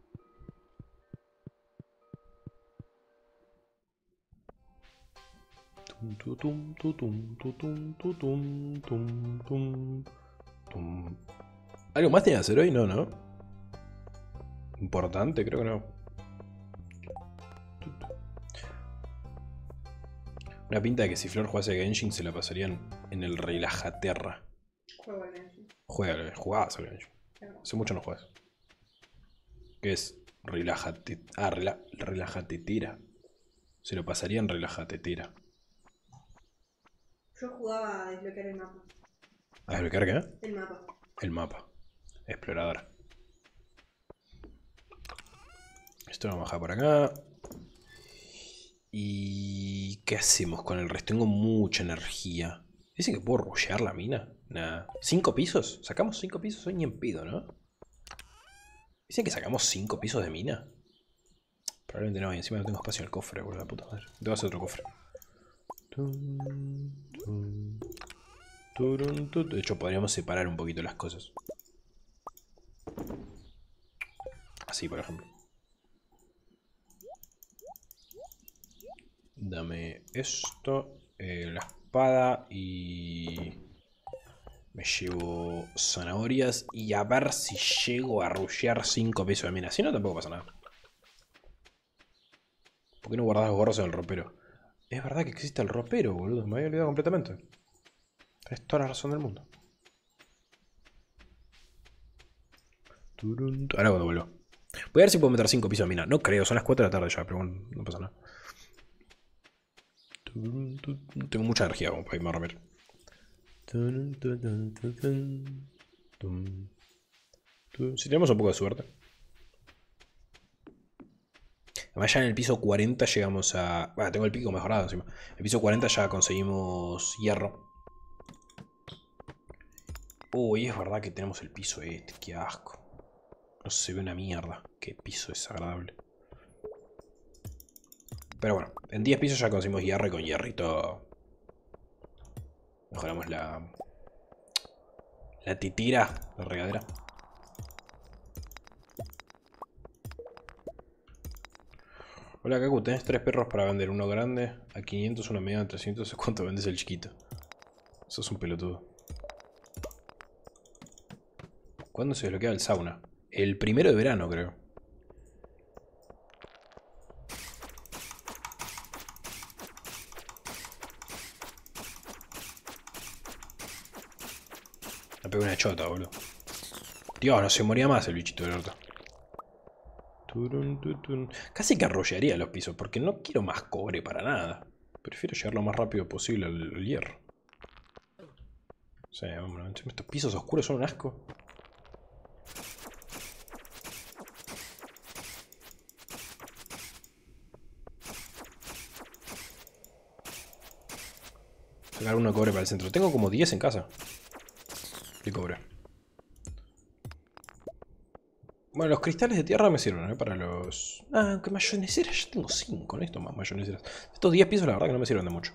¿Algo más tiene que hacer hoy? No, no. Importante, creo que no. Una pinta de que si Flor jugase Genshin se la pasarían en el Relajaterra. Juego al Genshin. Juega, jugabas al Genshin. Hace mucho no juegas. ¿Qué es? Relájate. Ah, rela, relajatetera. Se lo pasaría en relajatetera. Yo jugaba a desbloquear el mapa. ¿A desbloquear qué? El mapa. El mapa. Exploradora. Esto lo vamos a bajar por acá. ¿Y qué hacemos con el resto? Tengo mucha energía. ¿Dicen que puedo rushear la mina? Nada. ¿Cinco pisos? ¿Sacamos cinco pisos? Hoy ni en pedo, ¿no? ¿Dicen que sacamos cinco pisos de mina? Probablemente no, y encima no tengo espacio en el cofre, boludo, la puta madre. Tengo que hacer otro cofre. De hecho, podríamos separar un poquito las cosas. Así, por ejemplo. Dame esto, eh, la espada y... me llevo zanahorias y a ver si llego a rushear cinco pisos de mina. Si no, tampoco pasa nada. ¿Por qué no guardas los gorros en el ropero? Es verdad que existe el ropero, boludo. Me había olvidado completamente. Tienes toda la razón del mundo. Ahora cuando vuelvo. Voy a ver si puedo meter cinco pisos de mina. No creo, son las cuatro de la tarde ya, pero bueno, no pasa nada. Tengo mucha energía como para irme a dormir. Si tenemos un poco de suerte. Además ya en el piso cuarenta llegamos a... Bueno, tengo el pico mejorado encima. En el piso cuarenta ya conseguimos hierro. Uy, es verdad que tenemos el piso este. Qué asco. No se ve una mierda. Qué piso desagradable. Pero bueno, en diez pisos ya conseguimos hierro y con hierrito mejoramos la... La titira, la regadera. Hola Kaku, tenés tres perros para vender. Uno grande a quinientos, uno mediano a trescientos. ¿Cuánto vendes el chiquito? Sos un pelotudo. ¿Cuándo se desbloquea el sauna? El primero de verano, creo. Me pegó una chota, boludo. Dios, no se moría más el bichito del orto. Casi que arrollaría los pisos, porque no quiero más cobre para nada. Prefiero llegar lo más rápido posible al, al hierro. O sea, vámonos, estos pisos oscuros son un asco. Sacar uno de cobre para el centro. Tengo como diez en casa. De cobre. Bueno, los cristales de tierra me sirven, ¿eh? Para los... Ah, aunque mayoneseras. Yo tengo cinco con esto más mayoneseras. Estos diez pisos la verdad que no me sirven de mucho.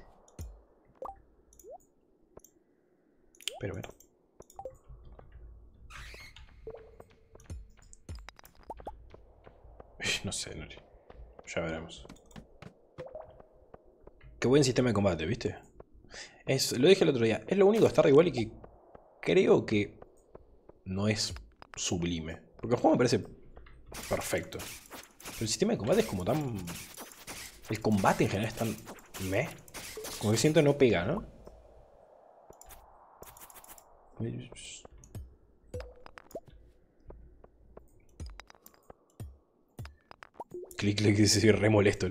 Pero bueno. No sé, no. Ya veremos. Qué buen sistema de combate, ¿viste? Es, lo dije el otro día. Es lo único de Stardew Valley que creo que no es sublime. Porque el juego me parece perfecto. Pero el sistema de combate es como tan... El combate en general es tan... meh. Como que siento no pega, ¿no? Clic, clic, dice re molesto.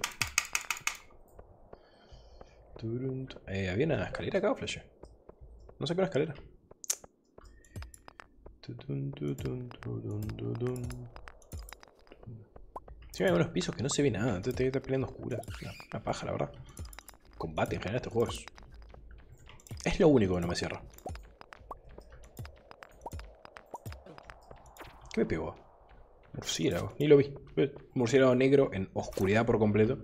Eh, ¿había una escalera acá o flash? No sé qué una escalera. Sí, hay unos pisos que no se ve nada. Te estás peleando oscura. Una, una paja, la verdad. Combate en general este juego es... es lo único que no me cierra. ¿Qué me pegó? Murciélago, ni lo vi. Murciélago negro en oscuridad por completo.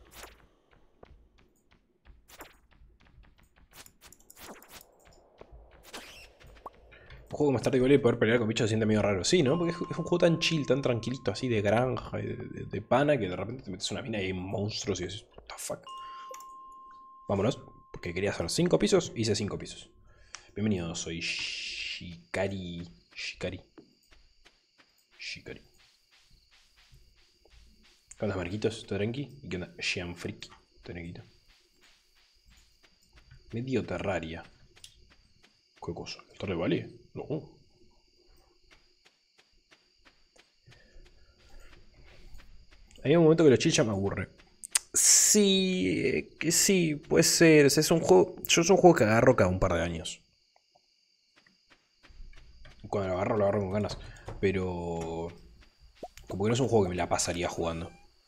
Un juego como Stardew Valley, poder pelear con bichos se siente medio raro. Sí, ¿no? Porque es un juego tan chill, tan tranquilito, así de granja y de, de, de pana, que de repente te metes una mina y hay monstruos y dices, what the fuck. Vámonos, porque quería hacer cinco pisos, hice cinco pisos. Bienvenido, soy Shikari. Shikari. Shikari. ¿Qué onda, Marquitos? ¿Todo tranqui? ¿Y qué onda? Gianfriki. Tranquilo. Medio terraria. ¿Qué cosa? ¿El Stardew Valley? No. Hay un momento que los chicha me aburre. Sí, que sí, puede ser. O sea, es un juego. Yo es un juego que agarro cada un par de años. Cuando lo agarro, lo agarro con ganas. Pero... como que no es un juego que me la pasaría jugando.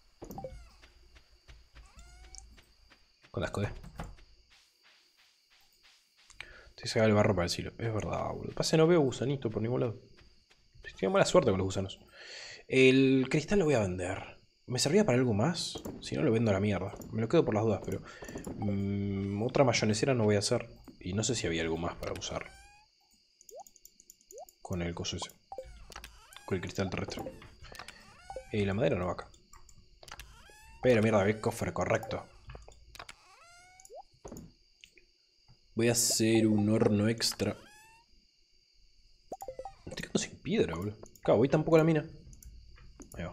Con las cosas. Te saca el barro para el cielo. Es verdad, boludo. Pase, no veo gusanito por ningún lado. Tengo mala suerte con los gusanos. El cristal lo voy a vender. ¿Me servía para algo más? Si no, lo vendo a la mierda. Me lo quedo por las dudas, pero... Mmm, otra mayonesera no voy a hacer. Y no sé si había algo más para usar. Con el coso ese. Con el cristal terrestre. Y la madera no va acá. Pero mierda, ve cofre, correcto. Voy a hacer un horno extra. Estoy quedando sin piedra, boludo. Claro, voy tampoco a la mina. Ahí va.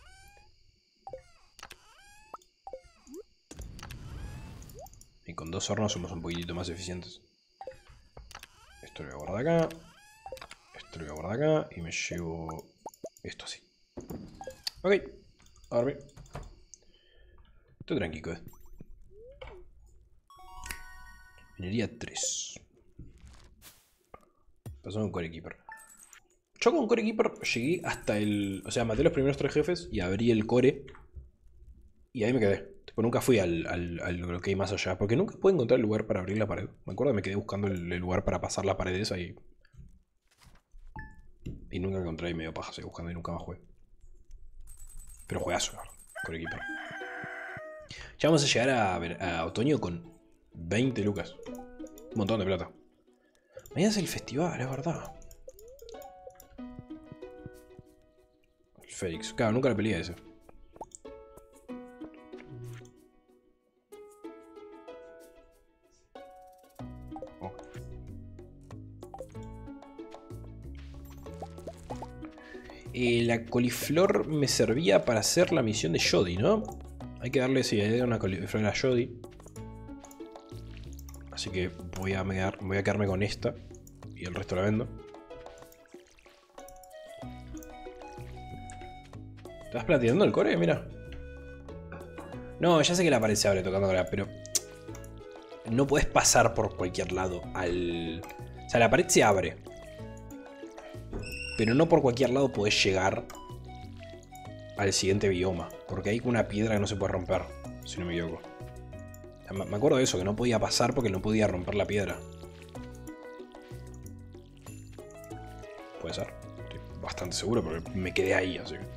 Y con dos hornos somos un poquitito más eficientes. Esto lo voy a guardar acá. Esto lo voy a guardar acá. Y me llevo esto así. Ok. A dormir. Estoy tranquilo, eh. Minería tres. Pasó con Core Keeper. Yo con Core Keeper llegué hasta el... O sea, maté los primeros tres jefes y abrí el core. Y ahí me quedé. Tipo, nunca fui al, al, al lo que hay más allá. Porque nunca pude encontrar el lugar para abrir la pared. Me acuerdo que me quedé buscando el, el lugar para pasar la pared esa y... Y nunca encontré y medio paja, seguí buscando y nunca más jugué. Pero juegazo, ¿no? Core Keeper. Ya vamos a llegar a, ver, a otoño con veinte lucas. Un montón de plata. Mañana es el festival, es verdad. El Félix. Claro, nunca la peleé ese. Oh. Eh, la coliflor me servía para hacer la misión de Jody, ¿no? Hay que darle, sí, hay que darle una coliflor a Jody. Así que voy a, quedar, voy a quedarme con esta. Y el resto la vendo. ¿Estás platinando el core? Mira. No, ya sé que la pared se abre tocándola, pero... no puedes pasar por cualquier lado al... O sea, la pared se abre. Pero no por cualquier lado podés llegar al siguiente bioma. Porque hay una piedra que no se puede romper, si no me equivoco. Me acuerdo de eso, que no podía pasar porque no podía romper la piedra. Puede ser. Estoy bastante seguro porque me quedé ahí, así que...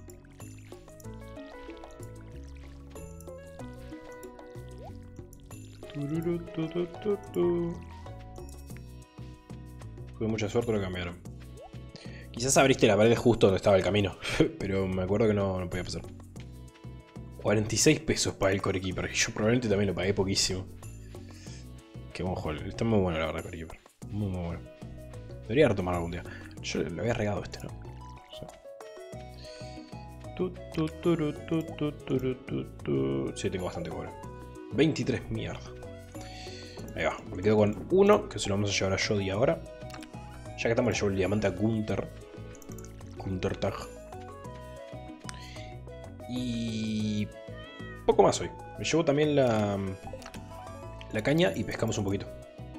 Tuve mucha suerte, lo cambiaron. Quizás abriste la pared justo donde estaba el camino, pero me acuerdo que no, no podía pasar. cuarenta y seis pesos para el Core Keeper, y yo probablemente también lo pagué poquísimo. Qué buen juego, está muy bueno la verdad, Core Keeper. Muy, muy bueno. Debería retomar algún día. Yo le había regado este, ¿no? Sí, tengo bastante cobre. veintitrés, mierda. Ahí va, me quedo con uno, que se lo vamos a llevar a Jody ahora. Ya que estamos, le llevo el diamante a Gunther. Gunther Tag. Y... poco más hoy. Me llevo también la... la caña y pescamos un poquito.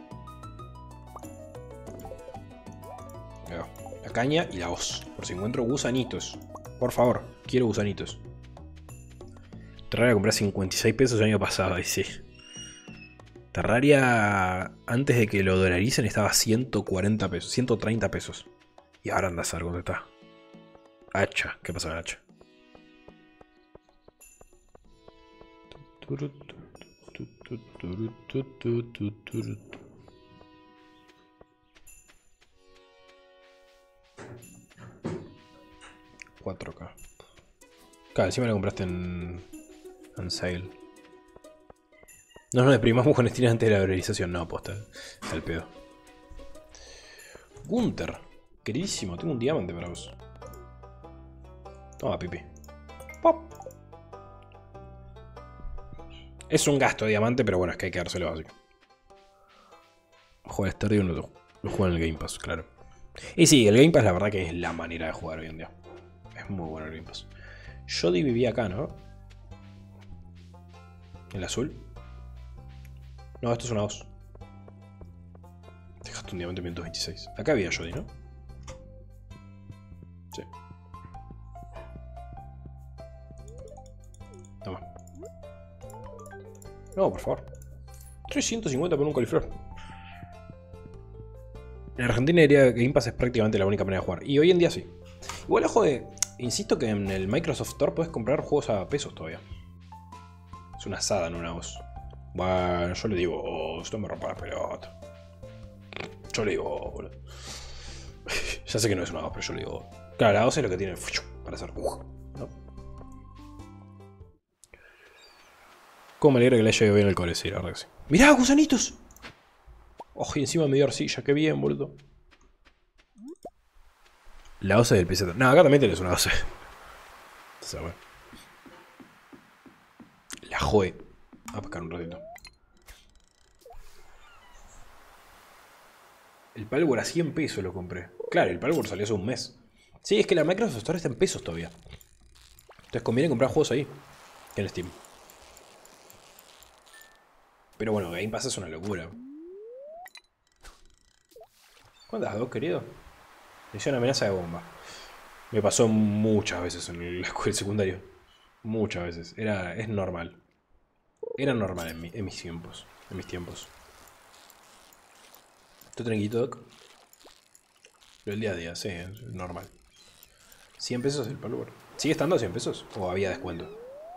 Ahí va. La caña y la hoz. Por si encuentro gusanitos. Por favor, quiero gusanitos. Terraria compré cincuenta y seis pesos el año pasado, y sí. Terraria, antes de que lo dolaricen, estaba a ciento cuarenta pesos, ciento treinta pesos. Y ahora anda a saber dónde está. Hacha, ¿qué pasa con Hacha? cuatro K. Claro, encima lo compraste en... en sale. No nos deprimamos con Steam antes de la valorización. No, posta. Al pedo. Gunther. Queridísimo, tengo un diamante para vos. Toma, pipi. Pop. Es un gasto de diamante, pero bueno, es que hay que dárselo básico. Juega Stardew no lo, lo juega en el Game Pass, claro. Y sí, el Game Pass la verdad que es la manera de jugar hoy en día. Es muy bueno el Game Pass. Jody vivía acá, ¿no? El azul. No, esto es una hoz. Dejaste un diamante ciento veintiséis. Acá había Jody, ¿no? Sí. Toma. No, por favor. trescientos cincuenta por un coliflor. En Argentina diría que Game Pass es prácticamente la única manera de jugar. Y hoy en día sí. Igual, ojo de... Insisto que en el Microsoft Store puedes comprar juegos a pesos todavía. Es una asada, no una hoz. Bueno, yo le digo, oh, esto me rompa la pelota. Yo le digo, oh, boludo. Ya sé que no es una hoz, pero yo le digo, oh. Claro, la hoz es lo que tiene para hacer. ¿No? Cómo me alegra que le haya ido bien el core, sí, la verdad que sí. ¡Mirá, gusanitos! Oh, y encima me dio arcilla, qué bien, boludo. La hoz del peseta. No, acá también tenés una hoz. O sea, bueno. La joe. A pescar un ratito. El Palworld a cien pesos lo compré. Claro, el Palworld salió hace un mes. Sí, es que la Microsoft Store está en pesos todavía. Entonces conviene comprar juegos ahí. Que en Steam. Pero bueno, Game Pass es una locura. ¿Cuántas dos, querido? Misión amenaza de bomba. Me pasó muchas veces en la escuela secundaria. Muchas veces. Era, es normal. Era normal en, mi, en mis tiempos. En mis tiempos. ¿Estoy tranquilo, Doc? Pero el día a día, sí, es normal. cien pesos el Palworld. ¿Sigue estando a cien pesos? ¿O había descuento?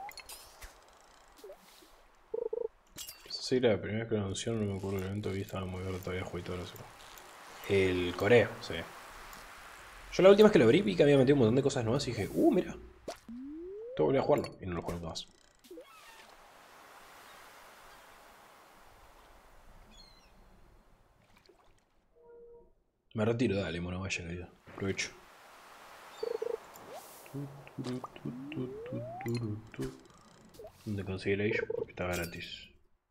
Sí, la primera vez que lo anunciaron, no me acuerdo del evento, vi, estaba muy verde todavía, jugué todo eso. El Corea, sí. Yo la última vez que lo abrí vi que había metido un montón de cosas nuevas y dije, uh, mira. Tengo que volver a jugarlo. Y no lo juego más. Me retiro, dale, mono, vaya la vida. Aprovecho. ¿Dónde conseguí el Age? Porque está gratis.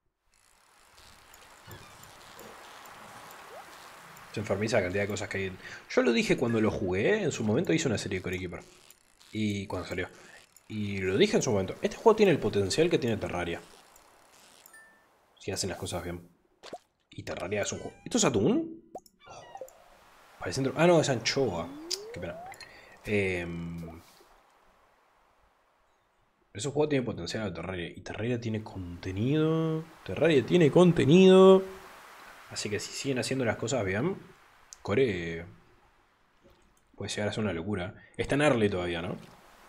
Se enfermiza la cantidad de cosas que hay en... Yo lo dije cuando lo jugué, en su momento hice una serie de Core Keeper. Y cuando salió. Y lo dije en su momento. Este juego tiene el potencial que tiene Terraria. Si hacen las cosas bien. Y Terraria es un juego... ¿Esto es atún? Oh, parece... Ah, no, es anchoa. Qué pena. Eh... Ese juego tiene potencial a Terraria. Y Terraria tiene contenido. Terraria tiene contenido. Así que si siguen haciendo las cosas bien, Core puede llegar a ser una locura. Está en early todavía, ¿no?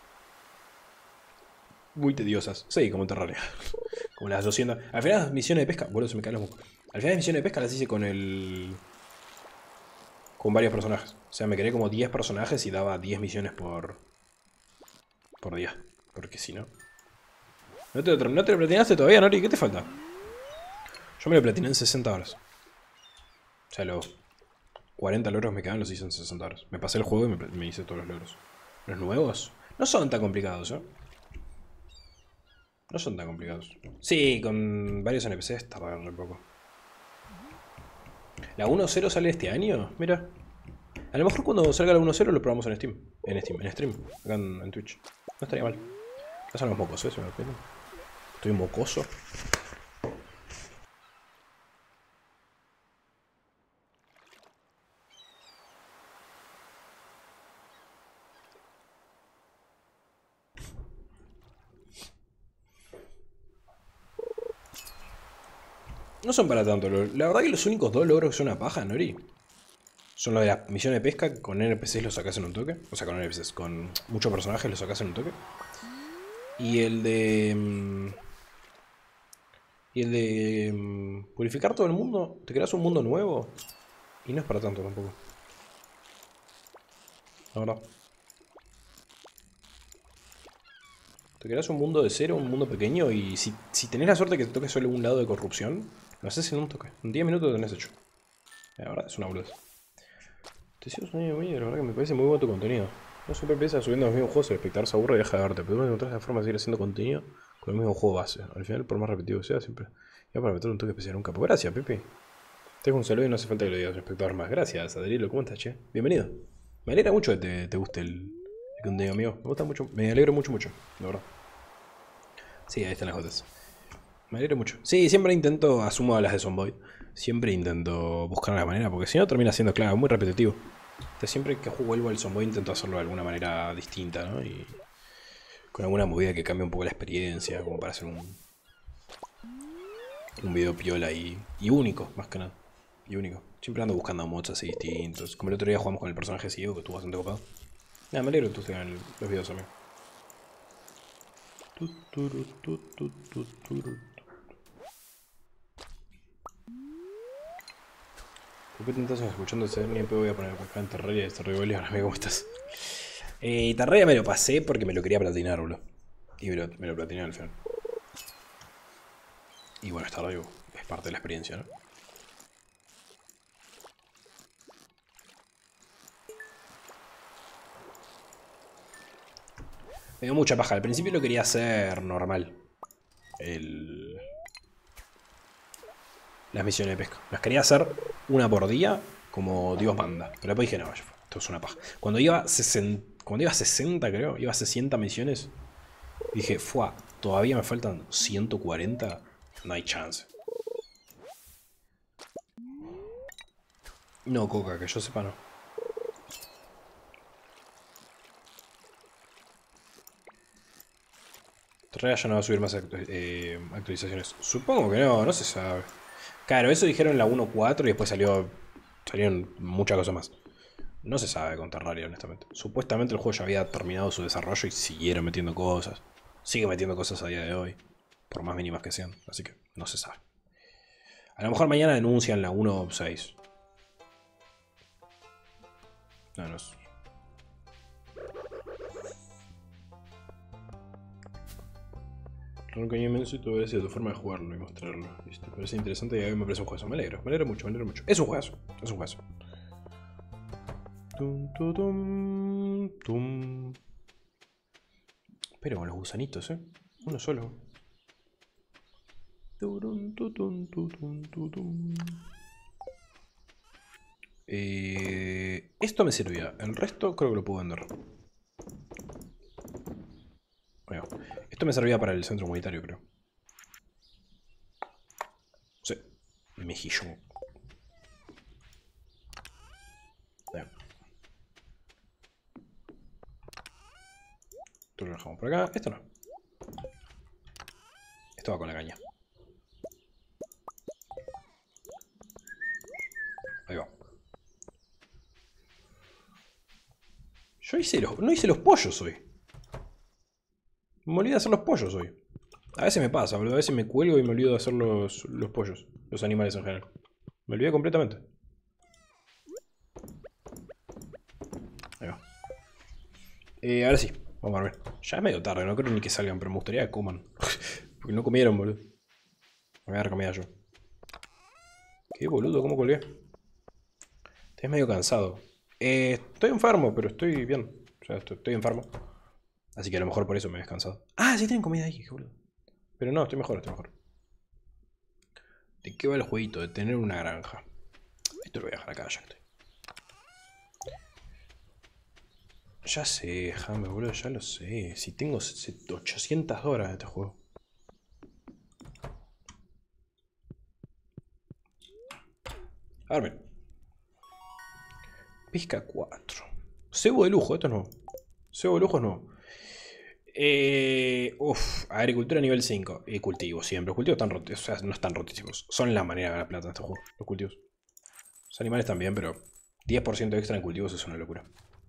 Muy tediosas. Sí, como Terraria. Como las doscientas. Al final las misiones de pesca. Boludo, se me cae la boca. Al final las misiones de pesca las hice con el... Con varios personajes. O sea, me creé como diez personajes y daba diez misiones por... Por día. Porque si no... ¿No te, lo, ¿No te lo platinaste todavía, Nori? ¿Qué te falta? Yo me lo platiné en sesenta horas. O sea, los cuarenta logros me quedan los hice en sesenta horas. Me pasé el juego y me, me hice todos los logros. Los nuevos no son tan complicados, ¿eh? No son tan complicados. Sí, con varios N P Cs tardaron un poco. ¿La uno cero sale este año? Mira. A lo mejor cuando salga la uno cero lo probamos en Steam. En Steam, en stream. Acá en, en Twitch. No estaría mal. No son los mocosos, ¿eh? Se me olvidó. Estoy mocoso. No son para tanto. La verdad que los únicos dos logros que son una paja, Nori, son los de la misión de pesca. Con N P Cs los sacas en un toque. O sea, con N P Cs. Con muchos personajes los sacas en un toque. Y el de... Y el de... Purificar todo el mundo. Te creas un mundo nuevo. Y no es para tanto tampoco. La verdad. Te creas un mundo de cero, un mundo pequeño. Y si, si tenés la suerte que te toque solo un lado de corrupción, lo haces en un toque. En diez minutos lo tenés hecho. La verdad, es una boludez. Te sigo sonido muy, la verdad que me parece muy bueno tu contenido. No siempre empiezas subiendo los mismos juegos, el espectador se aburre y deja de verte. Pero encontrás la forma de seguir haciendo contenido con el mismo juego base. Al final, por más repetitivo que sea, siempre. Ya para meter un toque especial a un capo. Gracias, Pepe. Te dejo un saludo y no hace falta que lo digas, espectador más. Gracias, Adrielo. ¿Cómo estás, che? Bienvenido. Me alegra mucho que te, te guste el, el contenido, amigo. Me gusta mucho. Me alegro mucho, mucho. La verdad. Sí, ahí están las gotas. Me alegro mucho. Sí, siempre intento, asumo a las de Zomboid. Siempre intento buscar la manera, porque si no termina siendo, claro, muy repetitivo. Entonces, siempre que vuelvo al Zomboid intento hacerlo de alguna manera distinta, ¿no? Y con alguna movida que cambie un poco la experiencia, como para hacer un, un video piola y, y único, más que nada. Y único. Siempre ando buscando mods así distintos. Como el otro día jugamos con el personaje ciego, que estuvo bastante copado. Nada, me alegro que tú estés en los videos, amigo. ¿Por qué te estás escuchando ese ni voy a poner acá en Terraria y este Terraria? Ahora amigo, ¿cómo estás? Eh, Terraria me lo pasé porque me lo quería platinar, boludo. Y me lo, me lo platiné al final. Y bueno, estar vivo es parte de la experiencia, ¿no? Me dio mucha paja. Al principio lo quería hacer normal. El... Las misiones de pesca. Las quería hacer una por día, como Dios manda. Pero después dije, no, esto es una paja. Cuando iba a sesenta, cuando iba a sesenta creo, iba a sesenta misiones, dije, fuá, todavía me faltan ciento cuarenta. No hay chance. No, Coca, que yo sepa no. Terraria ya no va a subir más actu eh, actualizaciones. Supongo que no, no se sabe. Claro, eso dijeron en la uno punto cuatro y después salió, salieron muchas cosas más. No se sabe con Terraria, honestamente. Supuestamente el juego ya había terminado su desarrollo y siguieron metiendo cosas. Sigue metiendo cosas a día de hoy. Por más mínimas que sean. Así que no se sabe. A lo mejor mañana denuncian la uno punto seis. No, no es... Un coño inmenso y todo eso de tu forma de jugarlo y mostrarlo. ¿Viste? Me parece interesante y a mí me parece un juegazo. Me alegro, me alegro mucho, me alegro mucho. Es un juegazo, es un juegazo. Tum, tum, tum, tum. Pero con los gusanitos, ¿eh? Uno solo. Eh, esto me servía. El resto creo que lo puedo vender. Bueno, esto me servía para el centro comunitario, creo. Sí. Mejillón. Esto lo dejamos por acá. Esto no. Esto va con la caña. Ahí va. Yo hice los... No hice los pollos hoy. Me olvidé de hacer los pollos hoy. A veces me pasa, boludo. A veces me cuelgo y me olvido de hacer los, los pollos. Los animales en general. Me olvidé completamente. Ahí va. Eh, ahora sí. Vamos a ver. Ya es medio tarde, no creo ni que salgan, pero me gustaría que coman. Porque no comieron, boludo. Me voy a dar comida yo. ¿Qué, boludo? ¿Cómo colgué? Estoy medio cansado. Eh, estoy enfermo, pero estoy bien. O sea, estoy, estoy enfermo. Así que a lo mejor por eso me he descansado. Ah, sí tienen comida ahí, qué boludo. Pero no, estoy mejor, estoy mejor. ¿De qué va el jueguito? De tener una granja. Esto lo voy a dejar acá, ya estoy. Ya sé, déjame, boludo, ya lo sé. Si tengo ochocientas horas de este juego. A ver, ven. Pesca cuatro. Cebo de lujo, esto es nuevo. Cebo de lujo es nuevo. Eh, uf, agricultura nivel cinco. Y cultivos siempre. Los cultivos están rotísimos. O sea, no están rotísimos. Son la manera de ganar plata en este juego. Los cultivos. Los animales también, pero diez por ciento extra en cultivos es una locura.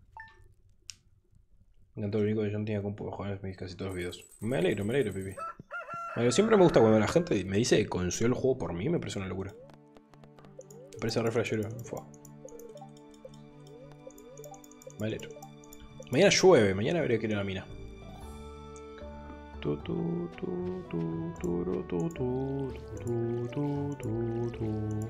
Me encantó lo único que yo no tenía compu de jugar en casi todos los videos. Me alegro, me alegro, pipi. Pero siempre me gusta cuando la gente me dice que consiguió el juego por mí. Me parece una locura. Me parece re flashero. Me alegro. Mañana llueve. Mañana habría que ir a la mina. Tu, tu, tu, tu, tu, tu, tu, tu, tu, tu, tu.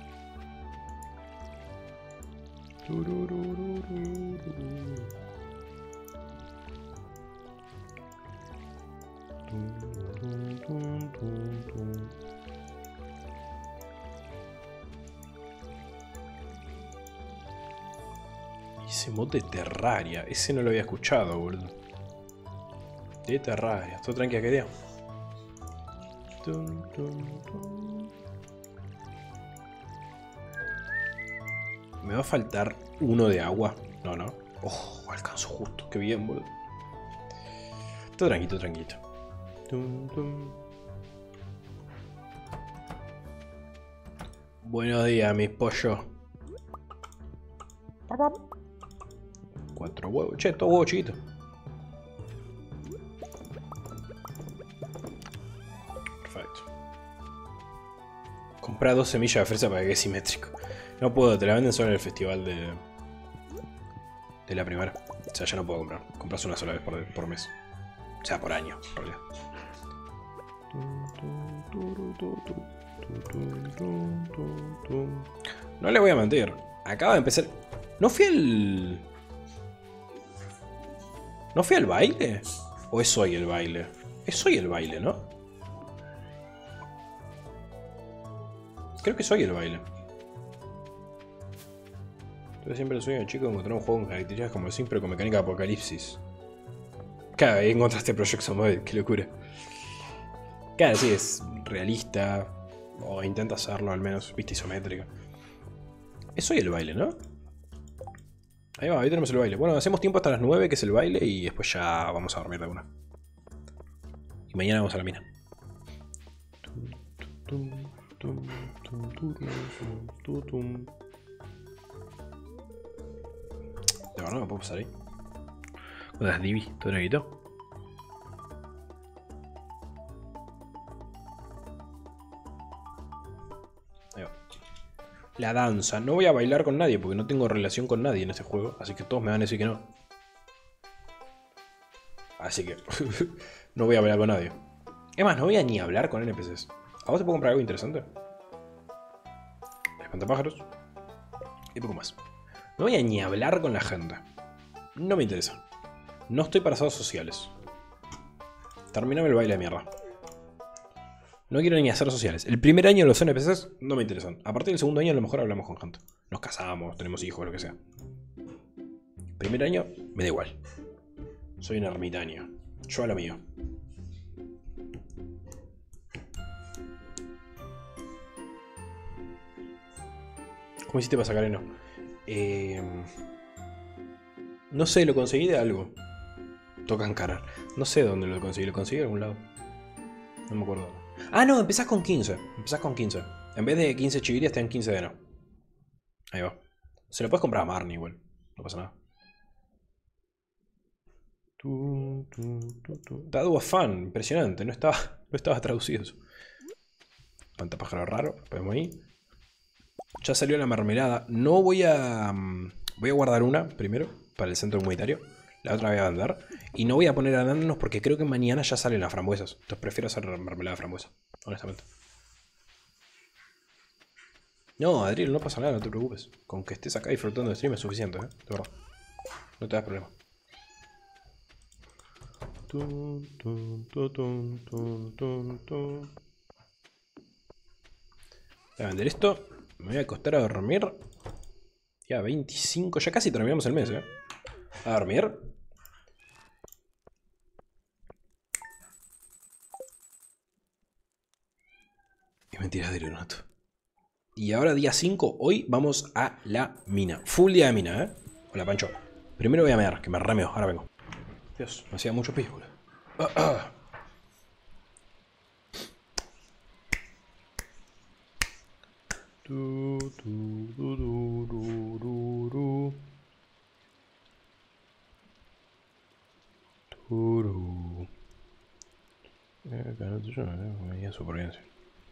Ese mod de Terraria, ese no lo había escuchado, boludo. De Terraria, todo tranquila que día. Me va a faltar uno de agua. No, no. Oh, alcanzo justo, qué bien, boludo. Todo tranquilo, tranquilo. Buenos días, mis pollos. Cuatro huevos. Che, todo huevo chiquito. Perfecto. Comprá dos semillas de fresa para que quede simétrico. No puedo, te la venden solo en el festival de... De la primera. O sea, ya no puedo comprar. Compras una sola vez por, por mes. O sea, por año, en realidad. No le voy a mentir. Acaba de empezar... ¿No fui al... ¿No fui al baile? ¿O es hoy el baile? Es hoy el baile, ¿no? Creo que es hoy el baile. Tuve siempre el sueño de chico de encontrar un juego con características como el Sims, pero con mecánica de apocalipsis. Claro, ahí encontraste Project Zomboid, qué locura. Claro, sí, es realista. O intenta hacerlo al menos, vista isométrica. Es hoy el baile, ¿no? Ahí va, ahí tenemos el baile. Bueno, hacemos tiempo hasta las nueve, que es el baile, y después ya vamos a dormir de una. Y mañana vamos a la mina. De verdad, no me puedo pasar ahí. Con las divi, todo negrito. Ahí va. La danza. No voy a bailar con nadie porque no tengo relación con nadie en este juego. Así que todos me van a decir que no. Así que no voy a bailar con nadie. Es más, no voy a ni hablar con N P Cs. ¿A vos te puedo comprar algo interesante? Espantapájaros. Y poco más. No voy a ni hablar con la gente. No me interesa. No estoy para asados sociales. Terminame el baile de mierda. No quiero ni hacer sociales. El primer año los N P Cs no me interesan. A partir del segundo año a lo mejor hablamos con gente. Nos casamos, tenemos hijos, lo que sea. Primer año me da igual. Soy un ermitaño. Yo a lo mío. ¿Cómo hiciste para sacar eno? Eh, no sé, lo conseguí de algo. Toca encarar. No sé dónde lo conseguí. Lo conseguí de algún lado. No me acuerdo. Ah, no, empezás con quince. Empezás con quince. En vez de quince chivirías, te dan quince de heno. Ahí va. Se lo puedes comprar a Marnie igual. No pasa nada. Tu, tu, tu, tu. That was fun. Impresionante. No estaba, no estaba traducido eso. Espantapájaro raro. Ponemos ahí. Ya salió la mermelada. No voy a... Voy a guardar una primero para el centro comunitario. La otra voy a vender. Y no voy a poner arándanos porque creo que mañana ya salen las frambuesas. Entonces prefiero hacer mermelada de frambuesa. Honestamente. No, Adriel, no pasa nada, no te preocupes. Con que estés acá disfrutando de stream es suficiente, ¿eh? De verdad. No te das problema. Tum, tum, tum, tum, tum, tum. Voy a vender esto. Me voy a acostar a dormir. Ya veinticinco, ya casi terminamos el mes, ¿eh? A dormir. Qué mentira de Leonato. Y ahora día cinco, hoy vamos a la mina. Full día de mina, ¿eh? Hola, Pancho. Primero voy a mear, que me remeo, ahora vengo. Dios, me hacía mucho pis, boludo. Ah, ah. Tu, tu, tu, tu, tu, tu, tu. Turu. Eh, claro, yo me iba a supervivencia.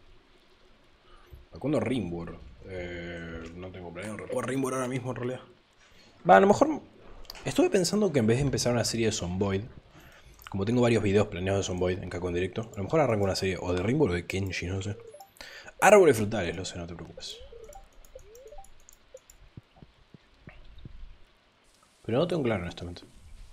¿Para cuándo Rimbor? Eh, no tengo planeado jugar Rimbor ahora mismo en realidad. Va, a lo mejor estuve pensando que en vez de empezar una serie de Zomboid, como tengo varios videos planeados de Zomboid en Caco en directo, a lo mejor arranco una serie o de Rimbor o de Kenshi, no sé. Árboles frutales, lo sé, no te preocupes. Pero no tengo claro, honestamente.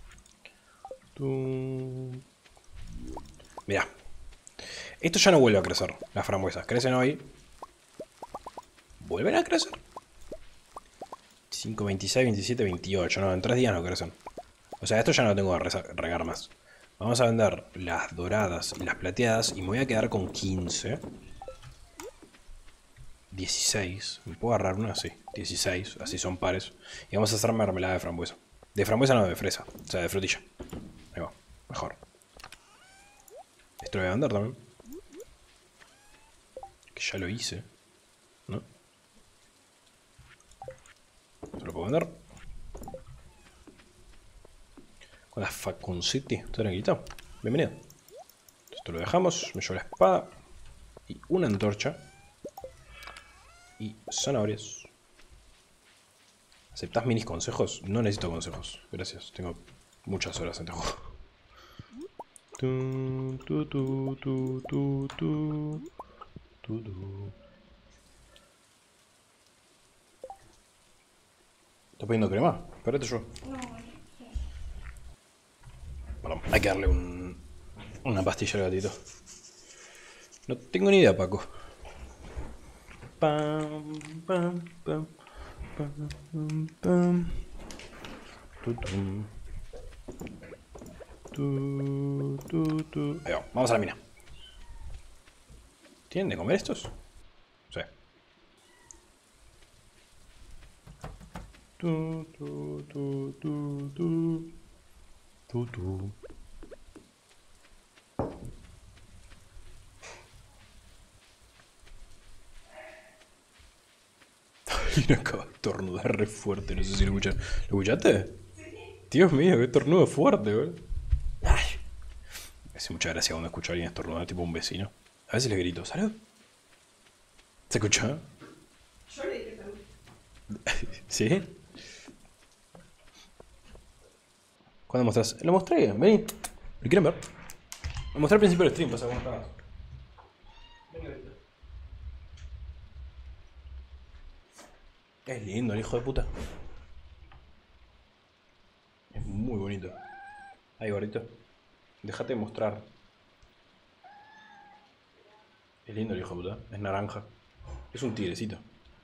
Mirá. Esto ya no vuelve a crecer, las frambuesas. Crecen hoy. ¿Vuelven a crecer? cinco, veintiséis, veintisiete, veintiocho. No, en tres días no crecen. O sea, esto ya no lo tengo que regar más. Vamos a vender las doradas y las plateadas y me voy a quedar con quince. dieciséis. ¿Me puedo agarrar una? Sí. dieciséis. Así son pares. Y vamos a hacer mermelada de frambuesa. De frambuesa no, de fresa. O sea, de frutilla. Ahí va. Mejor. Esto lo voy a vender también. Que ya lo hice. ¿No? ¿Se lo puedo vender? Con la Facun City. Tranquilito. Bienvenido. Esto lo dejamos. Me llevo la espada. Y una antorcha. Y zanahorias. ¿Aceptás minis consejos? No necesito consejos. Gracias. Tengo muchas horas en este juego. Tu, tu, tu, tu, tu, tu, tu, tu. ¿Estás poniendo crema? Espérate yo. Bueno, hay que darle un, una pastilla al gatito. No tengo ni idea, Paco. Pam, pam, pam, pam, pam. Tutum. Tu, tu, tu. Ahí va, vamos a la mina. ¿Tienen de comer estos? Sí. Tu, tu, tu, tu, tu. Tu, tu. Y acaba de estornudar re fuerte, no sé si lo escuchan. ¿Lo escuchaste? Dios mío, qué estornudo fuerte, güey. Ay. Me hace mucha gracia cuando escucho a alguien estornudar, tipo un vecino. A veces le grito, ¿salud? ¿Se escucha? Yo le dije salud. ¿Sí? ¿Cuándo mostrás? Lo mostré, vení. ¿Lo quieren ver? Lo mostré al principio del stream, pasa cómo estabas. Es lindo el hijo de puta. Es muy bonito. Ahí, gordito. Déjate mostrar. Es lindo el hijo de puta. Es naranja. Es un tigrecito.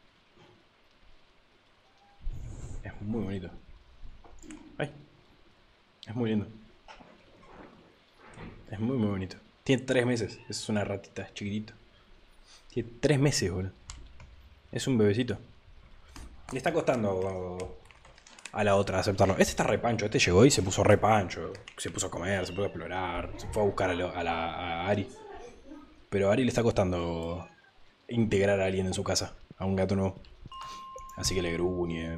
Es muy bonito. Ay. Es muy lindo. Es muy muy bonito. Tiene tres meses. Es una ratita, es chiquitito. Tiene tres meses, boludo. Es un bebecito. Le está costando a la otra aceptarlo. Este está re pancho. Este llegó y se puso re pancho. Se puso a comer, se puso a explorar. Se fue a buscar a, lo, a la a Ari. Pero a Ari le está costando integrar a alguien en su casa. A un gato nuevo. Así que le gruñe.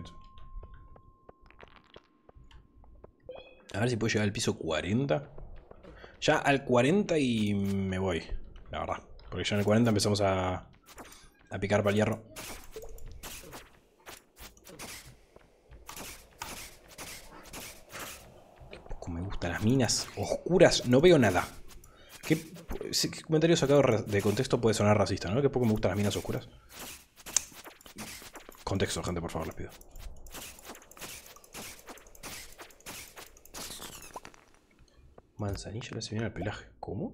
A ver si puedo llegar al piso cuarenta. Ya al cuarenta y me voy. La verdad. Porque ya en el cuarenta empezamos a, a picar para el hierro. Qué poco me gustan las minas oscuras. No veo nada. ¿Qué, qué comentario sacado de contexto puede sonar racista, ¿no? Qué poco me gustan las minas oscuras. Contexto, gente, por favor, les pido. Manzanilla le hace bien al pelaje. ¿Cómo?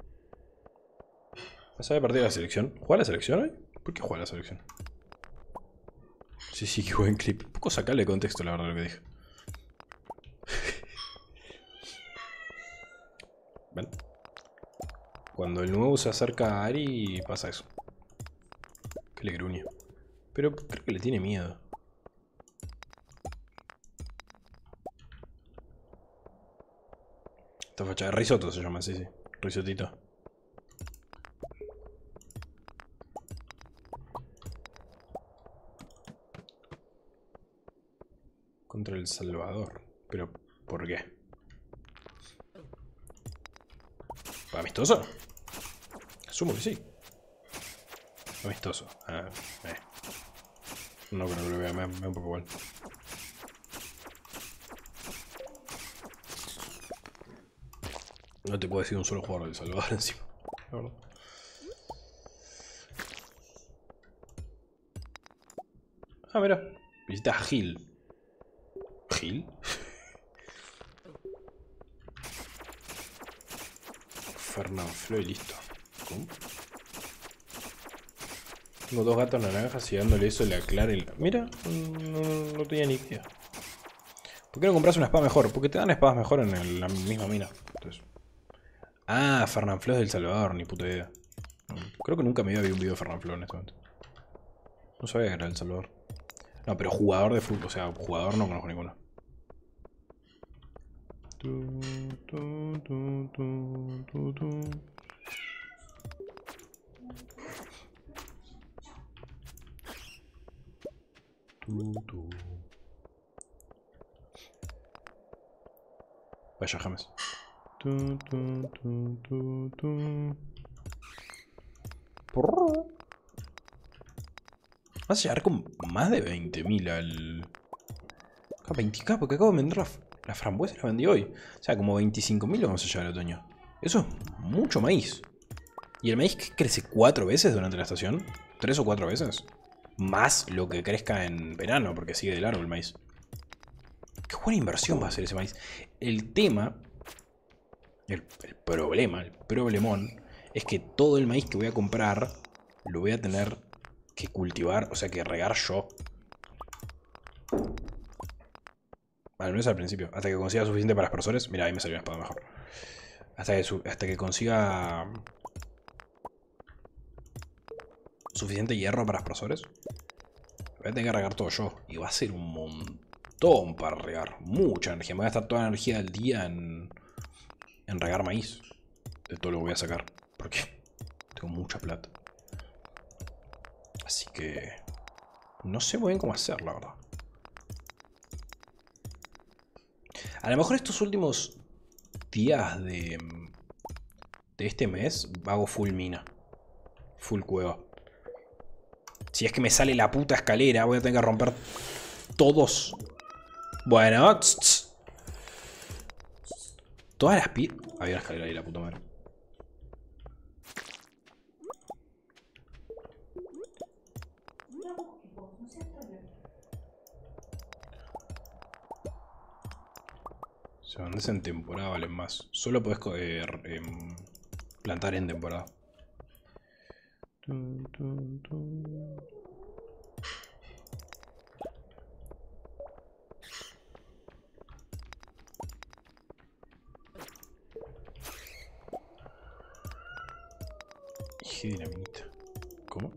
¿Vas a ver partido de la selección? ¿Juega la selección hoy? ¿Por qué juega la selección? Sí, sí, qué buen clip. Un poco sacarle de contexto, la verdad, lo que dije. ¿Ven? Cuando el nuevo se acerca a Ari, pasa eso. Que le gruñe. Pero creo que le tiene miedo. Esta facha de risotto se llama, sí, sí. Risotito. Contra El Salvador. ¿Pero por qué? ¿Amistoso? Asumo que sí. Amistoso. Ah, eh. No creo que lo vea, me, me da un poco igual. No te puedo decir un solo jugador del Salvador encima. La verdad. Ah, mira. Visita a Gil. ¿Gil? Fernanfloo y listo. ¿Cómo? Tengo dos gatos naranjas y dándole eso le aclara el... Mira, no, no tenía ni idea. ¿Por qué no compras una espada mejor? Porque te dan espadas mejor en el, la misma mina. Entonces... Ah, Fernanfloo es del Salvador, ni puta idea. Creo que nunca me había visto un video de Fernanfloo en este momento. No sabía que era del Salvador. No, pero jugador de fútbol, o sea, jugador no conozco ninguno. Tu, tu, tu, tu, tu, tu. Tu, tu. Vaya James. Tu, tu, tu, tu, tu. Vas a llegar con más de veinte mil al... veinte k, porque acabo de vender la, la frambuesa y la vendí hoy. O sea, como veinticinco mil vamos a llegar al otoño. Eso es mucho maíz. ¿Y el maíz crece cuatro veces durante la estación? ¿Tres o cuatro veces? Más lo que crezca en verano, porque sigue de largo el maíz. Qué buena inversión va a ser ese maíz. El tema, el, el problema, el problemón, es que todo el maíz que voy a comprar lo voy a tener que cultivar, o sea que regar yo. Al menos al principio. Hasta que consiga suficiente para aspersores. Mira, ahí me salió una espada mejor. Hasta que, su, hasta que consiga suficiente hierro para aspersores. Voy a tener que regar todo yo. Y va a ser un montón para regar. Mucha energía. Me voy a gastar toda la energía del día en, en regar maíz. De todo lo voy a sacar. Porque tengo mucha plata. Así que... no sé muy bien cómo hacer, la verdad. A lo mejor estos últimos días de, de este mes hago full mina. Full cueva. Si es que me sale la puta escalera, voy a tener que romper todos. Bueno, tss, tss. Todas las piedras... Había una escalera ahí, la puta madre. Se vendes en temporada, valen más. Solo podés eh, eh, plantar en temporada. Tun, tun, tun. Y dinamita. ¿Cómo?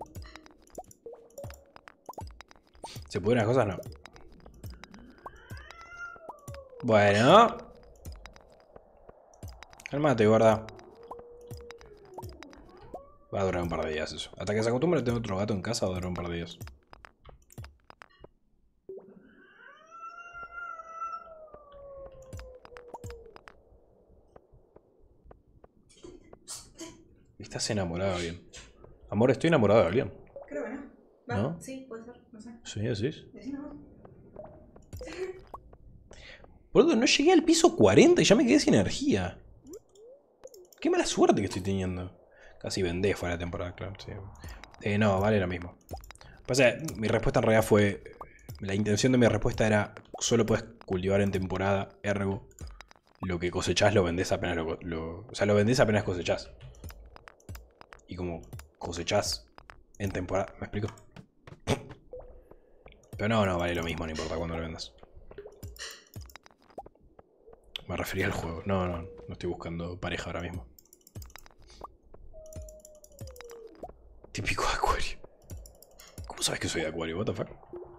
¿Se pueden las cosas? No. Bueno. Cálmate, gorda. Va a durar un par de días eso. Hasta que se acostumbre a tener otro gato en casa va a durar un par de días. Estás enamorado de alguien. Amor, estoy enamorado de alguien. Creo que no. Va, ¿No? Sí, puede ser, no sé. ¿Sí, decís? Decime vos. Boludo, no llegué al piso cuarenta y ya me quedé sin energía. Qué mala suerte que estoy teniendo. Casi vendé fuera de temporada, claro. Sí. Eh, no, vale lo mismo. Pasa, mi respuesta en realidad fue... La intención de mi respuesta era... Solo puedes cultivar en temporada, ergo. Lo que cosechás lo vendés apenas lo, lo... O sea, lo vendés apenas cosechás. Y como cosechás en temporada... ¿Me explico? Pero no, no, vale lo mismo, no importa cuándo lo vendas. Me refería al juego. No, no, no estoy buscando pareja ahora mismo. Típico de Acuario. ¿Cómo sabes que soy de Acuario? What the fuck?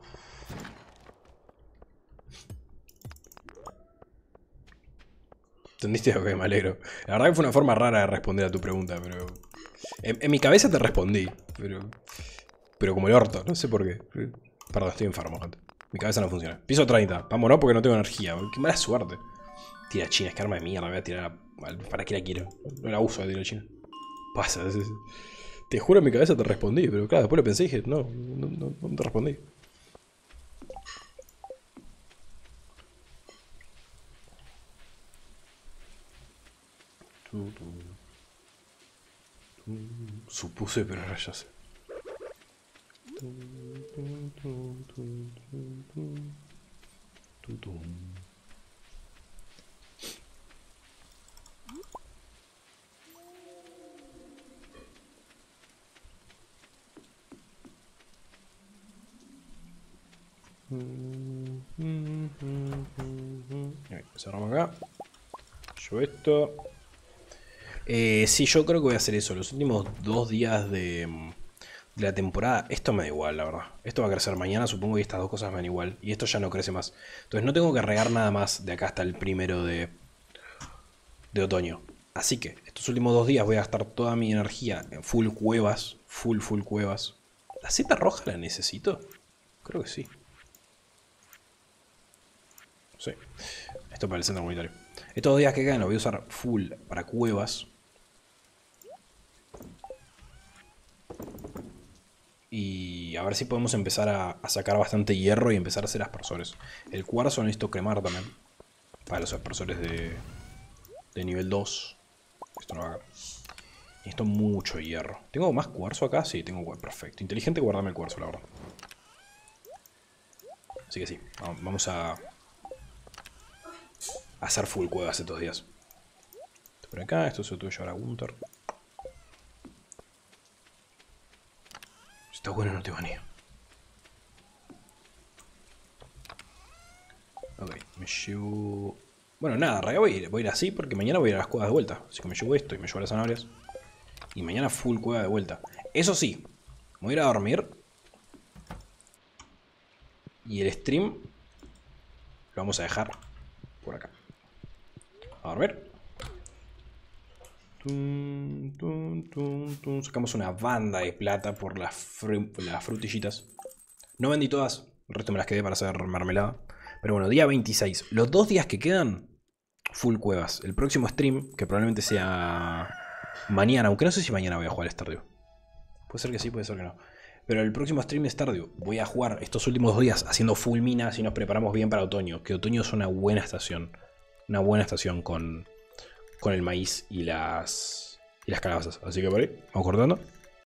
¿Entendiste? Ok, me alegro. La verdad que fue una forma rara de responder a tu pregunta, pero... En, en mi cabeza te respondí, pero... Pero como el orto, no sé por qué. Perdón, estoy enfermo, gente. Mi cabeza no funciona. Piso treinta. Vámonos porque no tengo energía. Qué mala suerte. Tira china, es que arma de mierda. Voy a tirar a... ¿Para qué la quiero? No la uso de tirar china. Pasa, es, es... Te juro en mi cabeza te respondí, pero claro, después lo pensé y dije, no, no, no, no te respondí. Supuse, pero ahora ya sé. Cerramos acá. Yo esto. Eh, sí, yo creo que voy a hacer eso. Los últimos dos días de, de la temporada. Esto me da igual, la verdad. Esto va a crecer mañana, supongo, y estas dos cosas me dan igual. Y esto ya no crece más. Entonces no tengo que regar nada más de acá hasta el primero de, de otoño. Así que estos últimos dos días voy a gastar toda mi energía en full cuevas. Full, full cuevas. ¿La seta roja la necesito? Creo que sí. Sí. Esto para el centro comunitario. Estos dos días que quedan los voy a usar full para cuevas. Y a ver si podemos empezar a, a sacar bastante hierro y empezar a hacer aspersores. El cuarzo necesito cremar también. Para los aspersores de, de nivel dos. Esto no va acá. Necesito mucho hierro. ¿Tengo más cuarzo acá? Sí, tengo cuarzo. Perfecto. Inteligente guardarme el cuarzo, la verdad. Así que sí. Vamos a... hacer full cuevas estos días. Esto por acá, esto se lo tuve que llevar a Gunter. Si está bueno no te baneo. Ok, me llevo... Bueno, nada, en voy a, ir, voy a ir así porque mañana voy a ir a las cuevas de vuelta. Así que me llevo esto y me llevo las zanahorias. Y mañana full cueva de vuelta. Eso sí, me voy a ir a dormir. Y el stream lo vamos a dejar por acá. A dormir. Tum, tum, tum, tum. Sacamos una banda de plata por las, fru las frutillitas. No vendí todas. El resto me las quedé para hacer mermelada. Pero bueno, día veintiséis. Los dos días que quedan, full cuevas. El próximo stream, que probablemente sea mañana. Aunque no sé si mañana voy a jugar Stardew. Puede ser que sí, puede ser que no. Pero el próximo stream de Stardew voy a jugar estos últimos dos días haciendo full minas y nos preparamos bien para otoño. Que otoño es una buena estación. Una buena estación con, con el maíz y las, y las calabazas. Así que por ahí, vamos cortando.